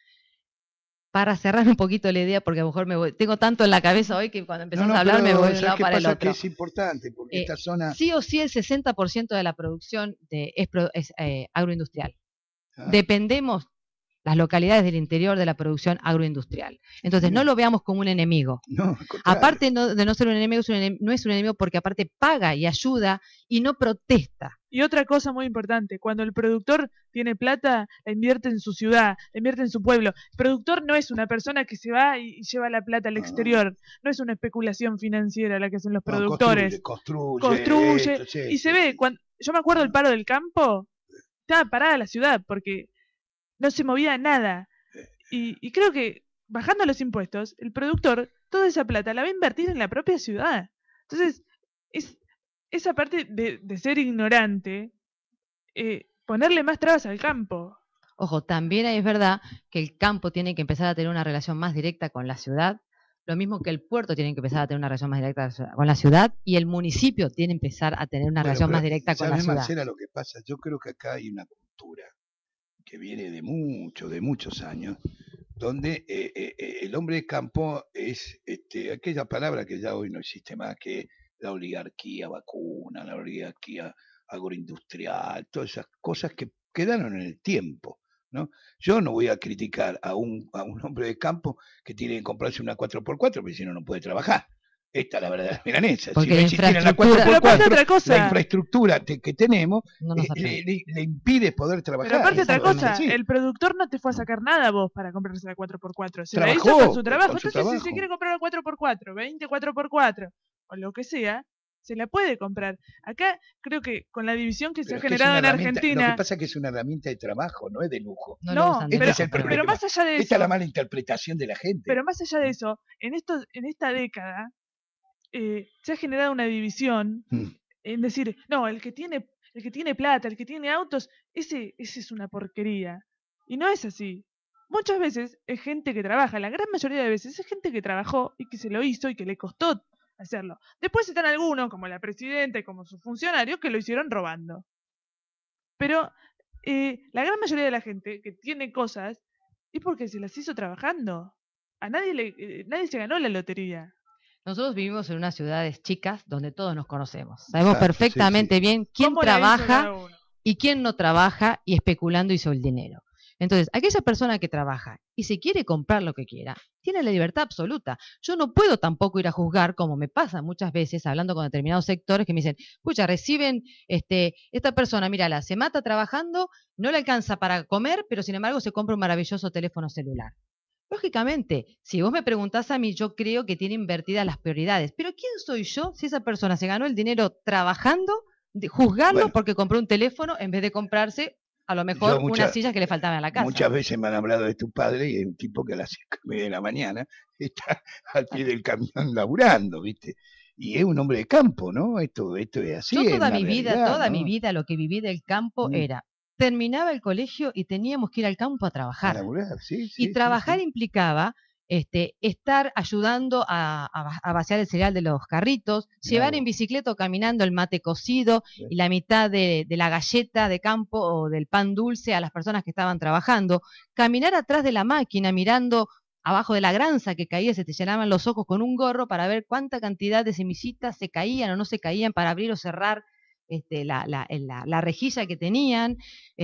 Para cerrar un poquito la idea, porque a lo mejor tengo tanto en la cabeza hoy que cuando empezamos a hablar me voy de un lado para el otro. Que es importante, porque esta zona... Sí o sí el 60% de la producción es agroindustrial. Dependemos las localidades del interior de la producción agroindustrial. Entonces, no lo veamos como un enemigo. No, aparte de no ser un enemigo, no es un enemigo porque aparte paga y ayuda y no protesta. Y otra cosa muy importante, cuando el productor tiene plata, la invierte en su ciudad, la invierte en su pueblo. El productor no es una persona que se va y lleva la plata al exterior, no es una especulación financiera la que hacen los productores. Construye. Esto, sí, y se ve, yo me acuerdo del paro del campo, estaba parada la ciudad porque no se movía nada. Y creo que bajando los impuestos, el productor, toda esa plata la va a invertir en la propia ciudad. Entonces, esa parte de ser ignorante, ponerle más trabas al campo. Ojo, también es verdad que el campo tiene que empezar a tener una relación más directa con la ciudad, lo mismo que el puerto tiene que empezar a tener una relación más directa con la ciudad, y el municipio tiene que empezar a tener una relación más directa con la ciudad. Marcela, lo que pasa, yo creo que acá hay una cultura que viene de muchos años, donde el hombre de campo es aquella palabra que ya hoy no existe más, que la oligarquía vacuna, la oligarquía agroindustrial, todas esas cosas que quedaron en el tiempo, ¿no? Yo no voy a criticar a un hombre de campo que tiene que comprarse una 4x4, porque si no, no puede trabajar. Esta es la verdad milanesa. Si no existiera la 4x4, la infraestructura que tenemos le impide poder trabajar. Pero aparte otra cosa, el productor no te fue a sacar nada vos para comprarse la 4x4. Se la hizo con su trabajo. Entonces, si se quiere comprar la 4x4, 20 4x4, o lo que sea, se la puede comprar. Acá creo que con la división que se ha generado en Argentina... Lo que pasa es que es una herramienta de trabajo, no es de lujo. Pero más allá de eso... Esta es la mala interpretación de la gente. Pero más allá de eso, en esta década se ha generado una división en decir, no, el que tiene plata, el que tiene autos, ese es una porquería. Y no es así. Muchas veces es gente que trabaja, la gran mayoría de veces es gente que trabajó y que se lo hizo y que le costó hacerlo. Después están algunos, como la presidenta y como sus funcionarios, que lo hicieron robando. Pero la gran mayoría de la gente que tiene cosas es porque se las hizo trabajando. A nadie se ganó la lotería. Nosotros vivimos en unas ciudades chicas donde todos nos conocemos. Sabemos perfectamente bien quién trabaja y quién no trabaja y especulando hizo el dinero. Entonces, aquella persona que trabaja y se quiere comprar lo que quiera, tiene la libertad absoluta. Yo no puedo tampoco ir a juzgar, como me pasa muchas veces, hablando con determinados sectores que me dicen, escucha, reciben, esta persona, mírala, se mata trabajando, no le alcanza para comer, pero sin embargo se compra un maravilloso teléfono celular. Lógicamente, si vos me preguntás a mí, yo creo que tiene invertidas las prioridades. Pero ¿quién soy yo si esa persona se ganó el dinero trabajando, juzgarlo porque compró un teléfono en vez de comprarse a lo mejor unas sillas que le faltaban a la casa? Muchas veces me han hablado de tu padre y es un tipo que a las 5:30 de la mañana está al pie del camión laburando, ¿viste? Y es un hombre de campo, ¿no? Esto es así. Yo toda mi vida, lo que viví del campo era... Terminaba el colegio y teníamos que ir al campo a trabajar. Y trabajar implicaba estar ayudando a vaciar el cereal de los carritos, llevar en bicicleta o caminando el mate cocido y la mitad de la galleta de campo o del pan dulce a las personas que estaban trabajando, caminar atrás de la máquina mirando abajo de la granza que caía, se te llenaban los ojos con un gorro para ver cuánta cantidad de semillitas se caían o no se caían para abrir o cerrar la rejilla que tenían,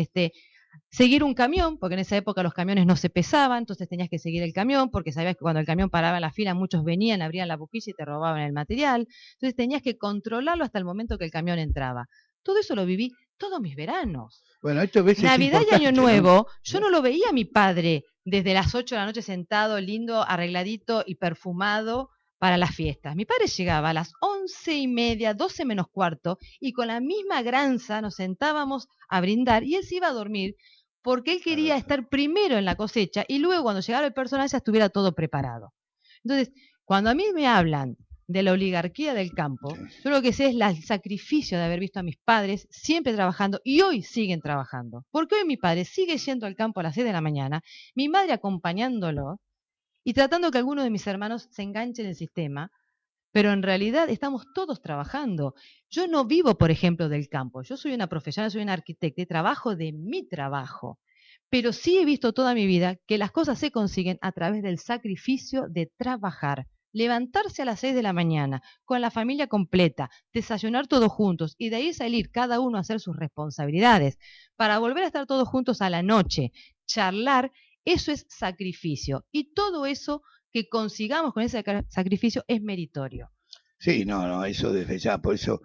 seguir un camión, porque en esa época los camiones no se pesaban, entonces tenías que seguir el camión, porque sabías que cuando el camión paraba en la fila, muchos venían, abrían la boquilla y te robaban el material. Entonces tenías que controlarlo hasta el momento que el camión entraba. Todo eso lo viví todos mis veranos. Bueno, esto a veces Navidad es y Año importante, Nuevo, ¿no? yo no lo veía a mi padre desde las 8 de la noche sentado, lindo, arregladito y perfumado para las fiestas. Mi padre llegaba a las 11:30, 12 menos cuarto, y con la misma granza nos sentábamos a brindar y él se iba a dormir porque él quería estar primero en la cosecha y luego cuando llegara el personal ya estuviera todo preparado. Entonces, cuando a mí me hablan de la oligarquía del campo, yo lo que sé es el sacrificio de haber visto a mis padres siempre trabajando y hoy siguen trabajando. Porque hoy mi padre sigue yendo al campo a las 6 de la mañana, mi madre acompañándolo y tratando que alguno de mis hermanos se enganche en el sistema, pero en realidad estamos todos trabajando. Yo no vivo, por ejemplo, del campo. Yo soy una profesional, soy una arquitecta y trabajo de mi trabajo. Pero sí he visto toda mi vida que las cosas se consiguen a través del sacrificio de trabajar. Levantarse a las 6 de la mañana con la familia completa, desayunar todos juntos y de ahí salir cada uno a hacer sus responsabilidades para volver a estar todos juntos a la noche, charlar, eso es sacrificio. Y todo eso que consigamos con ese sacrificio es meritorio. Sí, no, eso desde ya, por eso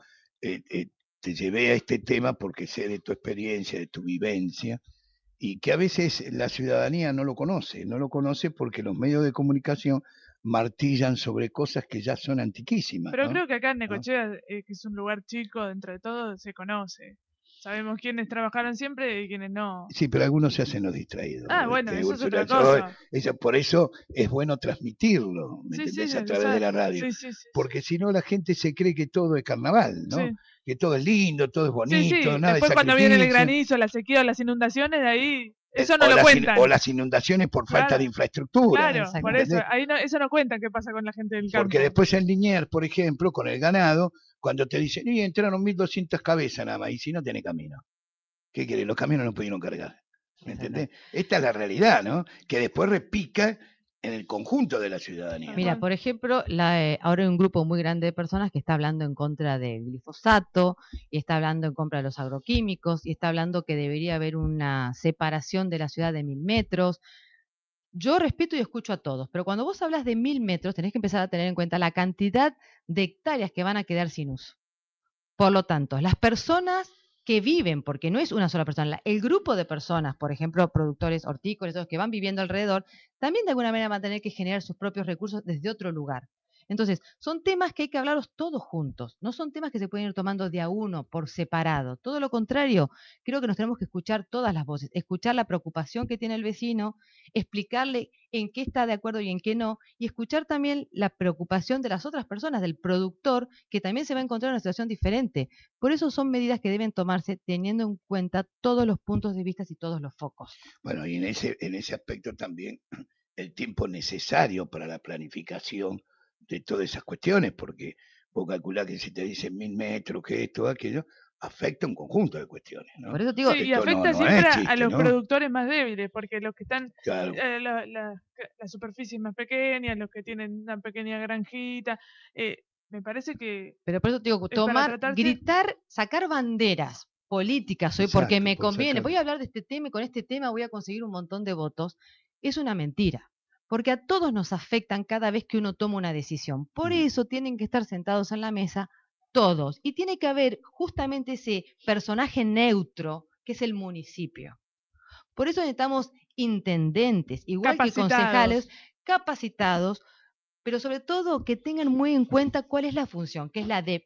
te llevé a este tema porque sé de tu experiencia, de tu vivencia, y que a veces la ciudadanía no lo conoce porque los medios de comunicación martillan sobre cosas que ya son antiquísimas. Pero ¿no? creo que acá en Necochea, que es un lugar chico, dentro de todo, se conoce. Sabemos quiénes trabajaron siempre y quiénes no. Sí, pero algunos se hacen los distraídos. Ah, bueno, eso es otra cosa. Por eso es bueno transmitirlo, ¿me entendés? A través de la radio. Sí. Porque si no la gente se cree que todo es carnaval, ¿no? Sí. Que todo es lindo, todo es bonito, Sí. nada de Después cuando viene el sacrificio. granizo, la sequía o las inundaciones, de ahí eso no lo cuentan. O las inundaciones por falta de infraestructura. Claro, por eso, ahí no, eso no cuentan qué pasa con la gente del campo. Porque después en Liniers, por ejemplo, con el ganado, cuando te dicen, y entraron 1.200 cabezas nada más, y si no tiene camino. ¿Qué querés? Los camiones no pudieron cargar. ¿Me entendés? Esta es la realidad, ¿no? Que después repica en el conjunto de la ciudadanía. Mira, por ejemplo, ahora hay un grupo muy grande de personas que está hablando en contra del glifosato, y está hablando en contra de los agroquímicos, y está hablando que debería haber una separación de la ciudad de 1000 metros. Yo respeto y escucho a todos, pero cuando vos hablas de 1000 metros, tenés que empezar a tener en cuenta la cantidad de hectáreas que van a quedar sin uso. Por lo tanto, las personas que viven, porque no es una sola persona, el grupo de personas, por ejemplo, productores hortícolas, todos que van viviendo alrededor, también de alguna manera van a tener que generar sus propios recursos desde otro lugar. Entonces, son temas que hay que hablarlos todos juntos, no son temas que se pueden ir tomando de a uno, por separado. Todo lo contrario, creo que nos tenemos que escuchar todas las voces, escuchar la preocupación que tiene el vecino, explicarle en qué está de acuerdo y en qué no, y escuchar también la preocupación de las otras personas, del productor, que también se va a encontrar en una situación diferente. Por eso son medidas que deben tomarse teniendo en cuenta todos los puntos de vista y todos los focos. Bueno, y en ese aspecto también el tiempo necesario para la planificación de todas esas cuestiones, porque vos calculás que si te dicen 1000 metros, que esto, aquello, afecta un conjunto de cuestiones, ¿no? Por eso digo, y afecta siempre a los productores más débiles, porque los que están, claro, la superficie es más pequeña, los que tienen una pequeña granjita, me parece que... Pero por eso te digo, gritar, sacar banderas políticas hoy, porque me conviene, voy a hablar de este tema y con este tema voy a conseguir un montón de votos, es una mentira. Porque a todos nos afectan cada vez que uno toma una decisión. Por eso tienen que estar sentados en la mesa todos. Y tiene que haber justamente ese personaje neutro que es el municipio. Por eso necesitamos intendentes, igual que concejales, capacitados, pero sobre todo que tengan muy en cuenta cuál es la función, que es la de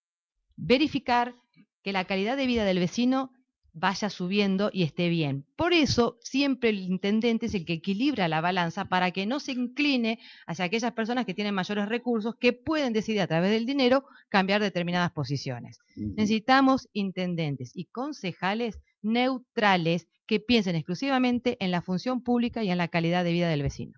verificar que la calidad de vida del vecino vaya subiendo y esté bien. Por eso siempre el intendente es el que equilibra la balanza para que no se incline hacia aquellas personas que tienen mayores recursos que pueden decidir a través del dinero cambiar determinadas posiciones. Necesitamos intendentes y concejales neutrales que piensen exclusivamente en la función pública y en la calidad de vida del vecino.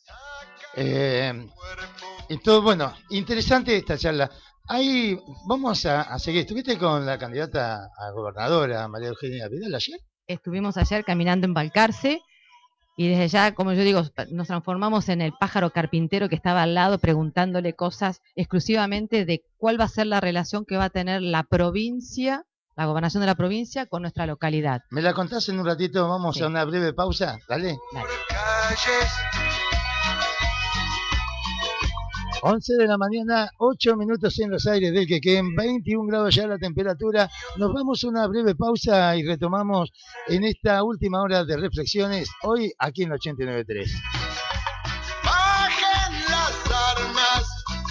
Entonces, bueno, interesante esta charla. Ahí vamos a seguir. ¿Estuviste con la candidata a gobernadora, María Eugenia Vidal, ayer? Estuvimos ayer caminando en Balcarce Y desde ya, como yo digo, nos transformamos en el pájaro carpintero que estaba al lado preguntándole cosas exclusivamente de cuál va a ser la relación que va a tener la provincia, la gobernación de la provincia con nuestra localidad. ¿Me la contás en un ratito? Vamos a una breve pausa. Dale. 11 de la mañana, 8 minutos en los aires del Quequén, 21 grados ya la temperatura. Nos vamos a una breve pausa y retomamos en esta última hora de reflexiones, hoy aquí en 89.3. Bajen las armas.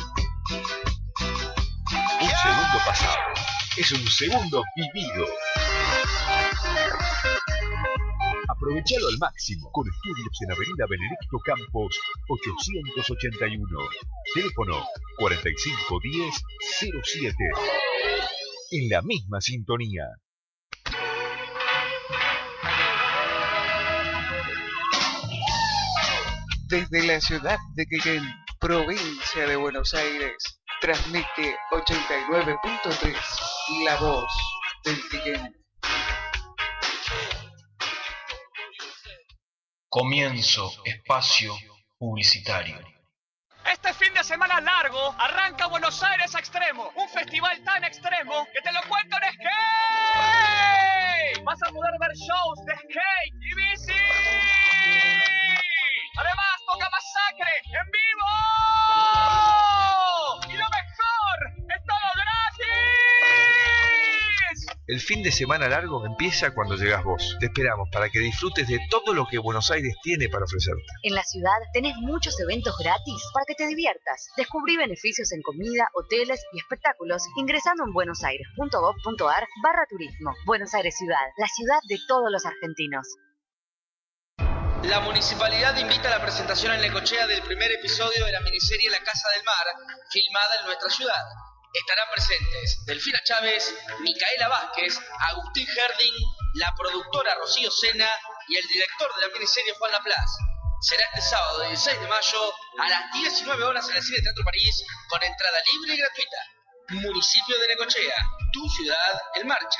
Un segundo pasado es un segundo vivido. Aprovechalo al máximo con estudios en Avenida Benedicto Campos 881. Teléfono 4510-07. En la misma sintonía. Desde la ciudad de Quequén, provincia de Buenos Aires, transmite 89.3, La Voz del Quequén. Comienzo espacio publicitario. Este fin de semana largo arranca Buenos Aires a Extremo, un festival tan extremo que te lo cuento en skate. Vas a poder ver shows de skate y bici. Además toca Masacre en vivo. Y lo mejor, es todo gratis. El fin de semana largo empieza cuando llegas vos. Te esperamos para que disfrutes de todo lo que Buenos Aires tiene para ofrecerte. En la ciudad tenés muchos eventos gratis para que te diviertas. Descubrí beneficios en comida, hoteles y espectáculos ingresando en buenosaires.gov.ar/turismo. Buenos Aires Ciudad, la ciudad de todos los argentinos. La municipalidad invita a la presentación en Necochea del primer episodio de la miniserie La Casa del Mar, filmada en nuestra ciudad. Estarán presentes Delfina Chávez, Micaela Vázquez, Agustín Herding, la productora Rocío Sena y el director de la miniserie Juan Laplace. Será este sábado 16 de mayo a las 19 horas en el Cine Teatro París con entrada libre y gratuita. Municipio de Necochea, tu ciudad en marcha.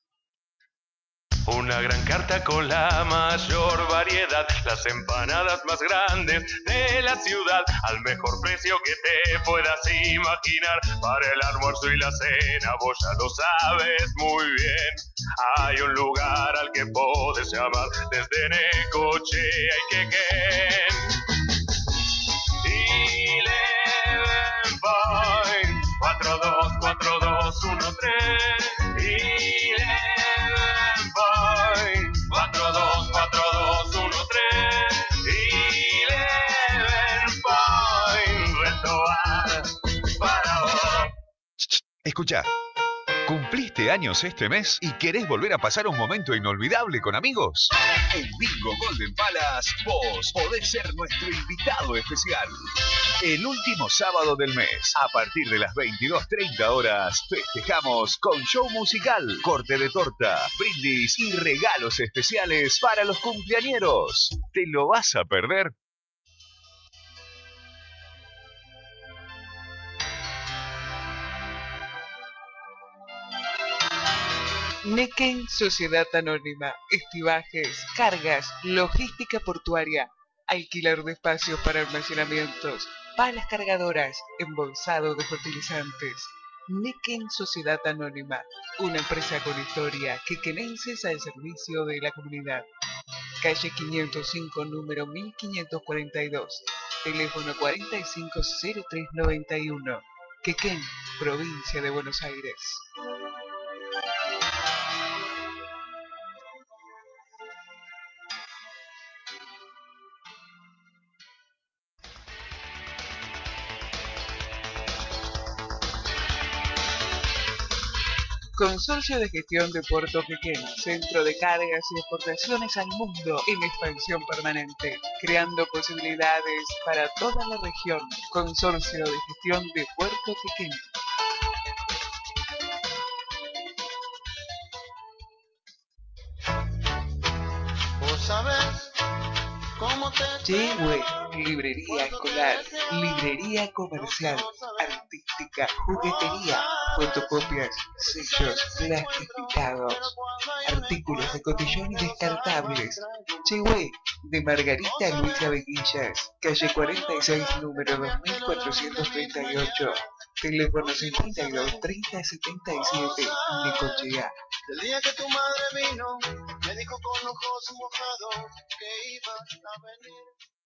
Una gran carta con la mayor variedad, las empanadas más grandes de la ciudad, al mejor precio que te puedas imaginar, para el almuerzo y la cena, vos ya lo sabes muy bien. Hay un lugar al que podés llamar desde Necochea y Quequén. Eleven Point 424213. Eleven Point 424213. Eleven Point Restaurant para vos. Escuchá. ¿Cumpliste años este mes y querés volver a pasar un momento inolvidable con amigos? En Bingo Golden Palace, vos podés ser nuestro invitado especial. El último sábado del mes, a partir de las 22:30 horas, festejamos con show musical, corte de torta, brindis y regalos especiales para los cumpleañeros. ¿Te lo vas a perder? Nequén Sociedad Anónima, estibajes, cargas, logística portuaria, alquiler de espacios para almacenamientos, palas cargadoras, embolsado de fertilizantes. Nequén Sociedad Anónima, una empresa con historia, quequenenses al servicio de la comunidad. Calle 505, número 1542, teléfono 450391, Quequén, provincia de Buenos Aires. Consorcio de Gestión de Puerto Quequén, centro de cargas y exportaciones al mundo en expansión permanente, creando posibilidades para toda la región. Consorcio de Gestión de Puerto Quequén. ¿Vos sabés cómo te... Chehue, librería escolar, librería comercial, artística, juguetería, fotocopias, sellos, plastificados, artículos de cotillón y descartables. Chehue, de Margarita Luisa Veguillas, calle 46, número 2438, teléfono 52 30 77, Necochea. El día que tu madre vino, me dijo con ojos mojados que ibas a venir.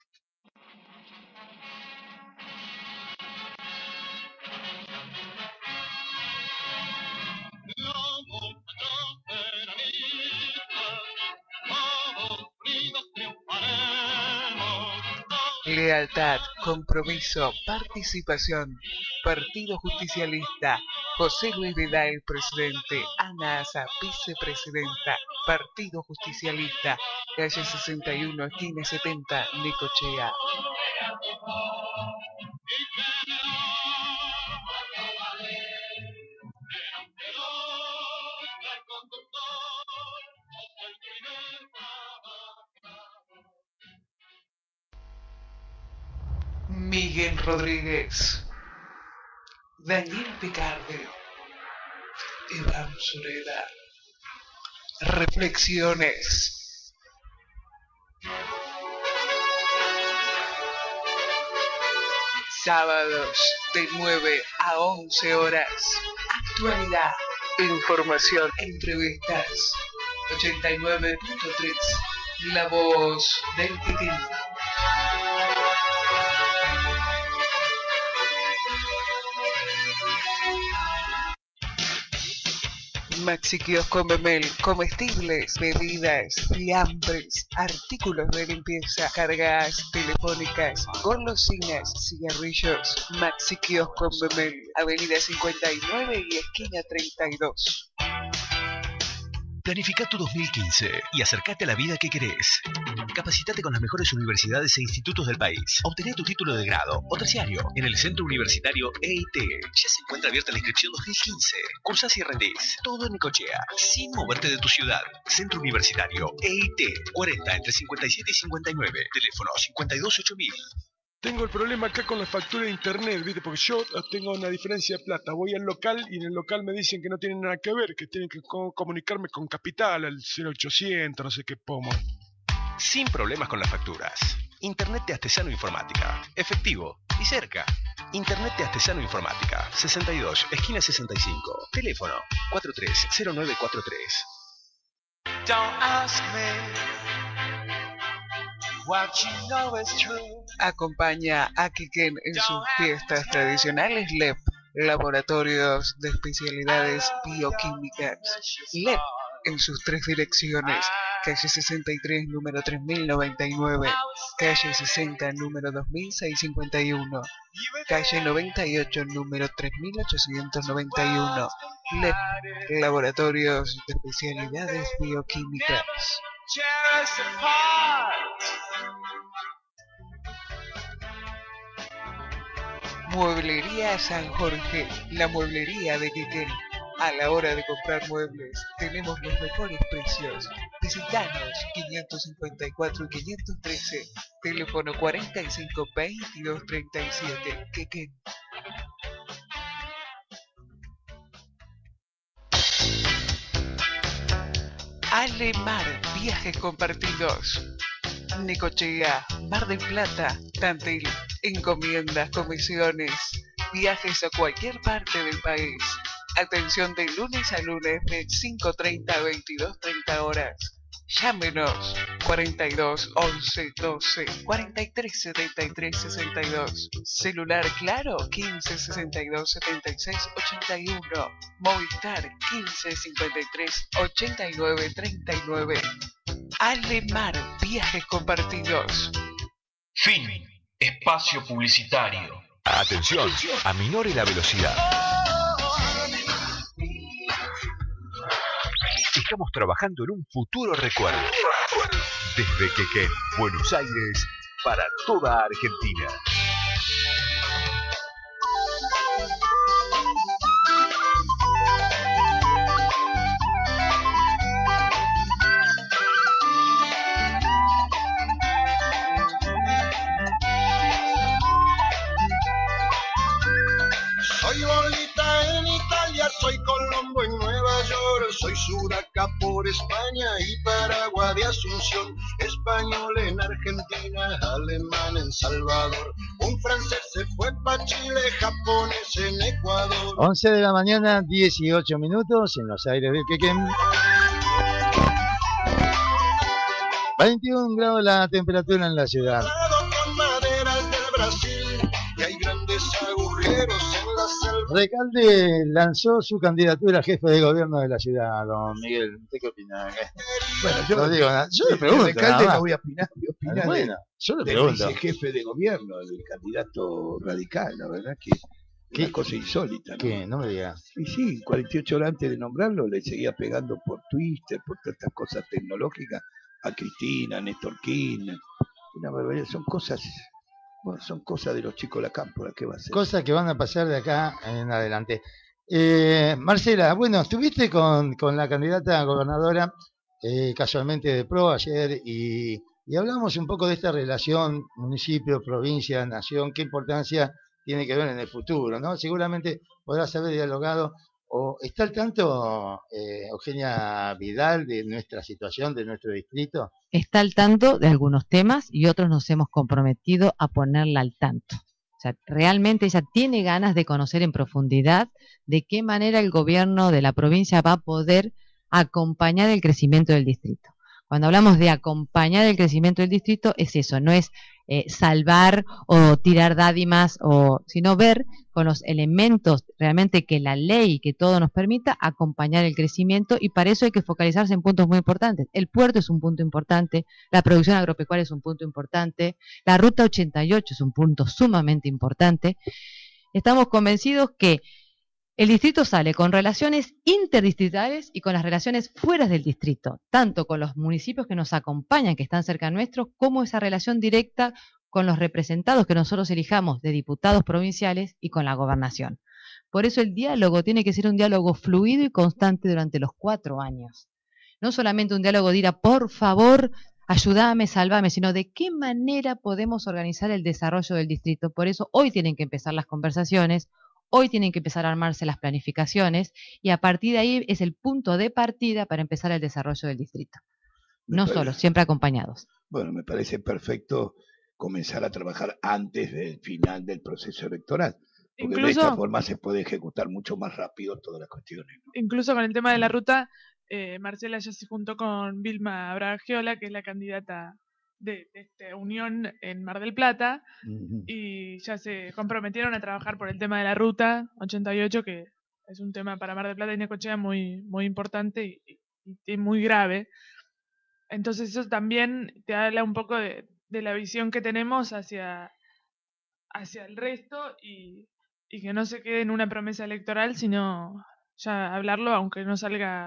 Lealtad, compromiso, participación. Partido Justicialista. José Luis Vidal, presidente. Ana Asa, vicepresidenta. Partido Justicialista. Calle 61, esquina 70, Necochea. Miguel Rodríguez, Daniel Picarde, Iván Sureda. Reflexiones. Sábados de 9 a 11 horas. Actualidad, información, entrevistas. 89.3, La Voz del Piquín. Maxi Kiosco Memel, comestibles, bebidas, fiambres, artículos de limpieza, cargas telefónicas, golosinas, cigarrillos. Maxi Kiosco Memel, avenida 59 y esquina 32. Planifica tu 2015 y acércate a la vida que querés. Capacitate con las mejores universidades e institutos del país. Obtené tu título de grado o terciario en el Centro Universitario EIT. Ya se encuentra abierta la inscripción 2015. Cursás y rendís. Todo en Necochea, sin moverte de tu ciudad. Centro Universitario EIT. 40 entre 57 y 59. Teléfono 528000. Tengo el problema acá con la factura de internet, ¿viste? Porque yo tengo una diferencia de plata. Voy al local y en el local me dicen que no tienen nada que ver, que tienen que comunicarme con Capital, al 0800, no sé qué pomo. Sin problemas con las facturas. Internet de Artesano Informática. Efectivo y cerca. Internet de Artesano Informática. 62, esquina 65. Teléfono 430943. Don't ask me what you know is true. Acompaña a Quiquén en sus fiestas tradicionales LEP, Laboratorios de Especialidades Bioquímicas. LEP en sus 3 direcciones: calle 63, número 3099, calle 60, número 2651, calle 98, número 3891. LEP, Laboratorios de Especialidades Bioquímicas. Mueblería San Jorge, la mueblería de Quiquén. A la hora de comprar muebles, tenemos los mejores precios. Visitanos 554 y 513, teléfono 45 22 37, Quiquén. Alemar, viajes compartidos. Necochea, Mar del Plata, Tandil, encomiendas, comisiones, viajes a cualquier parte del país. Atención de lunes a lunes de 5:30 a 22:30 horas. Llámenos 42 11 12 43 73 62. Celular Claro 15 62 76 81. Movistar 15 53 89 39. Alemar, viajes compartidos. Fin. Espacio publicitario. Atención, aminore la velocidad. Estamos trabajando en un futuro recuerdo. Desde Quequén, Buenos Aires, para toda Argentina. Soy Lolita en Italia, soy Colombo en Nueva York, soy sudaca por España y Paraguay de Asunción, español en Argentina, alemán en Salvador, un francés se fue pa' Chile, japonés en Ecuador. 11 de la mañana, 18 minutos en los aires del Quequén. 21 grados la temperatura en la ciudad. Con maderas del Brasil, y hay grandes agujeros en la selva. Recalde lanzó su candidatura a jefe de gobierno de la ciudad, don Miguel. ¿Usted qué opina? Bueno, yo No digo nada. Yo le pregunto. Recalde nada más. no voy a opinar, Bueno, yo le del pregunto. vicejefe de gobierno, del candidato radical, la verdad que ¿Qué? una cosa insólita, ¿no? ¿Qué? No me digas. Y sí, 48 horas antes de nombrarlo le seguía pegando por Twitter, por todas estas cosas tecnológicas, a Cristina, a Néstor Kirchner. Una barbaridad, son cosas de los chicos de la cámpora, ¿qué va a ser? Cosas que van a pasar de acá en adelante. Marcela, bueno, estuviste con la candidata a gobernadora casualmente de PRO ayer y hablamos un poco de esta relación municipio, provincia, nación, qué importancia tiene que ver en el futuro, ¿no? Seguramente podrás haber dialogado o está al tanto Eugenia Vidal de nuestra situación, de nuestro distrito. Está al tanto de algunos temas y otros nos hemos comprometido a ponerla al tanto. O sea, realmente ella tiene ganas de conocer en profundidad de qué manera el gobierno de la provincia va a poder acompañar el crecimiento del distrito. Cuando hablamos de acompañar el crecimiento del distrito es eso, no es salvar o tirar dádimas, sino ver con los elementos realmente que la ley, que todo nos permita acompañar el crecimiento, y para eso hay que focalizarse en puntos muy importantes. El puerto es un punto importante, la producción agropecuaria es un punto importante, la ruta 88 es un punto sumamente importante. Estamos convencidos que el distrito sale con relaciones interdistritales y con las relaciones fuera del distrito, tanto con los municipios que nos acompañan, que están cerca nuestros, como esa relación directa con los representados que nosotros elijamos de diputados provinciales y con la gobernación. Por eso el diálogo tiene que ser un diálogo fluido y constante durante los 4 años. No solamente un diálogo de ir a, por favor, ayúdame, sálvame, sino de qué manera podemos organizar el desarrollo del distrito. Por eso hoy tienen que empezar las conversaciones. Hoy tienen que empezar a armarse las planificaciones y a partir de ahí es el punto de partida para empezar el desarrollo del distrito. No solo, siempre acompañados. Bueno, me parece perfecto comenzar a trabajar antes del final del proceso electoral, porque de esta forma se puede ejecutar mucho más rápido todas las cuestiones, ¿no? Incluso con el tema de la ruta, Marcela ya se juntó con Vilma Bragiola, que es la candidata de esta unión en Mar del Plata, y ya se comprometieron a trabajar por el tema de la ruta 88, que es un tema para Mar del Plata y Necochea muy, muy importante y muy grave. Entonces eso también te habla un poco de la visión que tenemos hacia el resto y que no se quede en una promesa electoral, sino ya hablarlo, aunque no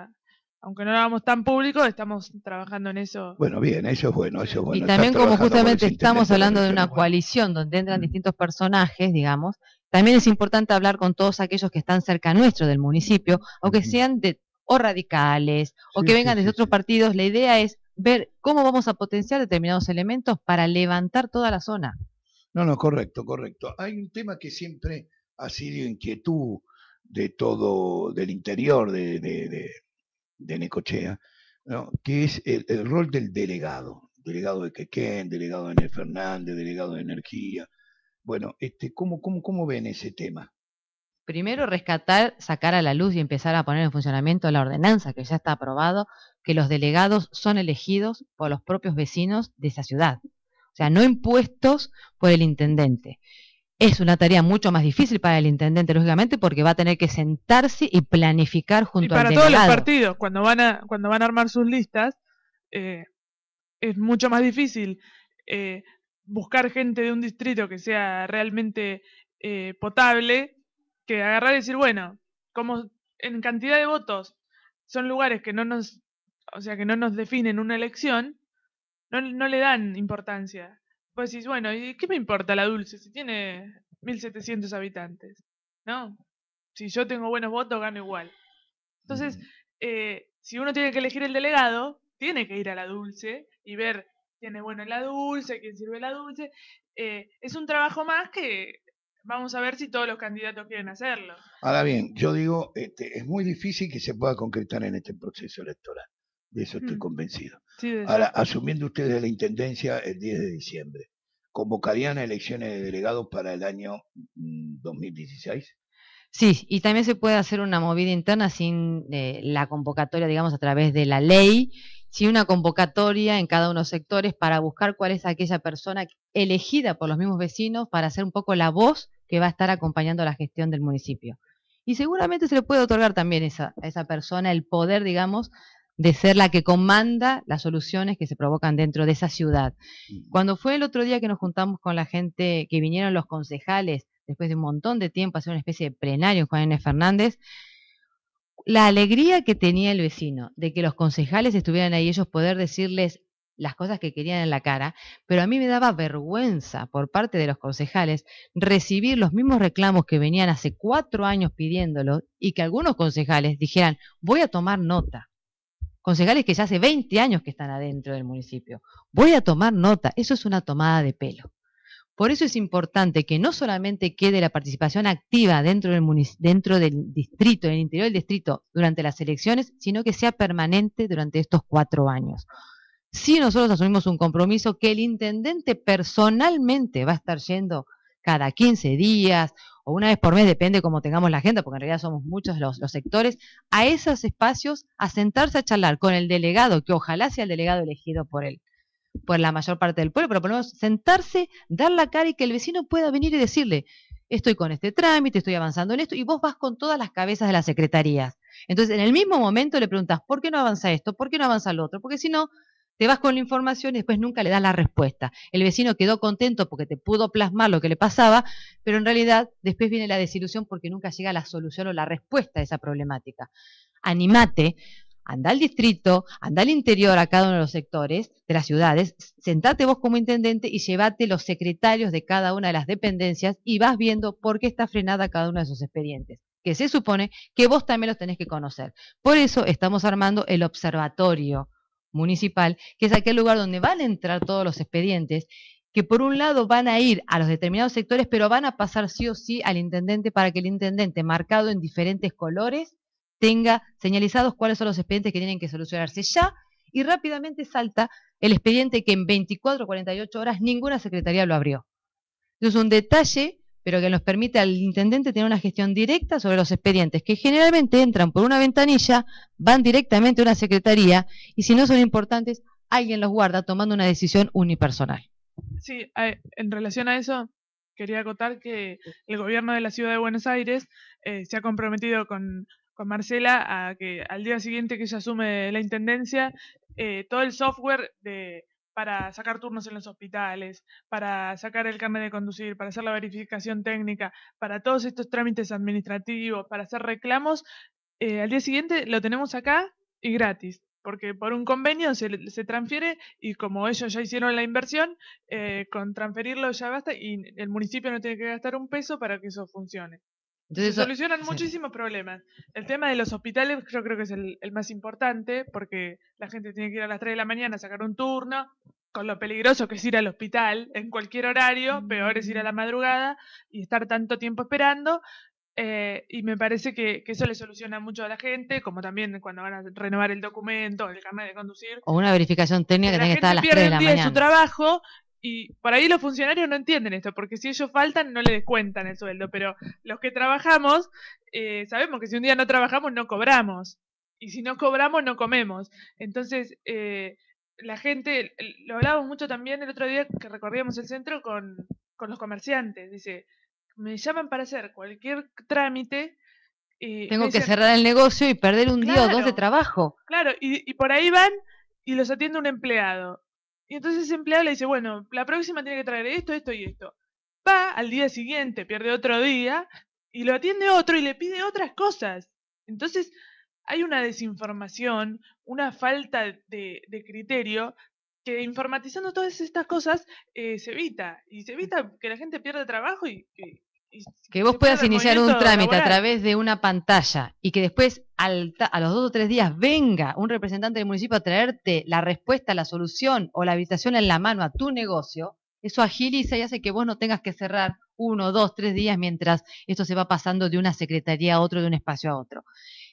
lo hagamos tan público, estamos trabajando en eso. Bueno, bien, eso es bueno, eso es bueno. Y también como justamente estamos hablando de una coalición donde entran distintos personajes, digamos, también es importante hablar con todos aquellos que están cerca nuestro del municipio, aunque sean o radicales, o que vengan desde otros partidos. La idea es ver cómo vamos a potenciar determinados elementos para levantar toda la zona. No, correcto. Hay un tema que siempre ha sido inquietud de todo, del interior de Necochea, ¿no? Que es el rol del delegado de Quequén, delegado de Enel Fernández, delegado de Energía. Bueno, ¿cómo ven ese tema? Primero rescatar, sacar a la luz y empezar a poner en funcionamiento la ordenanza que ya está aprobado, que los delegados son elegidos por los propios vecinos de esa ciudad, o sea, no impuestos por el intendente. Es una tarea mucho más difícil para el intendente, lógicamente, porque va a tener que sentarse y planificar junto al delegado. Y para todos los partidos, cuando van a armar sus listas, es mucho más difícil buscar gente de un distrito que sea realmente potable, que agarrar y decir, bueno, como en cantidad de votos son lugares que no nos definen una elección, no le dan importancia. Pues decís, bueno, ¿y qué me importa la Dulce si tiene 1.700 habitantes? ¿No? Si yo tengo buenos votos, gano igual. Entonces, si uno tiene que elegir el delegado, tiene que ir a la Dulce y ver quién es bueno en la Dulce, quién sirve la Dulce. Es un trabajo más que vamos a ver si todos los candidatos quieren hacerlo. Ahora bien, yo digo, es muy difícil que se pueda concretar en este proceso electoral. De eso estoy convencido. Sí, de Ahora, eso. asumiendo ustedes la intendencia el 10 de diciembre, ¿convocarían a elecciones de delegados para el año 2016? Sí, y también se puede hacer una movida interna sin la convocatoria, digamos, a través de la ley, sin una convocatoria en cada uno de los sectores para buscar cuál es aquella persona elegida por los mismos vecinos para hacer un poco la voz que va a estar acompañando la gestión del municipio. Y seguramente se le puede otorgar también a esa persona el poder, digamos, de ser la que comanda las soluciones que se provocan dentro de esa ciudad. Cuando fue el otro día que nos juntamos con la gente, que vinieron los concejales, después de un montón de tiempo, a hacer una especie de plenario en Juan N. Fernández, la alegría que tenía el vecino de que los concejales estuvieran ahí, ellos poder decirles las cosas que querían en la cara, pero a mí me daba vergüenza por parte de los concejales recibir los mismos reclamos que venían hace 4 años pidiéndolo y que algunos concejales dijeran, voy a tomar nota. Concejales que ya hace 20 años que están adentro del municipio. Voy a tomar nota. Eso es una tomada de pelo. Por eso es importante que no solamente quede la participación activa dentro del distrito, en el interior del distrito, durante las elecciones, sino que sea permanente durante estos 4 años. Si nosotros asumimos un compromiso que el intendente personalmente va a estar yendo cada 15 días o una vez por mes, depende cómo tengamos la agenda, porque en realidad somos muchos los sectores, a esos espacios, a sentarse a charlar con el delegado, que ojalá sea el delegado elegido por la mayor parte del pueblo, pero por lo menos sentarse, dar la cara y que el vecino pueda venir y decirle, estoy con este trámite, estoy avanzando en esto, y vos vas con todas las cabezas de las secretarías. Entonces, en el mismo momento le preguntas, ¿por qué no avanza esto? ¿Por qué no avanza lo otro? Porque si no, te vas con la información y después nunca le das la respuesta. El vecino quedó contento porque te pudo plasmar lo que le pasaba, pero en realidad después viene la desilusión porque nunca llega la solución o la respuesta a esa problemática. Animate, anda al distrito, anda al interior a cada uno de los sectores de las ciudades, sentate vos como intendente y llevate los secretarios de cada una de las dependencias y vas viendo por qué está frenada cada uno de esos expedientes, que se supone que vos también los tenés que conocer. Por eso estamos armando el observatorio municipal, que es aquel lugar donde van a entrar todos los expedientes, que por un lado van a ir a los determinados sectores, pero van a pasar sí o sí al intendente para que el intendente, marcado en diferentes colores, tenga señalizados cuáles son los expedientes que tienen que solucionarse ya, y rápidamente salta el expediente que en 24 o 48 horas ninguna secretaría lo abrió. Entonces, un detalle, pero que nos permite al intendente tener una gestión directa sobre los expedientes, que generalmente entran por una ventanilla, van directamente a una secretaría, y si no son importantes, alguien los guarda tomando una decisión unipersonal. Sí, en relación a eso, quería acotar que el gobierno de la Ciudad de Buenos Aires se ha comprometido con Marcela a que al día siguiente que ella asume la intendencia, todo el software para sacar turnos en los hospitales, para sacar el carnet de conducir, para hacer la verificación técnica, para todos estos trámites administrativos, para hacer reclamos, al día siguiente lo tenemos acá y gratis, porque por un convenio se transfiere y como ellos ya hicieron la inversión, con transferirlo ya basta y el municipio no tiene que gastar un peso para que eso funcione. Entonces, se solucionan muchísimos problemas. El tema de los hospitales yo creo que es el más importante, porque la gente tiene que ir a las 3 de la mañana a sacar un turno, con lo peligroso que es ir al hospital en cualquier horario, peor es ir a la madrugada y estar tanto tiempo esperando, y me parece que eso le soluciona mucho a la gente, como también cuando van a renovar el documento, el carnet de conducir. O una verificación técnica que tiene que estar a las 3 de la mañana. La gente pierde un día de su trabajo. Y por ahí los funcionarios no entienden esto, porque si ellos faltan no le descuentan el sueldo, pero los que trabajamos sabemos que si un día no trabajamos no cobramos, y si no cobramos no comemos. Entonces la gente, lo hablábamos mucho también el otro día que recorríamos el centro con los comerciantes, dice, me llaman para hacer cualquier trámite. Tengo que cerrar el negocio y perder un día o dos de trabajo. Claro, y por ahí van y los atiende un empleado. Y entonces ese empleado le dice, bueno, la próxima tiene que traer esto, esto y esto. Va al día siguiente, pierde otro día, y lo atiende otro y le pide otras cosas. Entonces hay una desinformación, una falta de criterio, que informatizando todas estas cosas se evita. Y se evita que la gente pierda trabajo y que vos puedas iniciar un trámite a través de una pantalla y que después a los 2 o 3 días venga un representante del municipio a traerte la respuesta, la solución o la habilitación en la mano a tu negocio, Eso agiliza y hace que vos no tengas que cerrar 1, 2, 3 días mientras esto se va pasando de una secretaría a otro, de un espacio a otro.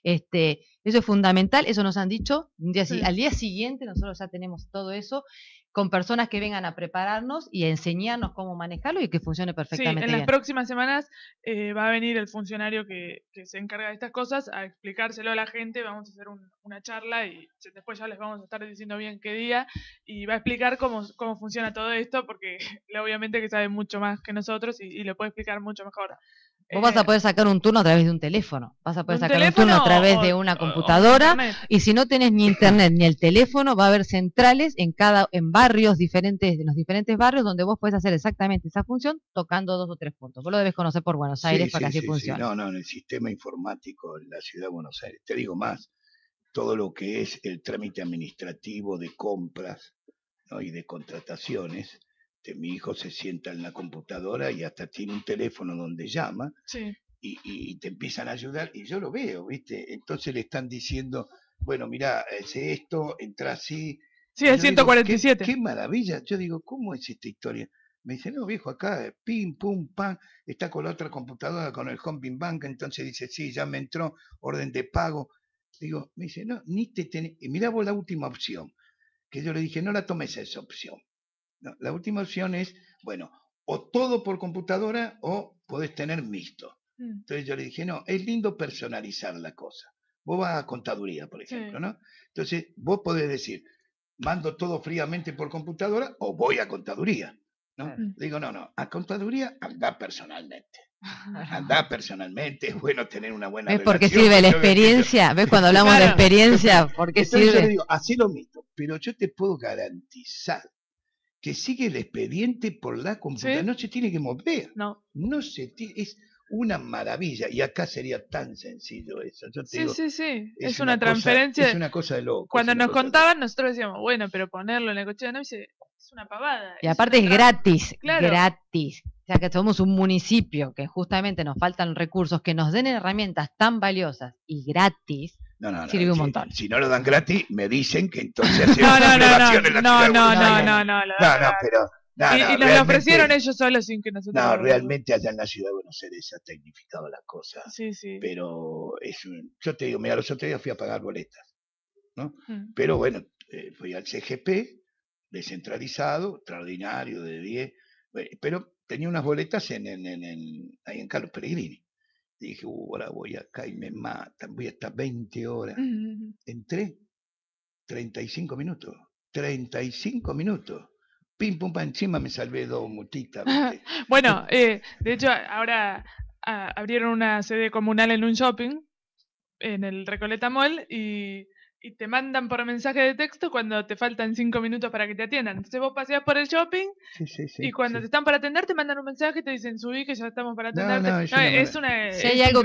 Eso es fundamental, eso nos han dicho. Al día siguiente nosotros ya tenemos todo eso con personas que vengan a prepararnos y a enseñarnos cómo manejarlo y que funcione perfectamente en bien. las próximas semanas va a venir el funcionario que se encarga de estas cosas a explicárselo a la gente. Vamos a hacer una charla y después ya les vamos a estar diciendo bien qué día, y va a explicar cómo funciona todo esto, porque obviamente que sabe mucho más que nosotros y lo puede explicar mucho mejor. Vos vas a poder sacar un turno a través de un teléfono, vas a poder ¿Un sacar un turno a teléfono través de una computadora, y si no tenés ni internet ni el teléfono, va a haber centrales en barrios diferentes, en los diferentes barrios, donde vos podés hacer exactamente esa función tocando 2 o 3 puntos. Vos lo debes conocer por Buenos Aires para que así funcione. No, en el sistema informático en la ciudad de Buenos Aires. Te digo más, todo lo que es el trámite administrativo de compras, ¿no? Y de contrataciones. Mi hijo se sienta en la computadora y hasta tiene un teléfono donde llama y te empiezan a ayudar, y yo lo veo, ¿viste? Entonces le están diciendo, bueno, mira, hace esto, entra así. Sí, el 147. Qué maravilla. Yo digo, ¿cómo es esta historia? Me dice, no, viejo, acá, pim, pum, pam, está con la otra computadora, con el Home Bank, entonces dice, sí, ya me entró, orden de pago. Digo, me dice, no, ni te tenés, y mirá vos la última opción, que yo le dije, no la tomes esa opción. No, la última opción es, bueno, o todo por computadora o podés tener mixto. Entonces yo le dije, no, es lindo personalizar la cosa. Vos vas a contaduría, por ejemplo, ¿no? Entonces vos podés decir, mando todo fríamente por computadora o voy a contaduría, ¿no? Le digo, no, a contaduría andá personalmente. Andá personalmente, es bueno tener una buena relación. ¿Ves por qué sirve la experiencia? ¿Ves cuando hablamos de experiencia? ¿Por qué sirve? Yo le digo, así lo mixto, pero yo te puedo garantizar que sigue el expediente por la computadora, no se tiene que mover, no se tiene, es una maravilla, y acá sería tan sencillo eso. Yo te digo, es una transferencia. Es una cosa de loco. Cuando nos contaban, nosotros decíamos, bueno, pero ponerlo en la Necochea, no, es una pavada. Y aparte es gratis, gratis. O sea que somos un municipio que justamente nos faltan recursos, que nos den herramientas tan valiosas y gratis. Sirve un montón. Si no lo dan gratis, me dicen que entonces hacemos una elevación en la ciudad. Y nos lo ofrecieron ellos solos sin que nosotros. No, realmente allá en la ciudad de Buenos Aires se ha tecnificado la cosa. Pero yo te digo, mira, los otros días fui a pagar boletas, ¿no? Pero bueno, fui al CGP, descentralizado, extraordinario, de 10, pero tenía unas boletas ahí en Carlos Pellegrini. Dije, ahora voy acá y me matan, voy hasta 20 horas. Entré, 35 minutos. 35 minutos. Pim, pum, pam, encima me salvé 2 multitas. Bueno, de hecho, ahora abrieron una sede comunal en un shopping, en el Recoleta Mall, y te mandan por mensaje de texto cuando te faltan 5 minutos para que te atiendan. Entonces vos paseas por el shopping y cuando te están para atender te mandan un mensaje y te dicen subí que ya estamos para atenderte. Si hay algo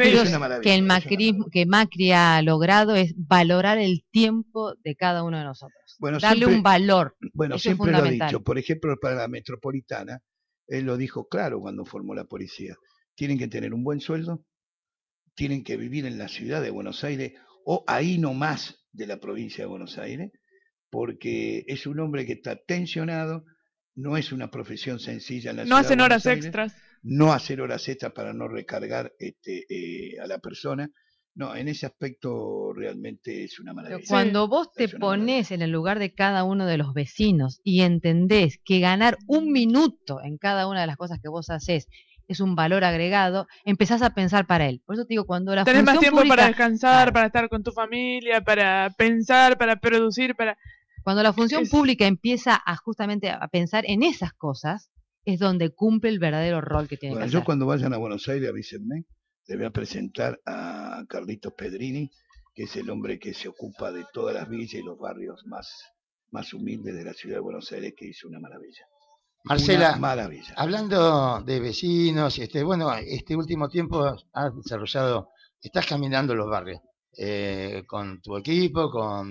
que Macri ha logrado es valorar el tiempo de cada uno de nosotros. Bueno, darle un valor. Bueno, eso siempre es lo he dicho. Por ejemplo, para la metropolitana, él lo dijo claro cuando formó la policía. Tienen que tener un buen sueldo, tienen que vivir en la ciudad de Buenos Aires o ahí nomás de la provincia de Buenos Aires, porque es un hombre que está tensionado, no es una profesión sencilla en la ciudad de Buenos Aires. No hacen horas extras. No hacer horas extras para no recargar a la persona. No, en ese aspecto realmente es una maravilla. Pero cuando vos te pones en el lugar de cada uno de los vecinos y entendés que ganar 1 minuto en cada una de las cosas que vos haces es un valor agregado, empezás a pensar para él. Por eso te digo, cuando la tenés función más tiempo pública, para descansar, para estar con tu familia, para pensar, para producir, Cuando la función pública empieza justamente a pensar en esas cosas, es donde cumple el verdadero rol que tiene que hacer. Yo cuando vayan a Buenos Aires, avísenme, le voy a presentar a Carlitos Pedrini, que es el hombre que se ocupa de todas las villas y los barrios más humildes de la ciudad de Buenos Aires, que hizo una maravilla. Marcela, una maravilla. Hablando de vecinos, este último tiempo has desarrollado, estás caminando los barrios con tu equipo,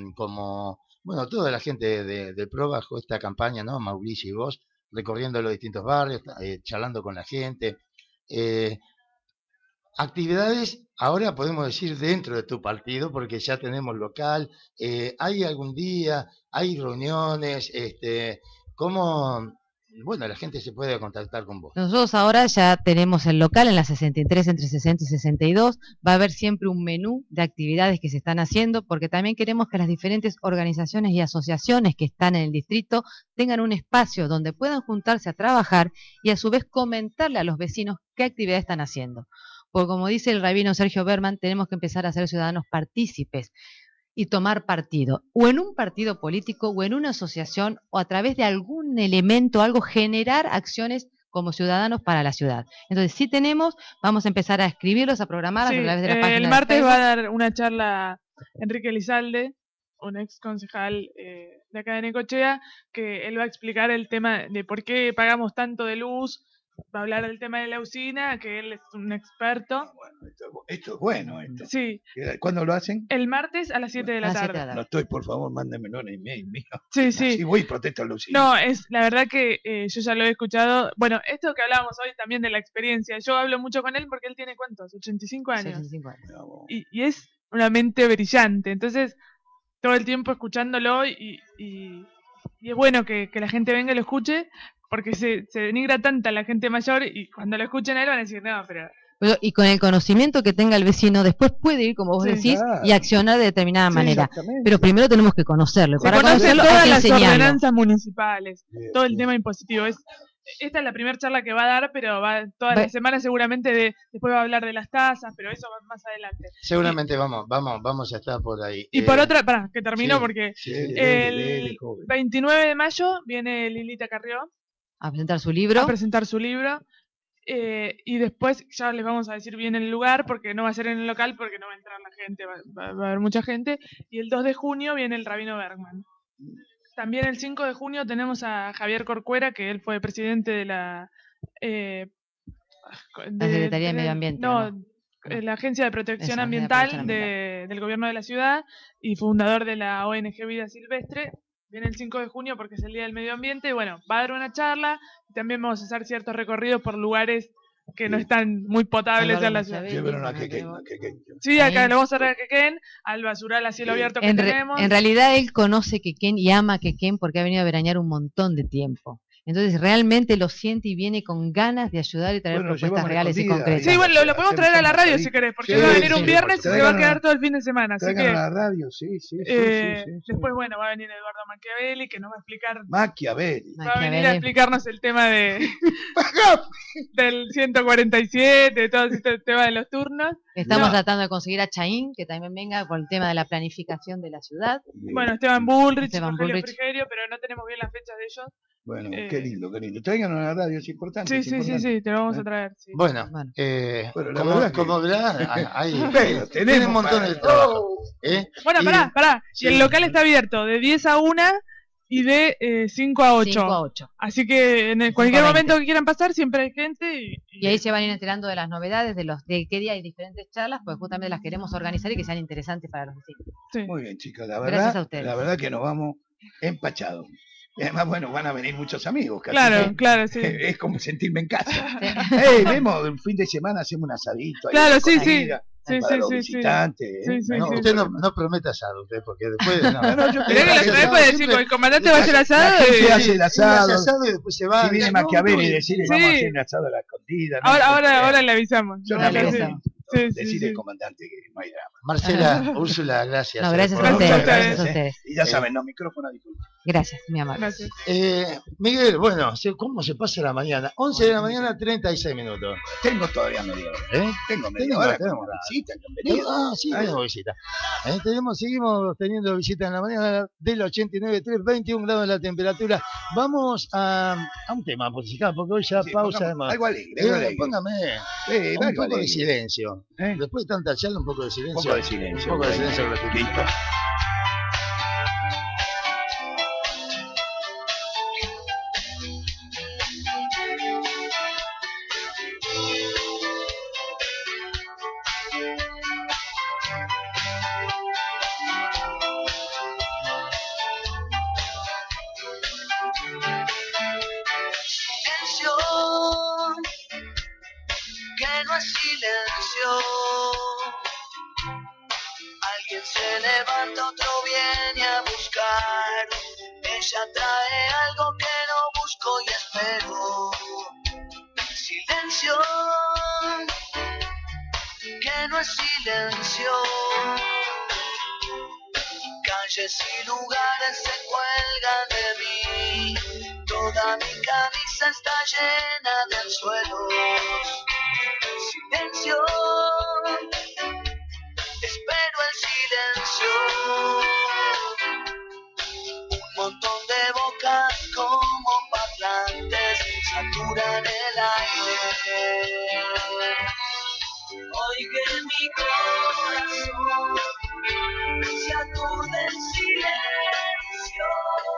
toda la gente del PRO bajo esta campaña, ¿no? Mauricio y vos, recorriendo los distintos barrios, charlando con la gente. Actividades, ahora podemos decir dentro de tu partido, porque ya tenemos local, ¿hay algún día, hay reuniones, cómo bueno, la gente se puede contactar con vos. Nosotros ahora ya tenemos el local en la 63 entre 60 y 62. Va a haber siempre un menú de actividades que se están haciendo, porque también queremos que las diferentes organizaciones y asociaciones que están en el distrito tengan un espacio donde puedan juntarse a trabajar y a su vez comentarle a los vecinos qué actividades están haciendo. Porque como dice el rabino Sergio Berman, tenemos que empezar a ser ciudadanos partícipes y tomar partido, o en un partido político, o en una asociación, o a través de algún elemento, algo, generar acciones como ciudadanos para la ciudad. Entonces, si tenemos, vamos a empezar a escribirlos, a programar Sí, a través de la página el de martes Facebook. va a dar una charla Enrique Elizalde, un ex concejal de acá de Necochea, que él va a explicar el tema de por qué pagamos tanto de luz, va a hablar del tema de la usina, que él es un experto. Esto es bueno. Esto. Sí. ¿Cuándo lo hacen? El martes a las 7 de la tarde. No estoy, por favor, mándenmelo en email mío. Sí, sí. Si voy y protesto a la usina. No, es la verdad que yo ya lo he escuchado. Bueno, esto que hablábamos hoy también de la experiencia. Yo hablo mucho con él porque él tiene, ¿cuántos? 85 años. 85 años. Y es una mente brillante. Entonces, todo el tiempo escuchándolo y es bueno que la gente venga y lo escuche, porque se denigra tanta la gente mayor y cuando lo escuchen a él van a decir, no, pero... Y con el conocimiento que tenga el vecino, después puede ir, como vos Sí, decís, claro. y accionar de determinada Sí, manera. exactamente. Pero primero tenemos que conocerlo. Y Se para conocen conocerlo hay todas que las enseñarlo. ordenanzas municipales, todo el tema impositivo. Esta es la primera charla que va a dar, pero todas las semanas seguramente después va a hablar de las tasas, pero eso va más adelante. Seguramente vamos a estar por ahí. Y por otra, pará, que termino sí, porque sí, el 29 de mayo viene Lilita Carrió A presentar su libro. a presentar su libro. Y después ya les vamos a decir bien el lugar, porque no va a ser en el local, porque no va a entrar la gente, va a haber mucha gente. Y el 2 de junio viene el Rabino Bergman. También el 5 de junio tenemos a Javier Corcuera, que él fue presidente de la... La Secretaría de Medio Ambiente. No, ¿no? la Agencia de Protección Eso, Ambiental, Protección Ambiental. del gobierno de la ciudad y fundador de la ONG Vida Silvestre. Viene el 5 de junio porque es el Día del Medio Ambiente y bueno, va a dar una charla y también vamos a hacer ciertos recorridos por lugares que no están muy potables en la ciudad. Sí, acá lo vamos a traer a Quequén, al basural a cielo abierto que tenemos. En realidad él conoce Quequén y ama Quequén porque ha venido a veranear un montón de tiempo. Entonces realmente lo siente y viene con ganas de ayudar y traer propuestas reales y concretas. Sí, bueno, lo podemos traer a la radio si querés, porque va a venir un viernes y se va a quedar todo el fin de semana. Así que, a la radio, sí. Después, bueno, va a venir Eduardo Machiavelli, que nos va a explicar. Machiavelli. Va a venir a explicarnos el tema del 147, de todo este tema de los turnos. Estamos No, tratando de conseguir a Chaín, que también venga por el tema de la planificación de la ciudad. bueno, Esteban Bullrich, Esteban Rogelio Bullrich. Frigerio, pero no tenemos bien las fechas de ellos. Bueno, qué lindo. Tráiganlo a la radio, es importante. Sí, es importante. sí, te lo vamos a traer. Sí. Bueno, Bueno, la como, verdad que- como verán, hay Pero tiene un montón de trabajo. Bueno, Y- pará. sí. Y el local está abierto de 10 a 1 y de 5 a 8. 5 a 8. Así que en cualquier 5 a 20. momento que quieran pasar, siempre hay gente. Y ahí se van a ir enterando de las novedades, de qué día hay diferentes charlas, pues justamente las queremos organizar y que sean interesantes para los vecinos. Muy bien, chicos, Gracias a ustedes. la verdad que nos vamos empachados. Y además, bueno, van a venir muchos amigos. casi Claro, que claro, sí. Es como sentirme en casa. Sí. Vemos, el fin de semana hacemos un asadito. ahí Claro, con sí, la sí. vida, Sí, para sí, los sí, sí. visitantes. Sí, sí, No, sí, usted sí. no prometa asado, usted, porque después... No, No, yo Mirá que la otra vez puede decir, el comandante va a hacer asado. La gente y- hace el asado. y después se va. Si viene Machiavelli y decirle, Sí. vamos a hacer un asado a la escondida. ¿no? Ahora le avisamos. Yo Ahora le le aviso. Sí, Decirle, sí. comandante, que no hay drama. Marcela, Úrsula, gracias. No, gracias por- a ustedes, Muchas gracias a ustedes. Y ya saben, los micrófonos disculpen. Gracias, mi amor. Gracias. Miguel, bueno, ¿cómo se pasa la mañana? 11 de la mañana, 36 minutos. Tengo todavía media hora. ¿Eh? Tengo media Tenemos- hora. tenemos Tengo visita que han venido. Sí, tenemos visita. Seguimos teniendo visita en la mañana del 89.3, 21 grados la temperatura. Vamos a un tema musical, porque hoy ya Sí, pausa pongamos de algo alegre, algo alegre. Póngame Sí, un algo poco de alegre. silencio. Después de tanta charla, un poco de silencio. Un poco de silencio. Un poco de silencio gratuito. Silencio, que no es silencio. Alguien se levanta, otro viene a buscar. Ella trae algo que no busco y espero. que no es silencio. Calles y lugares se cuelgan de mí, toda mi camisa está llena de anzuelos. Silencio, espero el silencio. Un montón de bocas como parlantes saturan el aire. Hoy que mi corazón se aturde en silencio,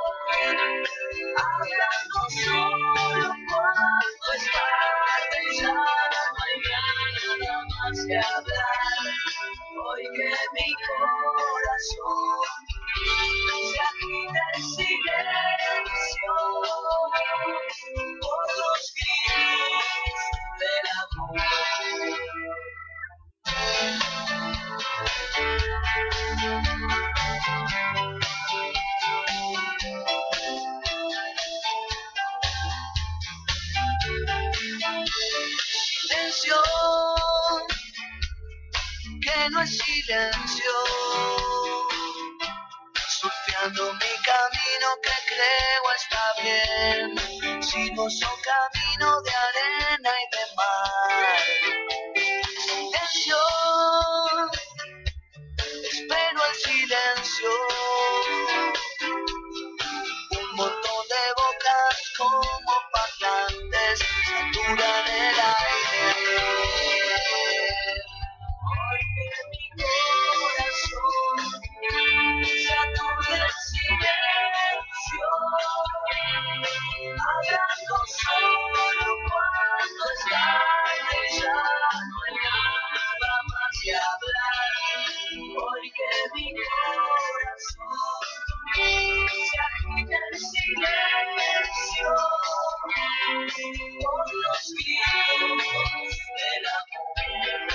hablando solo cuando es tarde, ya no hay nada más que hablar. Hoy que mi corazón se agita en silencio por los gritos del amor. Silencio, que no es silencio, surfeando mi camino que creo está bien, sinuoso camino de arena y de mar. Silencio, espero el silencio, un montón de bocas como parlantes saturan el aire. Hoy que mi corazón se aturde en silencio, hablando solo cuando es tarde, ya no hay nada más que hablar. Hoy que mi corazón se agita en silencio por los gritos del amor.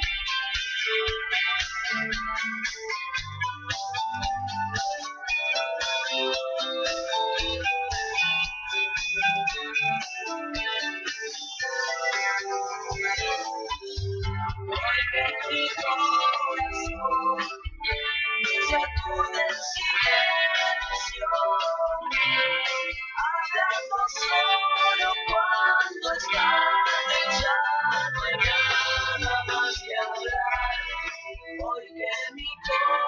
Hoy que mi corazón se aturde en silencio, hablando solo cuando es tarde, ya no hay nada más que hablar. Hoy que mi corazón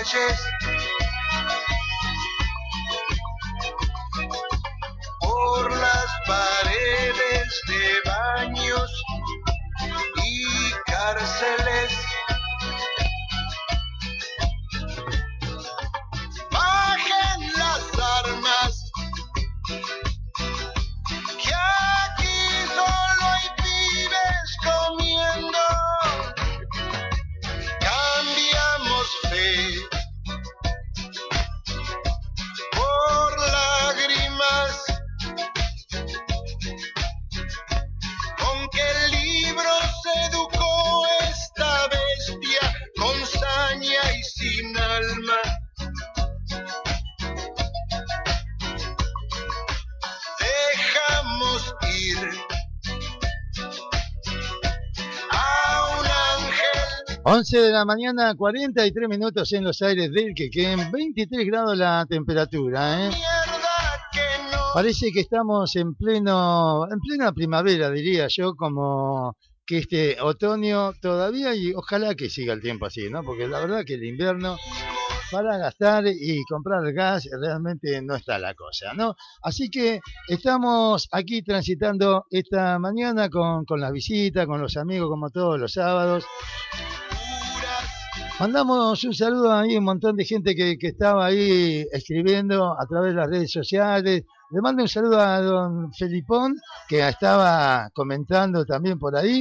calles, por las paredes de baños y cárceles. Bajen las armas, que aquí solo hay pibes comiendo. Cambiamos fe por lágrimas, con qué libro se educó esta bestia, con saña y sin alma. Dejamos ir a un ángel. 11 de la mañana, 43 minutos en los aires del Quequén, 23 grados la temperatura, ¿eh? Parece que estamos en plena primavera, diría yo, como que este otoño todavía, y ojalá que siga el tiempo así, ¿no? Porque la verdad que el invierno para gastar y comprar gas realmente no está la cosa, ¿no? Así que estamos aquí transitando esta mañana con las visitas, con los amigos, como todos los sábados. Mandamos un saludo ahí a un montón de gente que estaba ahí escribiendo a través de las redes sociales. Le mando un saludo a don Felipón, que estaba comentando también por ahí.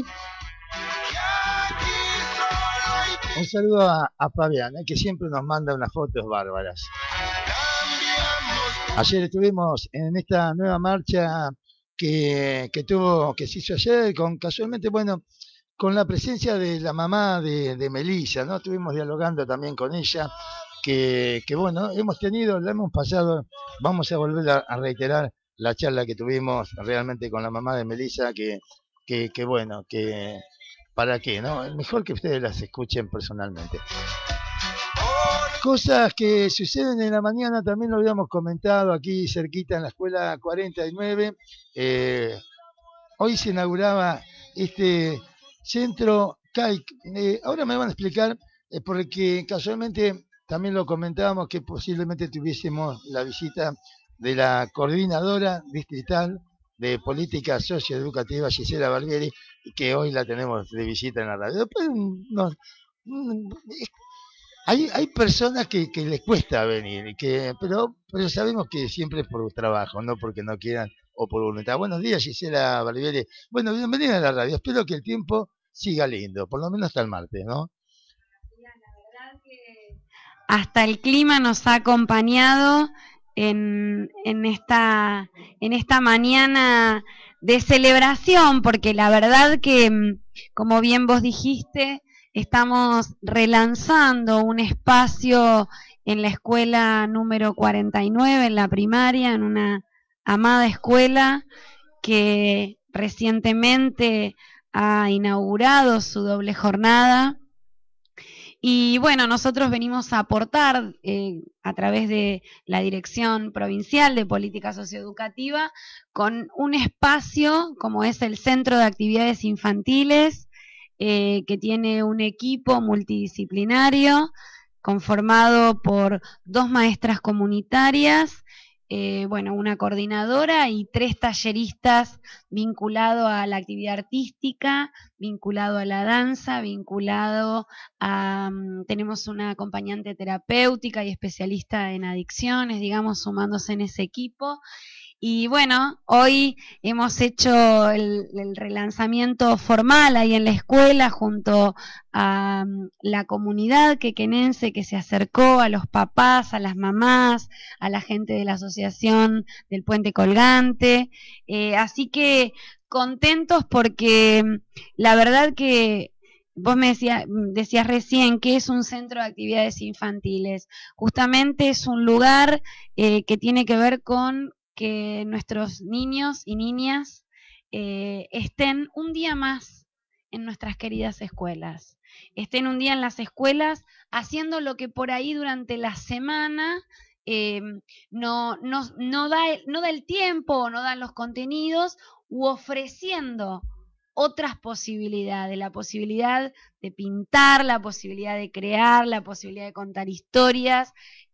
Un saludo a Fabián, que siempre nos manda unas fotos bárbaras. Ayer estuvimos en esta nueva marcha que se hizo ayer, casualmente, bueno, con la presencia de la mamá de Melissa, ¿no? Estuvimos dialogando también con ella, que bueno, la hemos pasado, vamos a volver a reiterar la charla que tuvimos realmente con la mamá de Melissa, que bueno, que para qué, ¿no? Es mejor que ustedes las escuchen personalmente. Cosas que suceden en la mañana, también lo habíamos comentado aquí cerquita en la escuela 49. Hoy se inauguraba este centro CAIC. Ahora me van a explicar, porque casualmente también lo comentábamos, que posiblemente tuviésemos la visita de la coordinadora distrital de política socioeducativa, Gisela Barbieri, que hoy la tenemos de visita en la radio. Después hay personas que les cuesta venir, pero sabemos que siempre es por trabajo, no porque no quieran o por voluntad. Buenos días, Gisela Barbieri. Bueno, bienvenida a la radio. Espero que el tiempo siga lindo, por lo menos hasta el martes, ¿no? Hasta el clima nos ha acompañado en esta mañana de celebración, porque la verdad que, como bien vos dijiste, estamos relanzando un espacio en la escuela número 49, en la primaria, en una amada escuela que recientemente ha inaugurado su doble jornada. Y bueno, nosotros venimos a aportar a través de la Dirección Provincial de Política Socioeducativa con un espacio como es el Centro de Actividades Infantiles, que tiene un equipo multidisciplinario conformado por 2 maestras comunitarias, una coordinadora y 3 talleristas vinculados a la actividad artística, vinculado a la danza, vinculado a... tenemos una acompañante terapéutica y especialista en adicciones, digamos, sumándose en ese equipo. Y bueno, hoy hemos hecho el relanzamiento formal ahí en la escuela junto a la comunidad quequenense que se acercó, a los papás, a las mamás, a la gente de la asociación del Puente Colgante. Así que contentos porque la verdad que vos me decías recién que es un centro de actividades infantiles. Justamente es un lugar que tiene que ver con que nuestros niños y niñas estén un día más en nuestras queridas escuelas, estén un día en las escuelas haciendo lo que por ahí durante la semana no da el tiempo o no dan los contenidos, u ofreciendo otras posibilidades, la posibilidad de pintar, la posibilidad de crear, la posibilidad de contar historias,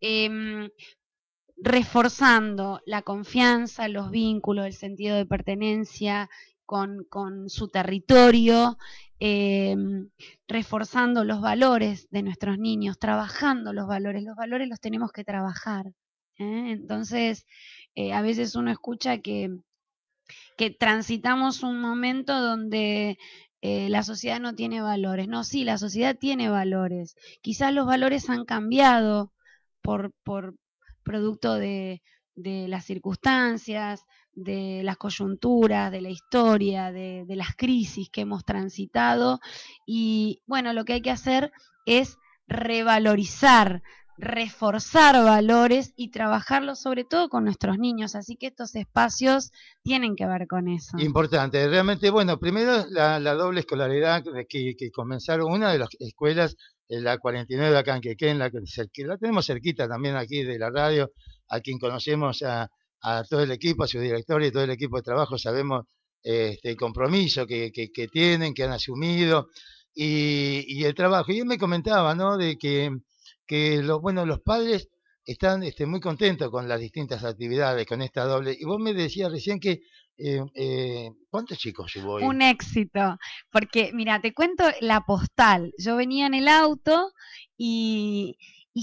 reforzando la confianza, los vínculos, el sentido de pertenencia con su territorio, reforzando los valores de nuestros niños, trabajando los valores los tenemos que trabajar. Entonces, a veces uno escucha que transitamos un momento donde la sociedad no tiene valores. No, sí, la sociedad tiene valores. Quizás los valores han cambiado por producto de las circunstancias, de las coyunturas, de la historia, de las crisis que hemos transitado. Y bueno, lo que hay que hacer es revalorizar, reforzar valores y trabajarlos sobre todo con nuestros niños, así que estos espacios tienen que ver con eso. Importante, realmente, bueno, primero la doble escolaridad que comenzaron, una de las escuelas, la 49 acá en Quequén, la tenemos cerquita también aquí de la radio, a quien conocemos a todo el equipo, a su director y todo el equipo de trabajo, sabemos el compromiso que tienen, que han asumido, y el trabajo. Y él me comentaba, ¿no?, de que los padres están muy contentos con las distintas actividades, con esta doble. Y vos me decías recién que, ¿cuántos chicos llevó hoy? Un éxito, porque mira, te cuento la postal. Yo venía en el auto y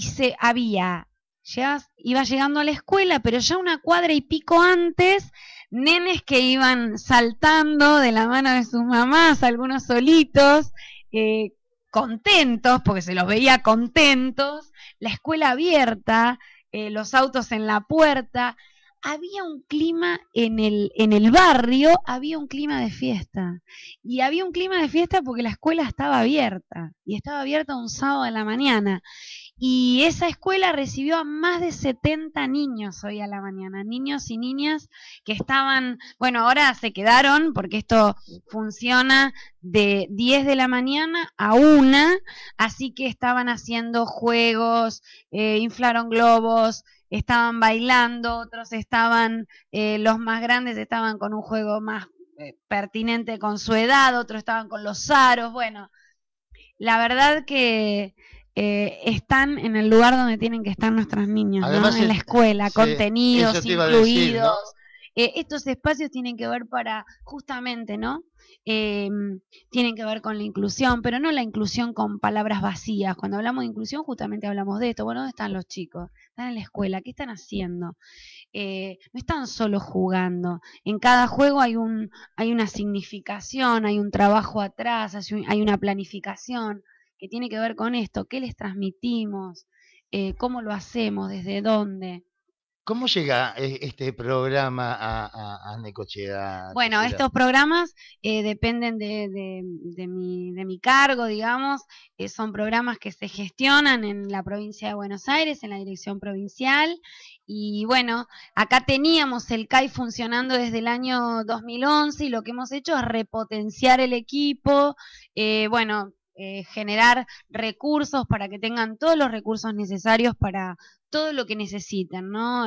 iba llegando a la escuela, pero ya una cuadra y pico antes, nenes que iban saltando de la mano de sus mamás, algunos solitos, contentos, porque se los veía contentos, la escuela abierta, los autos en la puerta. Había un clima en el barrio, había un clima de fiesta. Y había un clima de fiesta porque la escuela estaba abierta. Y estaba abierta un sábado a la mañana. Y esa escuela recibió a más de 70 niños hoy a la mañana. Niños y niñas que estaban, bueno, ahora se quedaron porque esto funciona de 10 de la mañana a 1. Así que estaban haciendo juegos, inflaron globos, estaban bailando, otros estaban, los más grandes estaban con un juego más pertinente con su edad, otros estaban con los aros. Bueno, la verdad que están en el lugar donde tienen que estar nuestros niños, Además, ¿no? En la escuela, sí, contenidos eso te iba a decir, incluidos. ¿no? Estos espacios tienen que ver para, justamente, ¿no? Tienen que ver con la inclusión, pero no la inclusión con palabras vacías. Cuando hablamos de inclusión, justamente hablamos de esto. Bueno, ¿dónde están los chicos? Están en la escuela, ¿qué están haciendo? No están solo jugando. En cada juego hay una significación, hay un trabajo atrás, hay una planificación que tiene que ver con esto. ¿Qué les transmitimos? ¿Cómo lo hacemos? ¿Desde dónde? ¿Cómo llega este programa a Necochea? Bueno, estos programas dependen de mi cargo, digamos. Son programas que se gestionan en la provincia de Buenos Aires, en la dirección provincial. Y bueno, acá teníamos el CAI funcionando desde el año 2011 y lo que hemos hecho es repotenciar el equipo, generar recursos para que tengan todos los recursos necesarios para todo lo que necesitan, ¿no?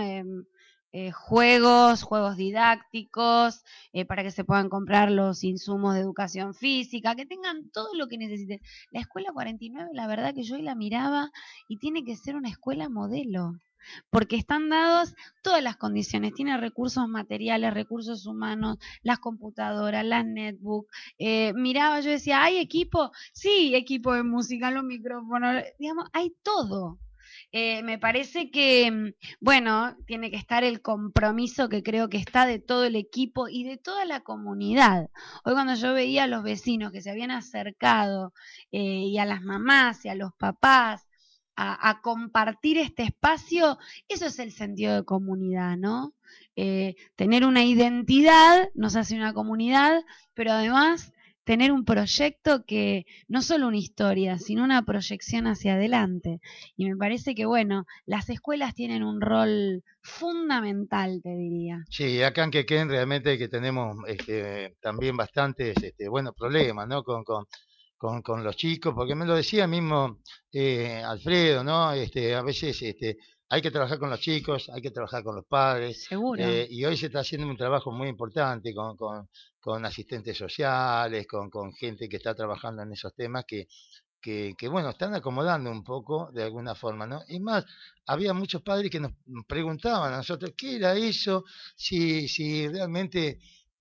Juegos didácticos, para que se puedan comprar los insumos de educación física, que tengan todo lo que necesiten. La escuela 49, la verdad que yo hoy la miraba y tiene que ser una escuela modelo, porque están dadas todas las condiciones, tiene recursos materiales, recursos humanos, las computadoras, las netbook. Miraba, yo decía, ¿hay equipo? Sí, equipo de música, los micrófonos, digamos, hay todo. Me parece que, bueno, tiene que estar el compromiso que creo que está de todo el equipo y de toda la comunidad. Hoy cuando yo veía a los vecinos que se habían acercado y a las mamás y a los papás a compartir este espacio, eso es el sentido de comunidad, ¿no? Tener una identidad nos hace una comunidad, pero además tener un proyecto que no solo una historia, sino una proyección hacia adelante. Y me parece que, bueno, las escuelas tienen un rol fundamental, te diría. Sí, acá en Quequén realmente que tenemos también bastantes problemas, ¿no? Con con los chicos, porque me lo decía mismo Alfredo, ¿no? A veces hay que trabajar con los chicos, hay que trabajar con los padres. Seguro. Y hoy se está haciendo un trabajo muy importante con asistentes sociales, con gente que está trabajando en esos temas que, bueno, están acomodando un poco de alguna forma, ¿no? Y más, había muchos padres que nos preguntaban a nosotros qué era eso, si realmente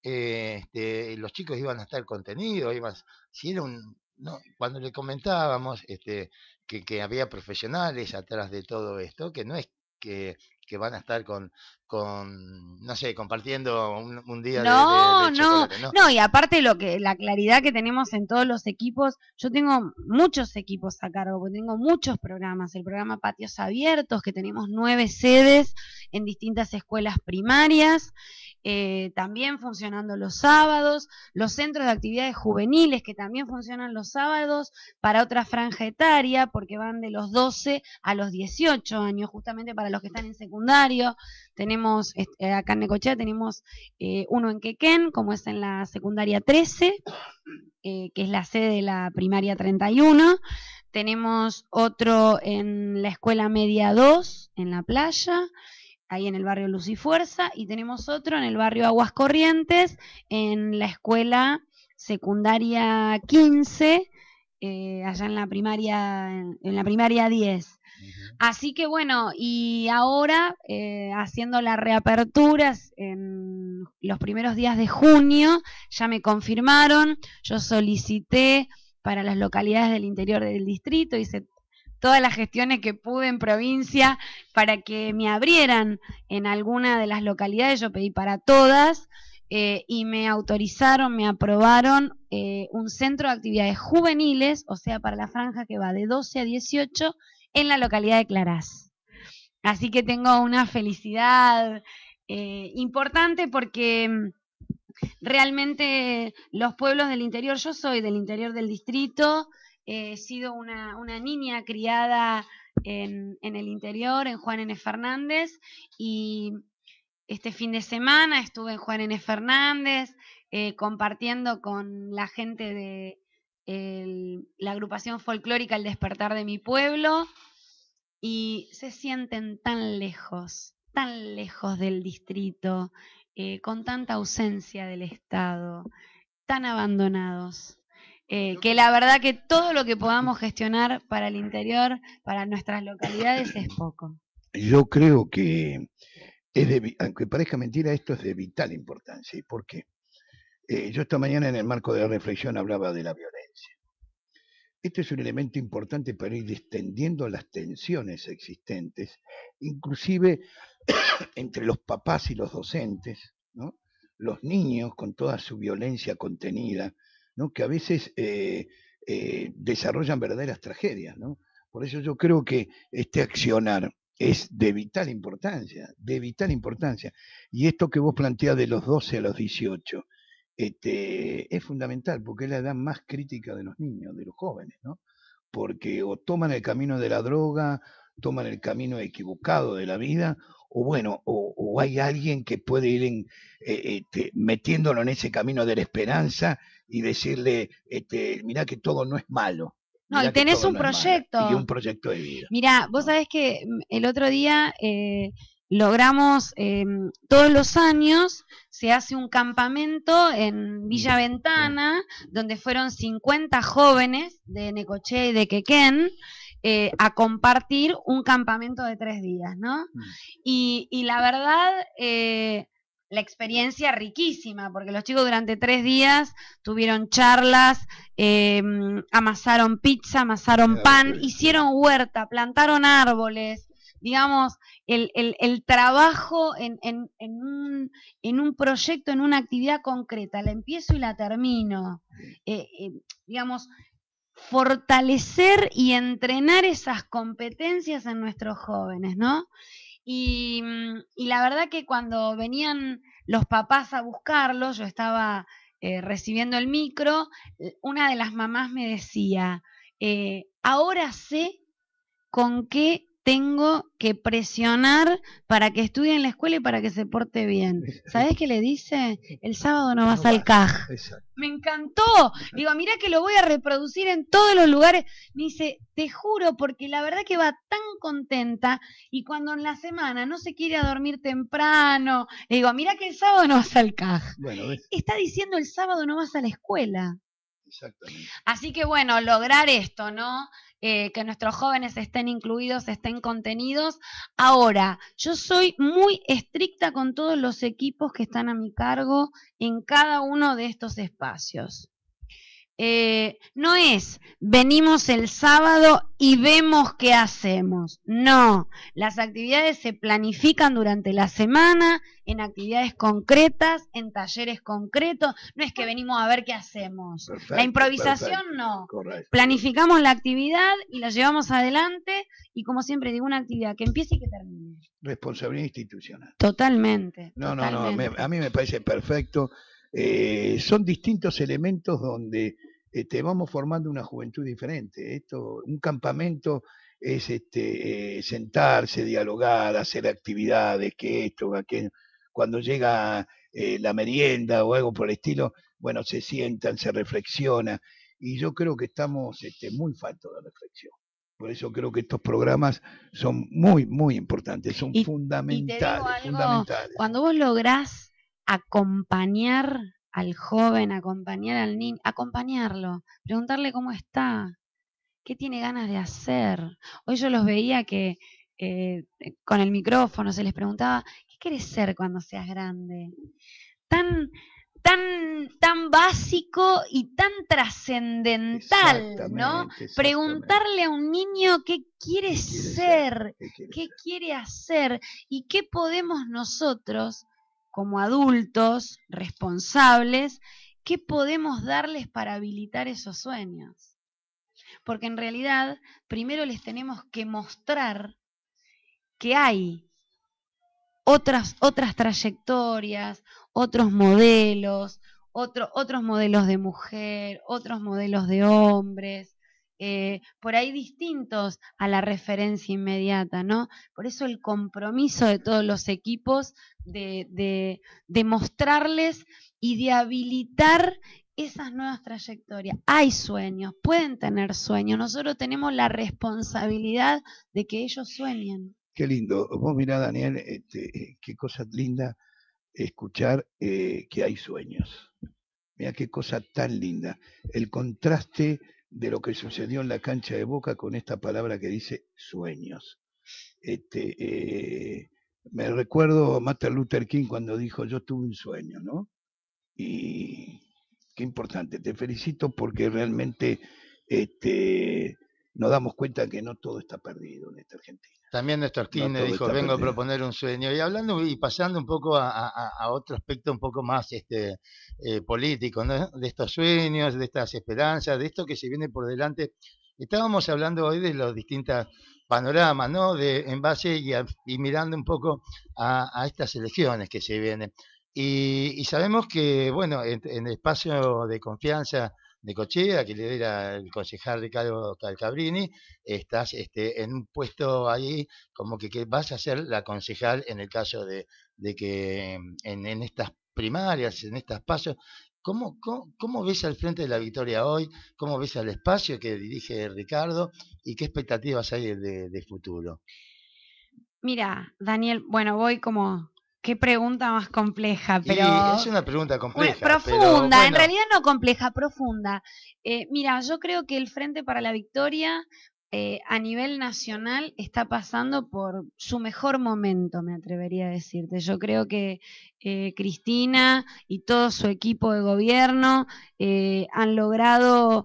los chicos iban a estar contenidos, si era no, cuando le comentábamos que había profesionales atrás de todo esto, que no es que van a estar no sé, compartiendo un día No, de chocolate, ¿no? no, y aparte la claridad que tenemos en todos los equipos, yo tengo muchos equipos a cargo, porque tengo muchos programas, el programa Patios Abiertos, que tenemos 9 sedes en distintas escuelas primarias, también funcionando los sábados, los centros de actividades juveniles que también funcionan los sábados para otra franja etaria, porque van de los 12 a los 18 años, justamente para los que están en secundario. Tenemos, acá en Necochea tenemos uno en Quequén, como es en la secundaria 13, que es la sede de la primaria 31. Tenemos otro en la escuela media 2, en La Playa, ahí en el barrio Luz y Fuerza, y tenemos otro en el barrio Aguas Corrientes, en la escuela secundaria 15, allá en la primaria 10. Así que bueno, y ahora haciendo la reapertura en los primeros días de junio, ya me confirmaron, yo solicité para las localidades del interior del distrito, hice todas las gestiones que pude en provincia para que me abrieran en alguna de las localidades, yo pedí para todas, y me autorizaron, me aprobaron un centro de actividades juveniles, o sea, para la franja que va de 12 a 18 en la localidad de Clarás. Así que tengo una felicidad importante porque realmente los pueblos del interior, yo soy del interior del distrito, he sido una niña criada en el interior, en Juan N. Fernández, y este fin de semana estuve en Juan N. Fernández compartiendo con la gente de la agrupación folclórica El Despertar de mi Pueblo, y se sienten tan lejos del distrito, con tanta ausencia del Estado, tan abandonados. Que la verdad que todo lo que podamos gestionar para el interior, para nuestras localidades, es poco. Yo creo que, aunque parezca mentira, esto es de vital importancia. ¿Y por qué? Yo esta mañana en el marco de la reflexión hablaba de la violencia. Este es un elemento importante para ir distendiendo las tensiones existentes, inclusive entre los papás y los docentes, ¿no? Los niños con toda su violencia contenida, ¿no? Que a veces desarrollan verdaderas tragedias, ¿no? Por eso yo creo que este accionar es de vital importancia, Y esto que vos planteás de los 12 a los 18, es fundamental, porque es la edad más crítica de los niños, de los jóvenes, ¿no? Porque o toman el camino de la droga, toman el camino equivocado de la vida, o bueno, o hay alguien que puede ir metiéndolo en ese camino de la esperanza y decirle, mirá que todo no es malo. No, y tenés un proyecto. Y un proyecto de vida. Mirá, vos sabés que el otro día logramos, todos los años se hace un campamento en Villa Ventana, donde fueron 50 jóvenes de Necochea y de Quequén, a compartir un campamento de 3 días, ¿no? Y la verdad, la experiencia riquísima, porque los chicos durante 3 días tuvieron charlas, amasaron pizza, amasaron pan, hicieron huerta, plantaron árboles, digamos, el trabajo en un proyecto, en una actividad concreta, la empiezo y la termino, digamos, fortalecer y entrenar esas competencias en nuestros jóvenes, ¿no? Y la verdad que cuando venían los papás a buscarlos, yo estaba recibiendo el micro, una de las mamás me decía, ahora sé con qué tengo que presionar para que estudie en la escuela y para que se porte bien. ¿Sabés qué le dice? El sábado no vas al CAJ. Me encantó. Digo, mirá que lo voy a reproducir en todos los lugares. Me dice, te juro, porque la verdad que va tan contenta y cuando en la semana no se quiere a dormir temprano, le digo, mirá que el sábado no vas al CAJ. Bueno, ¿ves? Está diciendo el sábado no vas a la escuela. Exactamente. Así que bueno, lograr esto, ¿no? Que nuestros jóvenes estén incluidos, estén contenidos. Ahora, yo soy muy estricta con todos los equipos que están a mi cargo en cada uno de estos espacios. No es, venimos el sábado y vemos qué hacemos. No, las actividades se planifican durante la semana, en actividades concretas, en talleres concretos. No es que venimos a ver qué hacemos. Perfecto, La improvisación perfecto. no. Correcto. Planificamos la actividad y la llevamos adelante y como siempre digo, una actividad que empiece y que termine. Responsabilidad institucional. Totalmente. No, totalmente. a mí me parece perfecto. Son distintos elementos donde vamos formando una juventud diferente. Un campamento es sentarse, dialogar, hacer actividades, que esto, aquello. Cuando llega la merienda o algo por el estilo, bueno, se sientan, se reflexiona. Y yo creo que estamos muy faltos de reflexión. Por eso creo que estos programas son muy, muy importantes, son fundamentales. Y te digo algo, fundamentales. cuando vos lográs acompañar al joven, acompañar al niño, acompañarlo, preguntarle cómo está, qué tiene ganas de hacer. Hoy yo los veía que con el micrófono se les preguntaba, ¿qué querés ser cuando seas grande? Tan básico y tan trascendental, ¿no? Preguntarle a un niño qué quiere ser, qué quiere hacer y qué podemos nosotros, como adultos responsables, qué podemos darles para habilitar esos sueños. Porque en realidad, primero les tenemos que mostrar que hay otras trayectorias, otros modelos, otros modelos de mujer, otros modelos de hombres, por ahí distintos a la referencia inmediata, ¿no? Por eso el compromiso de todos los equipos de mostrarles y de habilitar esas nuevas trayectorias. Hay sueños, pueden tener sueños, nosotros tenemos la responsabilidad de que ellos sueñen. Qué lindo. Vos mirá, Daniel, qué cosa linda escuchar que hay sueños. Mirá qué cosa tan linda. El contraste de lo que sucedió en la cancha de Boca con esta palabra que dice sueños. Me recuerdo a Martin Luther King cuando dijo, yo tuve un sueño, ¿no? Y qué importante. Te felicito porque realmente nos damos cuenta que no todo está perdido en esta Argentina. También Néstor Kirchner dijo, vengo a proponer un sueño. Y hablando y pasando un poco a otro aspecto un poco más político, ¿no? De estos sueños, de estas esperanzas, de esto que se viene por delante. Estábamos hablando hoy de los distintos panoramas, ¿no? En base y mirando un poco a estas elecciones que se vienen. Y sabemos que, bueno, en el espacio de confianza de Necochea, que lidera el concejal Ricardo Calcabrini, estás en un puesto ahí como que vas a ser la concejal en el caso de que en estas primarias, en estas pasos. ¿Cómo ves al Frente de la Victoria hoy? ¿Cómo ves al espacio que dirige Ricardo? ¿Y qué expectativas hay de futuro? Mira, Daniel, bueno, voy como... Qué pregunta más compleja, pero... Y es una pregunta compleja. Profunda, pero, bueno. En realidad no compleja, profunda. Mira, yo creo que el Frente para la Victoria a nivel nacional está pasando por su mejor momento, me atrevería a decirte. Yo creo que Cristina y todo su equipo de gobierno han logrado...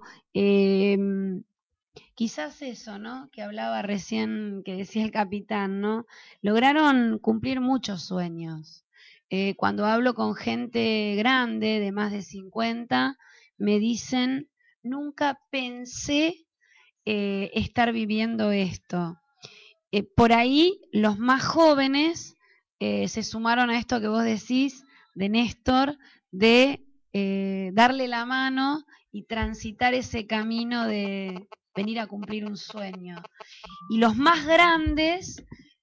quizás eso, ¿no? Que hablaba recién, que decía el capitán, ¿no? Lograron cumplir muchos sueños. Cuando hablo con gente grande, de más de 50, me dicen, nunca pensé estar viviendo esto. Por ahí, los más jóvenes se sumaron a esto que vos decís, de Néstor, de darle la mano y transitar ese camino de venir a cumplir un sueño. Y los más grandes,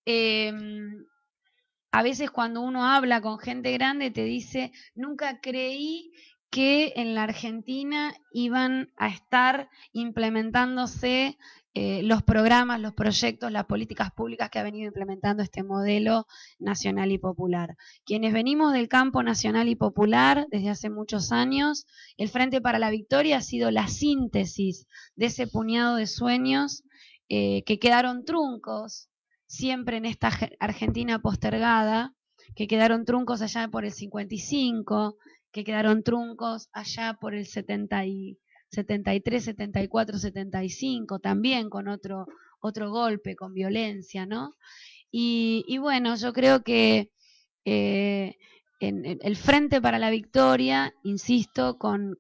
a veces cuando uno habla con gente grande te dice, nunca creí que en la Argentina iban a estar implementándose los programas, los proyectos, las políticas públicas que ha venido implementando este modelo nacional y popular. Quienes venimos del campo nacional y popular desde hace muchos años, el Frente para la Victoria ha sido la síntesis de ese puñado de sueños que quedaron truncos siempre en esta Argentina postergada, que quedaron truncos allá por el 55, que quedaron truncos allá por el 73, 74, 75, también con otro golpe, con violencia, ¿no? Y bueno, yo creo que en el Frente para la Victoria, insisto, con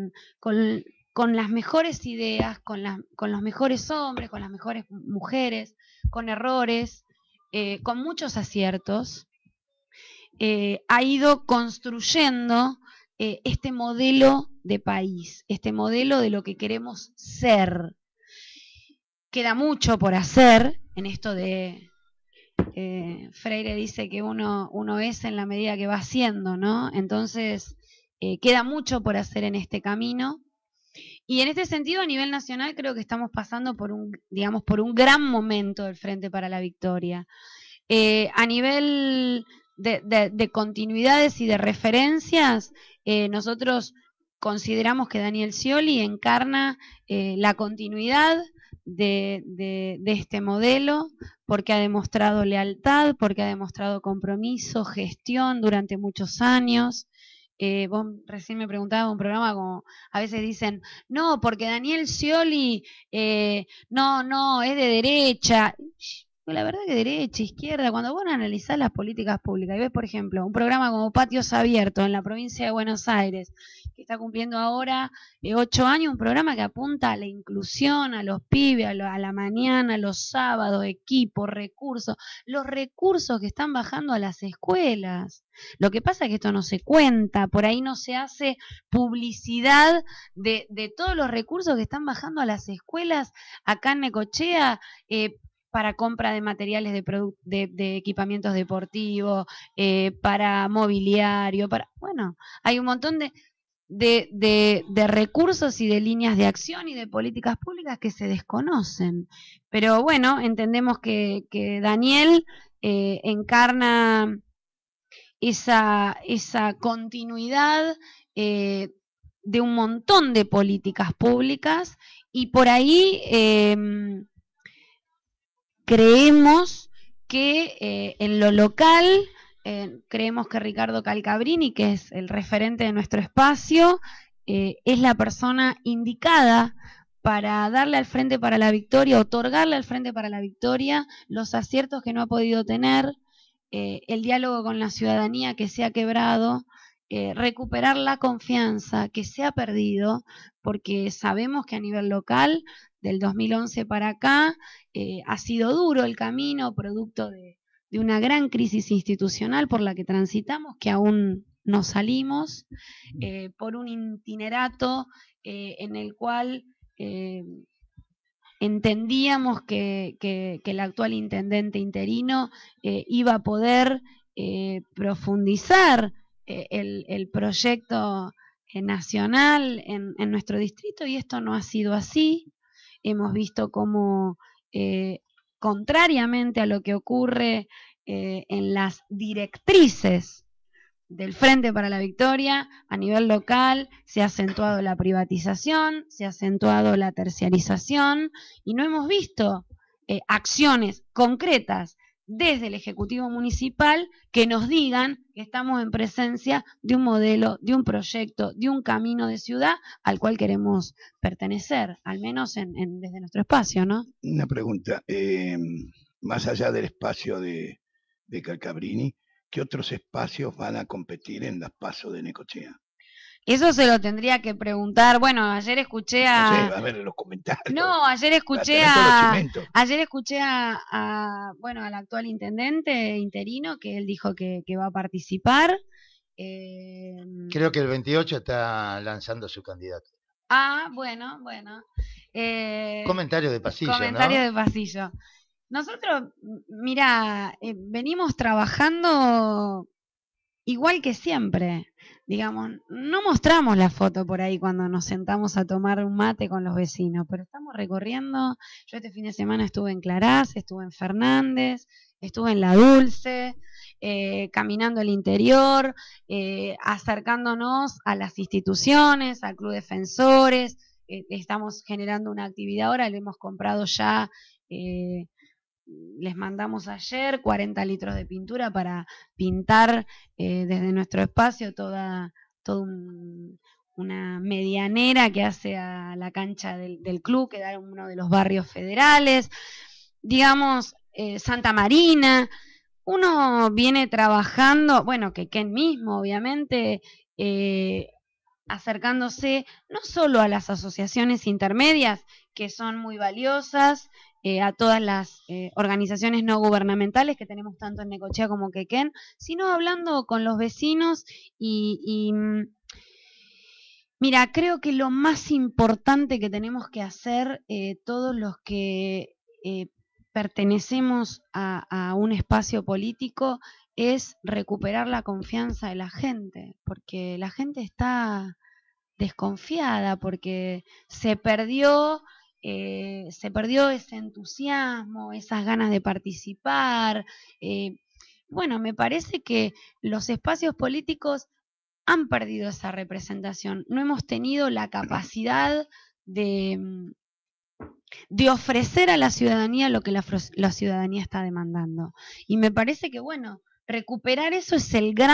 las mejores ideas, con los mejores hombres, con las mejores mujeres, con errores, con muchos aciertos, ha ido construyendo este modelo de país, este modelo de lo que queremos ser. Queda mucho por hacer en esto de... Freire dice que uno es en la medida que va haciendo, ¿no? Entonces, queda mucho por hacer en este camino. Y en este sentido, a nivel nacional, creo que estamos pasando por un gran momento del Frente para la Victoria. A nivel de continuidades y de referencias, nosotros consideramos que Daniel Scioli encarna la continuidad de este modelo, porque ha demostrado lealtad, porque ha demostrado compromiso, gestión durante muchos años. Vos recién me preguntabas un programa como, a veces dicen, no, porque Daniel Scioli no, es de derecha. La verdad que derecha, izquierda, cuando vos analizás las políticas públicas y ves, por ejemplo, un programa como Patios Abiertos en la provincia de Buenos Aires, que está cumpliendo ahora 8 años, un programa que apunta a la inclusión, a los pibes, a la mañana, a los sábados, equipos, recursos, los recursos que están bajando a las escuelas. Lo que pasa es que esto no se cuenta, por ahí no se hace publicidad de todos los recursos que están bajando a las escuelas acá en Necochea, para compra de materiales de equipamientos deportivos, para mobiliario, bueno, hay un montón de recursos y de líneas de acción y de políticas públicas que se desconocen. Pero bueno, entendemos que Daniel encarna esa continuidad de un montón de políticas públicas y por ahí... creemos que en lo local, creemos que Ricardo Calcabrini, que es el referente de nuestro espacio, es la persona indicada para darle al Frente para la Victoria, otorgarle al Frente para la Victoria los aciertos que no ha podido tener, el diálogo con la ciudadanía que se ha quebrado, recuperar la confianza que se ha perdido, porque sabemos que a nivel local, del 2011 para acá, ha sido duro el camino, producto de una gran crisis institucional por la que transitamos, que aún no salimos, por un itinerato en el cual entendíamos que el actual intendente interino iba a poder profundizar el proyecto nacional en nuestro distrito, y esto no ha sido así. Hemos visto cómo, contrariamente a lo que ocurre en las directrices del Frente para la Victoria, a nivel local se ha acentuado la privatización, se ha acentuado la terciarización, y no hemos visto acciones concretas desde el Ejecutivo Municipal que nos digan que estamos en presencia de un modelo, de un proyecto, de un camino de ciudad al cual queremos pertenecer, al menos desde nuestro espacio, ¿no? Una pregunta, más allá del espacio de Calcabrini, ¿qué otros espacios van a competir en las PASO de Necochea? Eso se lo tendría que preguntar. Bueno, ayer escuché a... No sé, a ver en los comentarios. No, ayer escuché bueno, al actual intendente interino, que él dijo que va a participar. Creo que el 28 está lanzando su candidato. Bueno. Comentario de pasillo, Comentario ¿no? de pasillo. Nosotros, mira, venimos trabajando igual que siempre. Digamos, no mostramos la foto por ahí cuando nos sentamos a tomar un mate con los vecinos, pero estamos recorriendo. Yo este fin de semana estuve en Clarás, estuve en Fernández, estuve en La Dulce, caminando el interior, acercándonos a las instituciones, al Club Defensores. Estamos generando una actividad ahora, le hemos comprado ya, les mandamos ayer 40 litros de pintura para pintar desde nuestro espacio toda una medianera que hace a la cancha del club, que da en uno de los barrios federales, digamos, Santa Marina. Uno viene trabajando, bueno, que Ken mismo, obviamente, acercándose no solo a las asociaciones intermedias, que son muy valiosas, a todas las organizaciones no gubernamentales que tenemos tanto en Necochea como Quequén, sino hablando con los vecinos y mira, creo que lo más importante que tenemos que hacer todos los que pertenecemos a un espacio político es recuperar la confianza de la gente, porque la gente está desconfiada, porque se perdió ese entusiasmo, esas ganas de participar. Bueno, me parece que los espacios políticos han perdido esa representación. No hemos tenido la capacidad de ofrecer a la ciudadanía lo que la ciudadanía está demandando. Y me parece que, bueno, recuperar eso es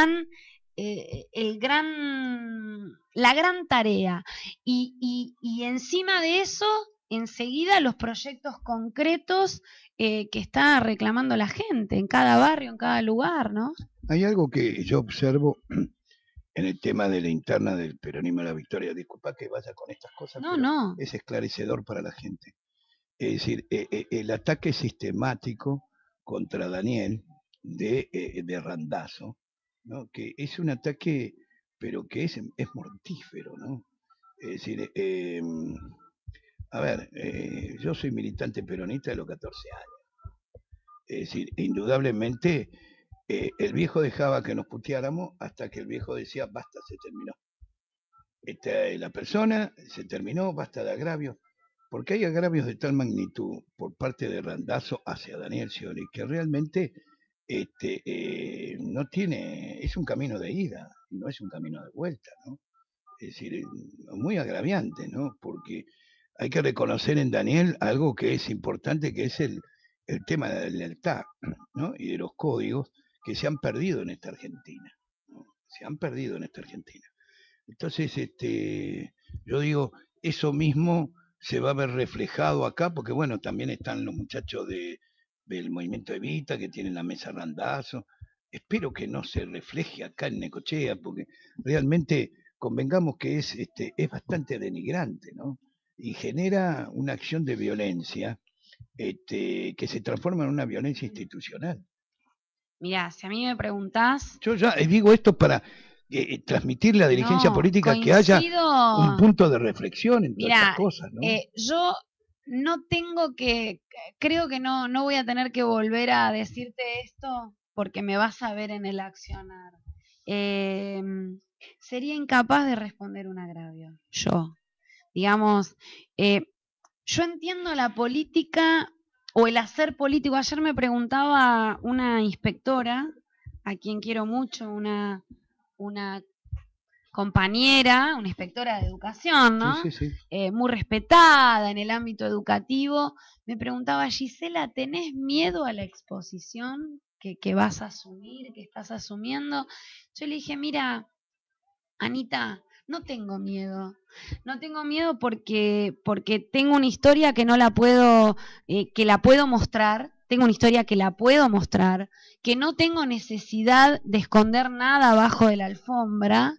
la gran tarea. Y encima de eso, enseguida los proyectos concretos que está reclamando la gente en cada barrio, en cada lugar, ¿no? Hay algo que yo observo en el tema de la interna del peronismo de la victoria. Disculpa que vaya con estas cosas, no, pero no. es esclarecedor para la gente. Es decir, el ataque sistemático contra Daniel de Randazzo, ¿no? Que es un ataque, pero que es mortífero, ¿no? Es decir, a ver, yo soy militante peronista de los 14 años. Es decir, indudablemente, el viejo dejaba que nos puteáramos hasta que el viejo decía, basta, se terminó. La persona se terminó, basta de agravios. Porque hay agravios de tal magnitud por parte de Randazzo hacia Daniel Scioli que realmente no tiene, es un camino de ida, no es un camino de vuelta, ¿no? Es decir, muy agraviante, ¿no? Porque hay que reconocer en Daniel algo que es importante, que es el tema de la lealtad, ¿no? Y de los códigos que se han perdido en esta Argentina, ¿no? Se han perdido en esta Argentina. Entonces, yo digo, eso mismo se va a ver reflejado acá, porque bueno, también están los muchachos del movimiento Evita, que tienen la mesa Randazzo. Espero que no se refleje acá en Necochea, porque realmente convengamos que es bastante denigrante, ¿no? Y genera una acción de violencia que se transforma en una violencia institucional. Mirá, si a mí me preguntás... Yo ya digo esto para transmitirle a la dirigencia política que haya un punto de reflexión en todas estas cosas, ¿no? Yo no tengo creo que no voy a tener que volver a decirte esto porque me vas a ver en el accionar. Sería incapaz de responder un agravio, yo. Digamos, yo entiendo la política o el hacer político. Ayer me preguntaba una inspectora, a quien quiero mucho, una compañera, una inspectora de educación, ¿no? Sí. Muy respetada en el ámbito educativo, me preguntaba, Gisela, ¿tenés miedo a la exposición que vas a asumir, que estás asumiendo? Yo le dije, mira, Anita, no tengo miedo. No tengo miedo porque tengo una historia que no la puedo, que la puedo mostrar. Tengo una historia que la puedo mostrar, que no tengo necesidad de esconder nada abajo de la alfombra,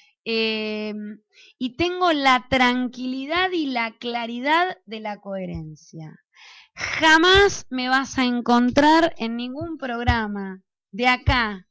y tengo la tranquilidad y la claridad de la coherencia. Jamás me vas a encontrar en ningún programa de acá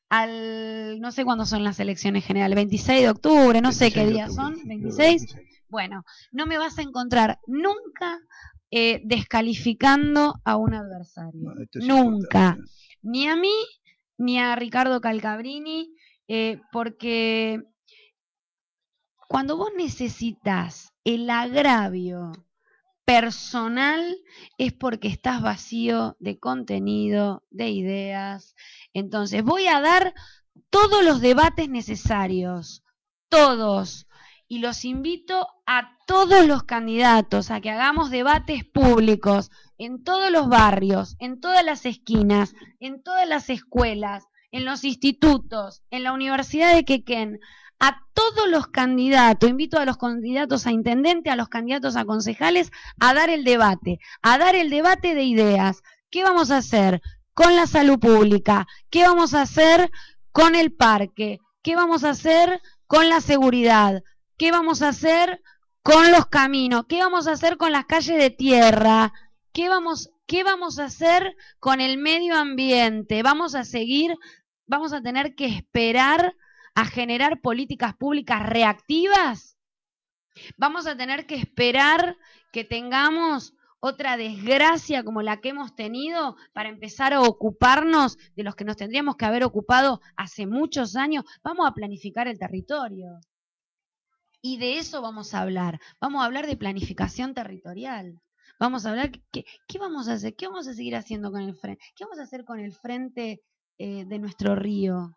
no sé cuándo son las elecciones generales, 26 de octubre, no sé qué día son, 26. Bueno, no me vas a encontrar nunca descalificando a un adversario. No, esto es Nunca. importante. Ni a mí, ni a Ricardo Calcabrini, porque cuando vos necesitas el agravio personal es porque estás vacío de contenido, de ideas. Entonces, voy a dar todos los debates necesarios, todos. Y los invito a todos los candidatos a que hagamos debates públicos en todos los barrios, en todas las esquinas, en todas las escuelas, en los institutos, en la Universidad de Quequén. A todos los candidatos, invito a los candidatos a intendente, a los candidatos a concejales, a dar el debate de ideas. ¿Qué vamos a hacer con la salud pública? ¿Qué vamos a hacer con el parque? ¿Qué vamos a hacer con la seguridad? ¿Qué vamos a hacer con los caminos? ¿Qué vamos a hacer con las calles de tierra? ¿Qué vamos a hacer con el medio ambiente? ¿Vamos a tener que esperar a generar políticas públicas reactivas? ¿Vamos a tener que esperar que tengamos otra desgracia como la que hemos tenido para empezar a ocuparnos de los que nos tendríamos que haber ocupado hace muchos años? Vamos a planificar el territorio. Y de eso vamos a hablar. Vamos a hablar de planificación territorial. Vamos a hablar qué vamos a hacer, qué vamos a seguir haciendo con el frente, qué vamos a hacer con el frente de nuestro río.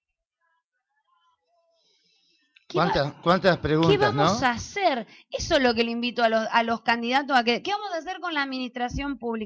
¿Cuántas preguntas, ¿Qué vamos ¿no? a hacer? Eso es lo que le invito a los candidatos a que... ¿Qué vamos a hacer con la administración pública?